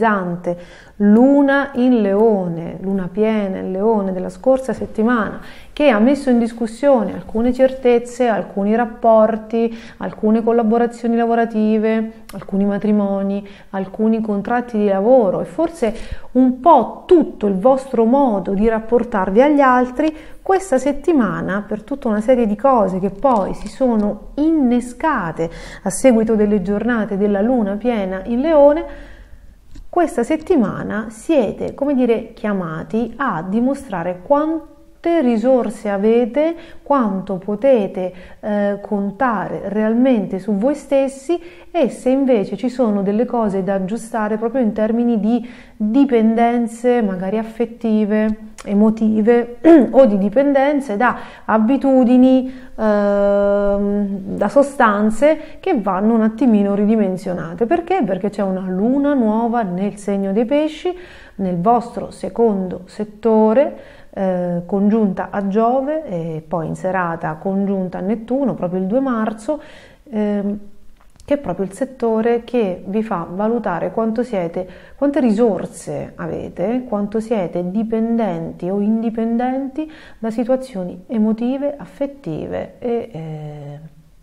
A: destabilizzante luna in Leone, luna piena in Leone della scorsa settimana, che ha messo in discussione alcune certezze, alcuni rapporti, alcune collaborazioni lavorative, alcuni matrimoni, alcuni contratti di lavoro e forse un po' tutto il vostro modo di rapportarvi agli altri, questa settimana, per tutta una serie di cose che poi si sono innescate a seguito delle giornate della luna piena in Leone, questa settimana siete, come dire, chiamati a dimostrare quanto risorse avete, quanto potete eh, contare realmente su voi stessi e se invece ci sono delle cose da aggiustare proprio in termini di dipendenze magari affettive, emotive o di dipendenze da abitudini, eh, da sostanze che vanno un attimino ridimensionate. Perché? Perché c'è una luna nuova nel segno dei pesci, nel vostro secondo settore, Eh, congiunta a Giove e poi in serata congiunta a Nettuno proprio il due marzo, eh, che è proprio il settore che vi fa valutare quanto siete, quante risorse avete, quanto siete dipendenti o indipendenti da situazioni emotive, affettive e, eh,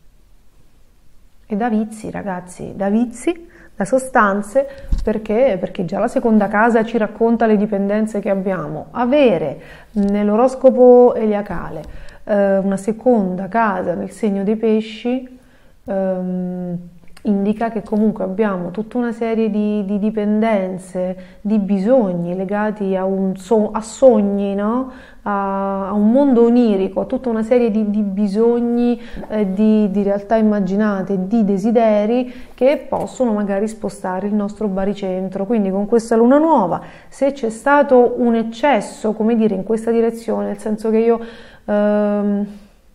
A: e da vizi, ragazzi, da vizi, da sostanze. Perché? Perché già la seconda casa ci racconta le dipendenze che abbiamo. Avere nell'oroscopo eliacale eh, una seconda casa nel segno dei pesci ehm, indica che comunque abbiamo tutta una serie di, di dipendenze, di bisogni legati a, un so, a sogni, no? a, a un mondo onirico, a tutta una serie di, di bisogni, eh, di, di realtà immaginate, di desideri che possono magari spostare il nostro baricentro. Quindi con questa luna nuova, se c'è stato un eccesso, come dire, in questa direzione, nel senso che io ehm,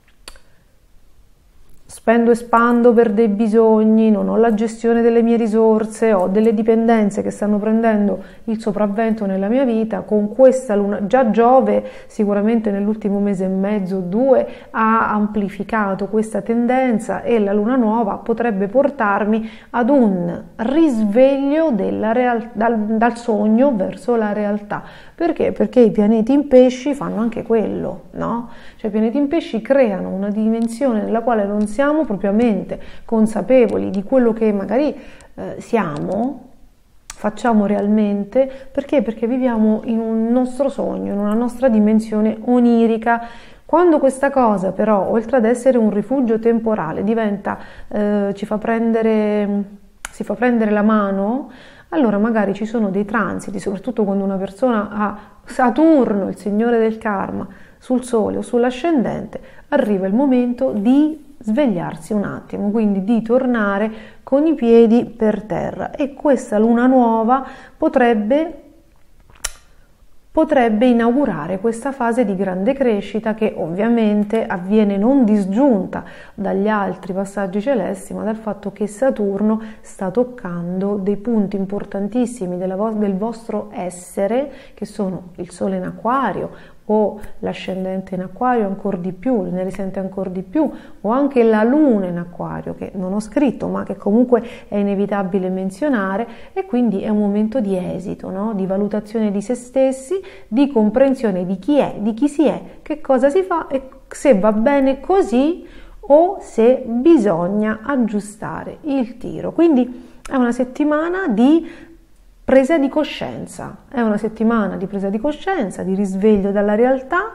A: spendo e spando per dei bisogni, non ho la gestione delle mie risorse, ho delle dipendenze che stanno prendendo il sopravvento nella mia vita, con questa luna, già Giove sicuramente nell'ultimo mese e mezzo, due, ha amplificato questa tendenza e la luna nuova potrebbe portarmi ad un risveglio della real, dal, dal sogno verso la realtà. Perché? Perché i pianeti in pesci fanno anche quello, no? Cioè i pianeti in pesci creano una dimensione nella quale non siamo propriamente consapevoli di quello che magari eh, siamo, facciamo realmente. Perché? Perché viviamo in un nostro sogno, in una nostra dimensione onirica. Quando questa cosa però, oltre ad essere un rifugio temporale, diventa, eh, ci fa prendere, si fa prendere la mano, allora magari ci sono dei transiti, soprattutto quando una persona ha Saturno, il signore del karma, sul sole o sull'ascendente, arriva il momento di svegliarsi un attimo, quindi di tornare con i piedi per terra, e questa luna nuova potrebbe potrebbe inaugurare questa fase di grande crescita che ovviamente avviene non disgiunta dagli altri passaggi celesti, ma dal fatto che Saturno sta toccando dei punti importantissimi della vo- del vostro essere, che sono il Sole in Acquario o l'ascendente in Acquario ancora di più, ne risente ancora di più, o anche la Luna in Acquario, che non ho scritto ma che comunque è inevitabile menzionare, e quindi è un momento di esito, no? Di valutazione di se stessi, di comprensione di chi è, di chi si è, che cosa si fa e se va bene così o se bisogna aggiustare il tiro. Quindi è una settimana di presa di coscienza, è una settimana di presa di coscienza, di risveglio dalla realtà,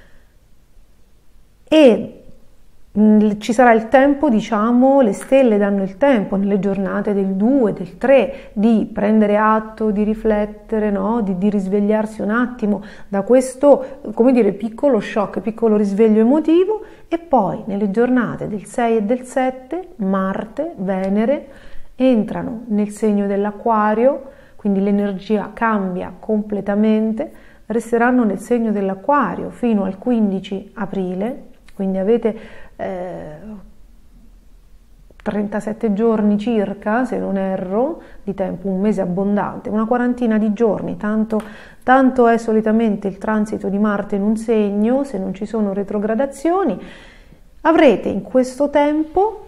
A: e mh, ci sarà il tempo, diciamo, le stelle danno il tempo nelle giornate del due, del tre, di prendere atto, di riflettere, no? di, di risvegliarsi un attimo da questo, come dire, piccolo shock, piccolo risveglio emotivo, e poi nelle giornate del sei e del sette Marte, Venere entrano nel segno dell'Acquario. Quindi l'energia cambia completamente, resteranno nel segno dell'Acquario fino al quindici aprile, quindi avete eh, trentasette giorni circa, se non erro, di tempo, un mese abbondante, una quarantina di giorni, tanto, tanto è solitamente il transito di Marte in un segno, se non ci sono retrogradazioni. Avrete in questo tempo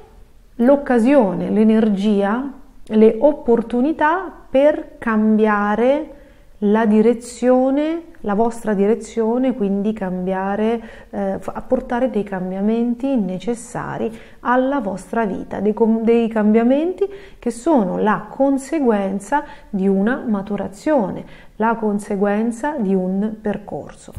A: l'occasione, l'energia, le opportunità per cambiare la direzione, la vostra direzione, quindi cambiare, eh, apportare dei cambiamenti necessari alla vostra vita, dei, dei cambiamenti che sono la conseguenza di una maturazione, la conseguenza di un percorso.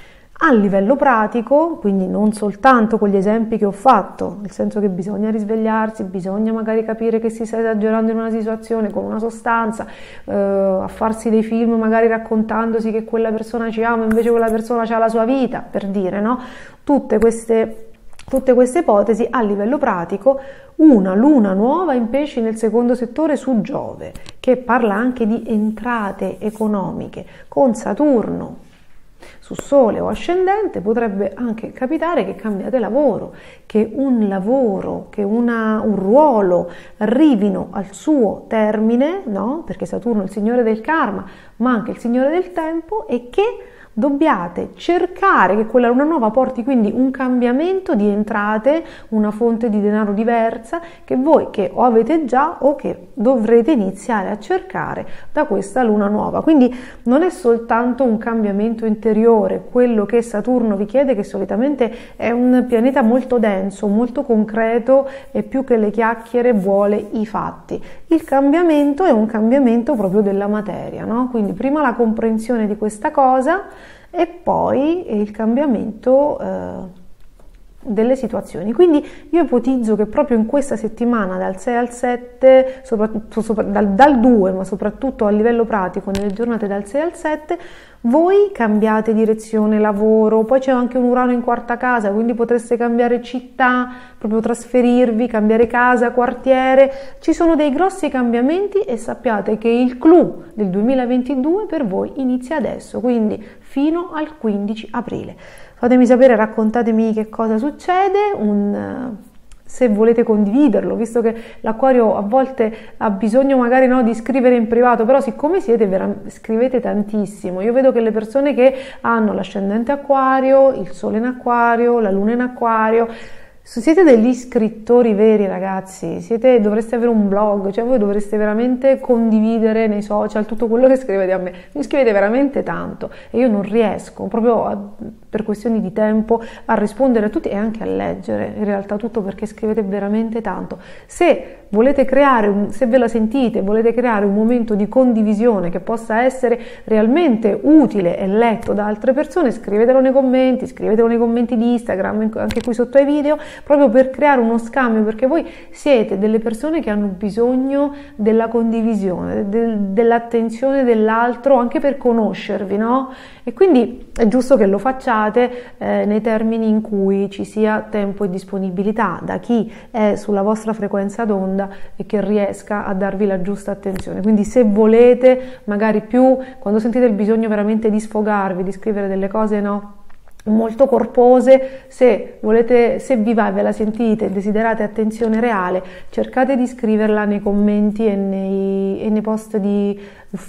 A: A livello pratico, quindi non soltanto con gli esempi che ho fatto, nel senso che bisogna risvegliarsi, bisogna magari capire che si sta esagerando in una situazione con una sostanza, eh, a farsi dei film magari raccontandosi che quella persona ci ama, invece quella persona ha la sua vita, per dire, no? Tutte queste, tutte queste ipotesi a livello pratico. Una luna nuova in pesci nel secondo settore su Giove, che parla anche di entrate economiche, con Saturno su Sole o ascendente. Potrebbe anche capitare che cambiate lavoro, che un lavoro, che una, un ruolo arrivino al suo termine, no? Perché Saturno è il signore del karma, ma anche il signore del tempo, e che dobbiate cercare che quella luna nuova porti quindi un cambiamento di entrate, una fonte di denaro diversa che voi che o avete già o che dovrete iniziare a cercare da questa luna nuova. Quindi non è soltanto un cambiamento interiore, quello che Saturno vi chiede, che solitamente è un pianeta molto denso, molto concreto, e più che le chiacchiere vuole i fatti. Il cambiamento è un cambiamento proprio della materia, no? Quindi prima la comprensione di questa cosa e poi il cambiamento eh, delle situazioni. Quindi io ipotizzo che proprio in questa settimana dal sei al sette, soprattutto sopra, dal, dal due, ma soprattutto a livello pratico nelle giornate dal sei al sette, voi cambiate direzione lavoro. Poi c'è anche un Urano in quarta casa, quindi potreste cambiare città, proprio trasferirvi, cambiare casa, quartiere. Ci sono dei grossi cambiamenti e sappiate che il clou del duemilaventidue per voi inizia adesso, quindi fino al quindici aprile. Fatemi sapere, raccontatemi che cosa succede, un, se volete condividerlo, visto che l'Acquario a volte ha bisogno magari no, di scrivere in privato, però siccome siete veramente, scrivete tantissimo. Io vedo che le persone che hanno l'ascendente Acquario, il Sole in Acquario, la Luna in Acquario, siete degli scrittori veri, ragazzi. Siete, dovreste avere un blog, cioè voi dovreste veramente condividere nei social tutto quello che scrivete a me. Mi scrivete veramente tanto e io non riesco proprio a, per questioni di tempo a rispondere a tutti e anche a leggere in realtà tutto, perché scrivete veramente tanto. Se volete creare, un, se ve la sentite, volete creare un momento di condivisione che possa essere realmente utile e letto da altre persone, scrivetelo nei commenti, scrivetelo nei commenti di Instagram, anche qui sotto ai video, proprio per creare uno scambio, perché voi siete delle persone che hanno bisogno della condivisione, de, dell'attenzione dell'altro, anche per conoscervi, no? E quindi è giusto che lo facciate eh, nei termini in cui ci sia tempo e disponibilità da chi è sulla vostra frequenza d'onda e che riesca a darvi la giusta attenzione. Quindi se volete, magari più quando sentite il bisogno veramente di sfogarvi, di scrivere delle cose, no? molto corpose, se volete, se vi va e ve la sentite e desiderate attenzione reale, cercate di scriverla nei commenti e nei, e nei post di,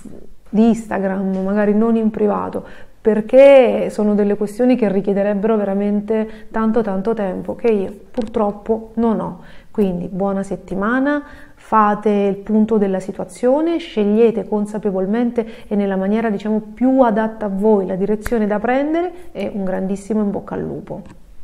A: di Instagram, magari non in privato, perché sono delle questioni che richiederebbero veramente tanto tanto tempo che io purtroppo non ho. Quindi buona settimana, fate il punto della situazione, scegliete consapevolmente e nella maniera diciamo più adatta a voi la direzione da prendere e un grandissimo in bocca al lupo.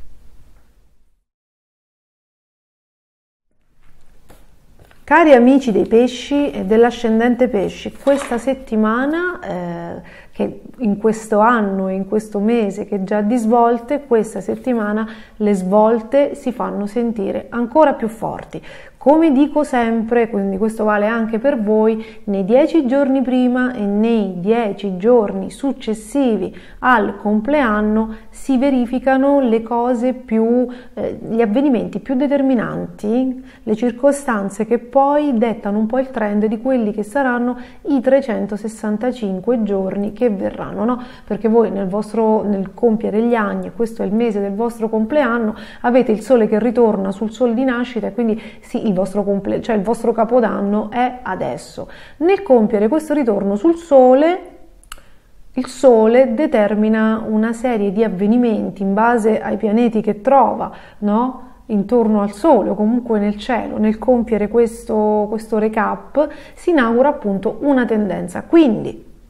A: Cari amici dei pesci e dell'ascendente pesci, questa settimana, eh, che in questo anno e in questo mese che già di svolte, questa settimana le svolte si fanno sentire ancora più forti. Come dico sempre, quindi questo vale anche per voi, nei dieci giorni prima e nei dieci giorni successivi al compleanno si verificano le cose più, eh, gli avvenimenti più determinanti, le circostanze che poi dettano un po' il trend di quelli che saranno i trecentosessantacinque giorni che verranno, no? Perché voi nel vostro, nel compiere gli anni, questo è il mese del vostro compleanno, avete il sole che ritorna sul sole di nascita e quindi sì, il vostro comple- cioè il vostro capodanno è adesso. Nel compiere questo ritorno sul sole, il sole determina una serie di avvenimenti in base ai pianeti che trova, no? Intorno al sole o comunque nel cielo. Nel compiere questo, questo recap si inaugura appunto una tendenza. Quindi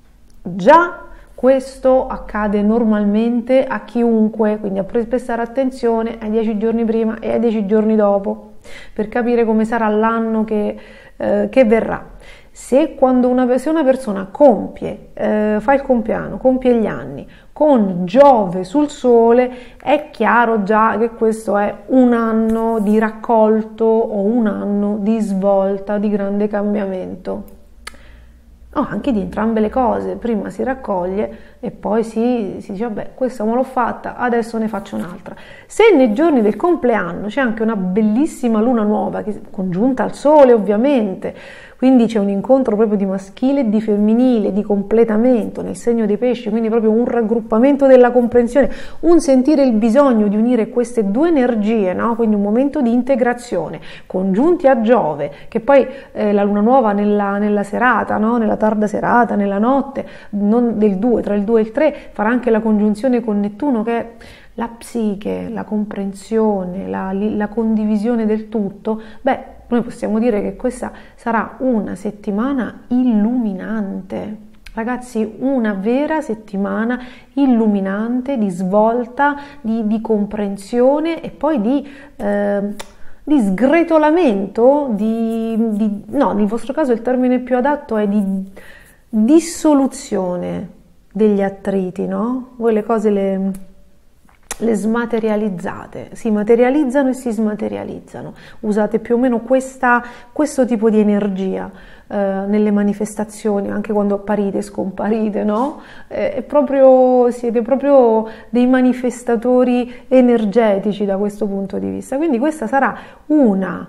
A: Già questo accade normalmente a chiunque, quindi a prestare attenzione ai dieci giorni prima e ai dieci giorni dopo, per capire come sarà l'anno che, eh, che verrà. Se quando una, se una persona compie, eh, fa il compleanno, compie gli anni con Giove sul Sole, è chiaro già che questo è un anno di raccolto o un anno di svolta, di grande cambiamento. Oh, anche di entrambe le cose, prima si raccoglie e poi si, si dice vabbè, questa me l'ho fatta, adesso ne faccio un'altra. Se nei giorni del compleanno c'è anche una bellissima luna nuova, che, congiunta al sole ovviamente, quindi c'è un incontro proprio di maschile e di femminile, di completamento nel segno dei pesci, quindi proprio un raggruppamento della comprensione, un sentire il bisogno di unire queste due energie, no? Quindi un momento di integrazione, congiunti a Giove, che poi eh, la luna nuova nella, nella serata, no? Nella tarda serata, nella notte, non del due, tra il due e il tre, farà anche la congiunzione con Nettuno, che è la psiche, la comprensione, la, la condivisione del tutto. Beh, noi possiamo dire che questa sarà una settimana illuminante. Ragazzi, una vera settimana illuminante, di svolta, di, di comprensione e poi di, eh, di sgretolamento, di, di, no, nel vostro caso il termine più adatto è di dissoluzione degli attriti, no? Voi le cose le... le smaterializzate, si materializzano e si smaterializzano, usate più o meno questa, questo tipo di energia eh, nelle manifestazioni, anche quando apparite, scomparite, no? Eh, è proprio, siete proprio dei manifestatori energetici da questo punto di vista, quindi questa sarà una,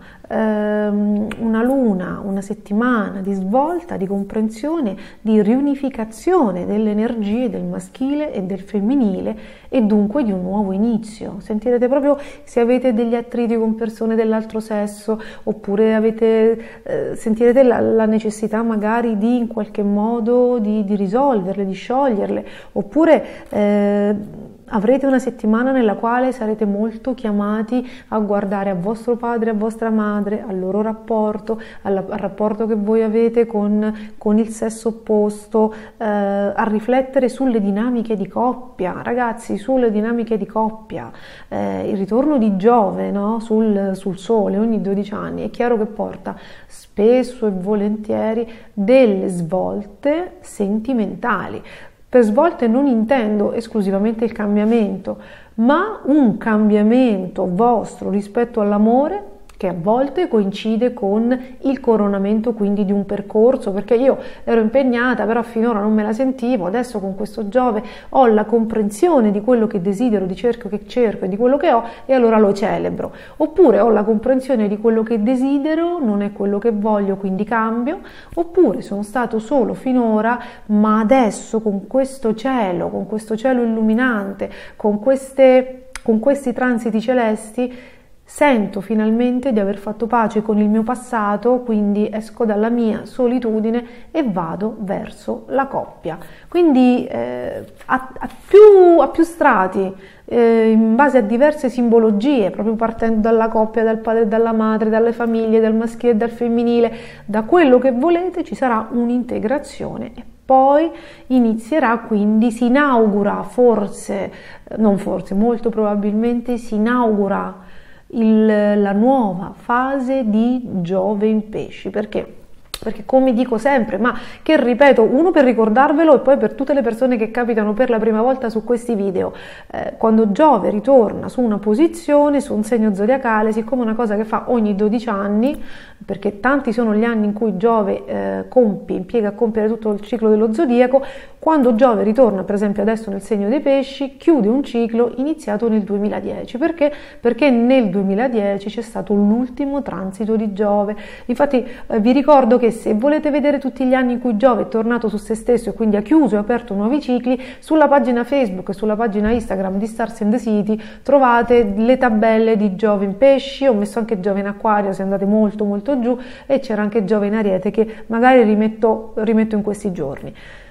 A: ehm, una luna, una settimana di svolta, di comprensione, di riunificazione delle energie del maschile e del femminile e dunque di un nuovo inizio. Sentirete proprio se avete degli attriti con persone dell'altro sesso, oppure avete, eh, sentirete la, la necessità magari di in qualche modo di, di risolverle, di scioglierle, oppure eh, avrete una settimana nella quale sarete molto chiamati a guardare a vostro padre, a vostra madre, al loro rapporto, al, al rapporto che voi avete con, con il sesso opposto, eh, a riflettere sulle dinamiche di coppia, ragazzi, sulle dinamiche di coppia. Eh, il ritorno di Giove, no? sul, sul Sole ogni dodici anni è chiaro che porta spesso e volentieri delle svolte sentimentali. Per svolte non intendo esclusivamente il cambiamento, ma un cambiamento vostro rispetto all'amore che a volte coincide con il coronamento quindi di un percorso, perché io ero impegnata però finora non me la sentivo, adesso con questo Giove ho la comprensione di quello che desidero, di cerco che cerco e di quello che ho e allora lo celebro, oppure ho la comprensione di quello che desidero, non è quello che voglio quindi cambio, oppure sono stato solo finora ma adesso con questo cielo, con questo cielo illuminante, con, queste, con questi transiti celesti sento finalmente di aver fatto pace con il mio passato, quindi esco dalla mia solitudine e vado verso la coppia. Quindi eh, a, a, più, a più strati, eh, in base a diverse simbologie, proprio partendo dalla coppia, dal padre e dalla madre, dalle famiglie, dal maschile e dal femminile, da quello che volete ci sarà un'integrazione e poi inizierà, quindi si inaugura forse, non forse, molto probabilmente si inaugura Il, la nuova fase di Giove in Pesci. Perché? Perché come dico sempre, ma che ripeto, uno per ricordarvelo e poi per tutte le persone che capitano per la prima volta su questi video, eh, quando Giove ritorna su una posizione, su un segno zodiacale, siccome è una cosa che fa ogni dodici anni, perché tanti sono gli anni in cui Giove eh, compie, impiega a compiere tutto il ciclo dello zodiaco, quando Giove ritorna per esempio adesso nel segno dei pesci, chiude un ciclo iniziato nel duemiladieci. Perché? Perché nel duemiladieci c'è stato l'ultimo transito di Giove. Infatti eh, vi ricordo che se volete vedere tutti gli anni in cui Giove è tornato su se stesso e quindi ha chiuso e aperto nuovi cicli, sulla pagina Facebook e sulla pagina Instagram di Stars and the City trovate le tabelle di Giove in Pesci, ho messo anche Giove in Acquario se andate molto molto giù, e c'era anche Giove in Ariete che magari rimetto, rimetto in questi giorni.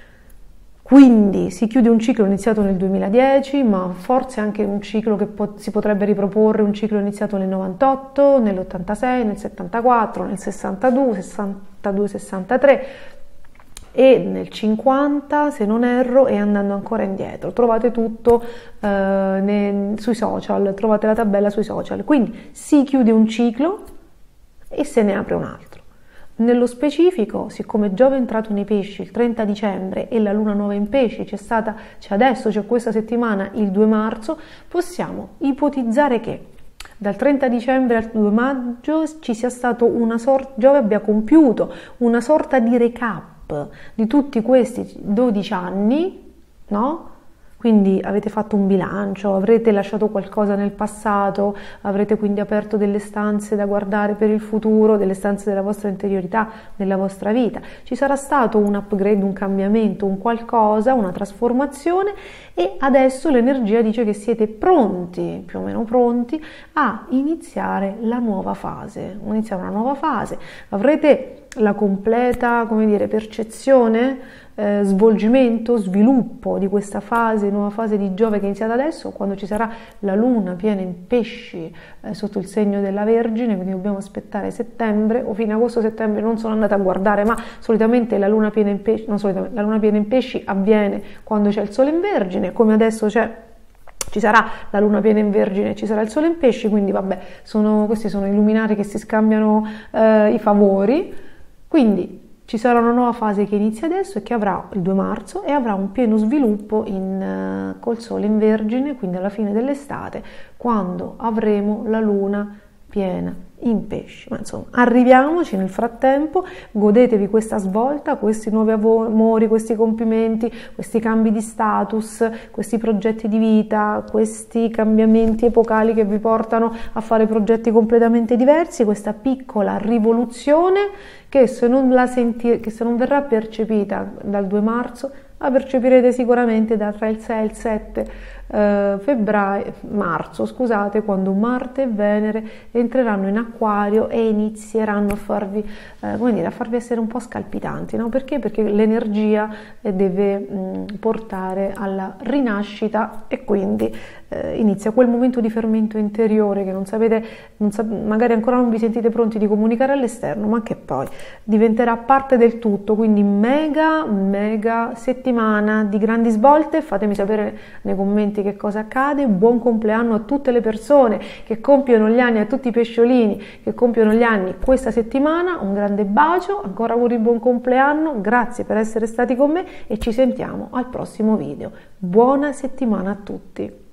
A: Quindi si chiude un ciclo iniziato nel duemiladieci, ma forse anche un ciclo che po- si potrebbe riproporre, un ciclo iniziato nel novantotto, nell'ottantasei, nel settantaquattro, nel sessantadue, sessantadue sessantatré, e nel cinquanta, se non erro, e andando ancora indietro. Trovate tutto eh, nei, sui social, trovate la tabella sui social. Quindi si chiude un ciclo e se ne apre un altro. Nello specifico, siccome Giove è entrato nei pesci il trenta dicembre e la luna nuova in pesci c'è stata, c'è adesso, c'è questa settimana, il due marzo, possiamo ipotizzare che dal trenta dicembre al due maggio ci sia stato una sorta, Giove abbia compiuto una sorta di recap di tutti questi dodici anni, no? Quindi avete fatto un bilancio, avrete lasciato qualcosa nel passato, avrete quindi aperto delle stanze da guardare per il futuro, delle stanze della vostra interiorità, della vostra vita. Ci sarà stato un upgrade, un cambiamento, un qualcosa, una trasformazione e adesso l'energia dice che siete pronti, più o meno pronti, a iniziare la nuova fase. Iniziare una nuova fase. Avrete la completa, come dire, percezione, eh, svolgimento, sviluppo di questa fase, nuova fase di Giove che è iniziata adesso, quando ci sarà la luna piena in pesci eh, sotto il segno della Vergine, quindi dobbiamo aspettare settembre o fine agosto-settembre. Non sono andata a guardare, ma solitamente la luna piena in pesci, non solitamente, la luna piena in pesci avviene quando c'è il sole in Vergine, come adesso c'è. Ci sarà la luna piena in Vergine, ci sarà il sole in pesci, quindi vabbè, sono, questi sono i luminari che si scambiano eh, i favori. Quindi ci sarà una nuova fase che inizia adesso e che avrà il due marzo e avrà un pieno sviluppo in, uh, col sole in Vergine, quindi alla fine dell'estate, quando avremo la luna piena in pesci. Ma insomma, arriviamoci nel frattempo, godetevi questa svolta, questi nuovi amori, questi compimenti, questi cambi di status, questi progetti di vita, questi cambiamenti epocali che vi portano a fare progetti completamente diversi, questa piccola rivoluzione che se non la sentire, che se non verrà percepita dal due marzo, la percepirete sicuramente da tra il sei e il sette eh, febbraio, marzo, scusate, quando Marte e Venere entreranno in Acquario e inizieranno a farvi, eh, come dire, a farvi essere un po' scalpitanti, no? Perché? Perché l'energia deve mh, portare alla rinascita e quindi eh, inizia quel momento di fermento interiore che non sapete, non sa- magari ancora non vi sentite pronti di comunicare all'esterno, ma che poi diventerà parte del tutto, quindi mega, mega settimana di grandi svolte. Fatemi sapere nei commenti che cosa accade. Buon compleanno a tutte le persone che compiono gli anni, a tutti i pesciolini che compiono gli anni questa settimana. Un grande bacio, ancora auguri di buon compleanno, grazie per essere stati con me e ci sentiamo al prossimo video. Buona settimana a tutti.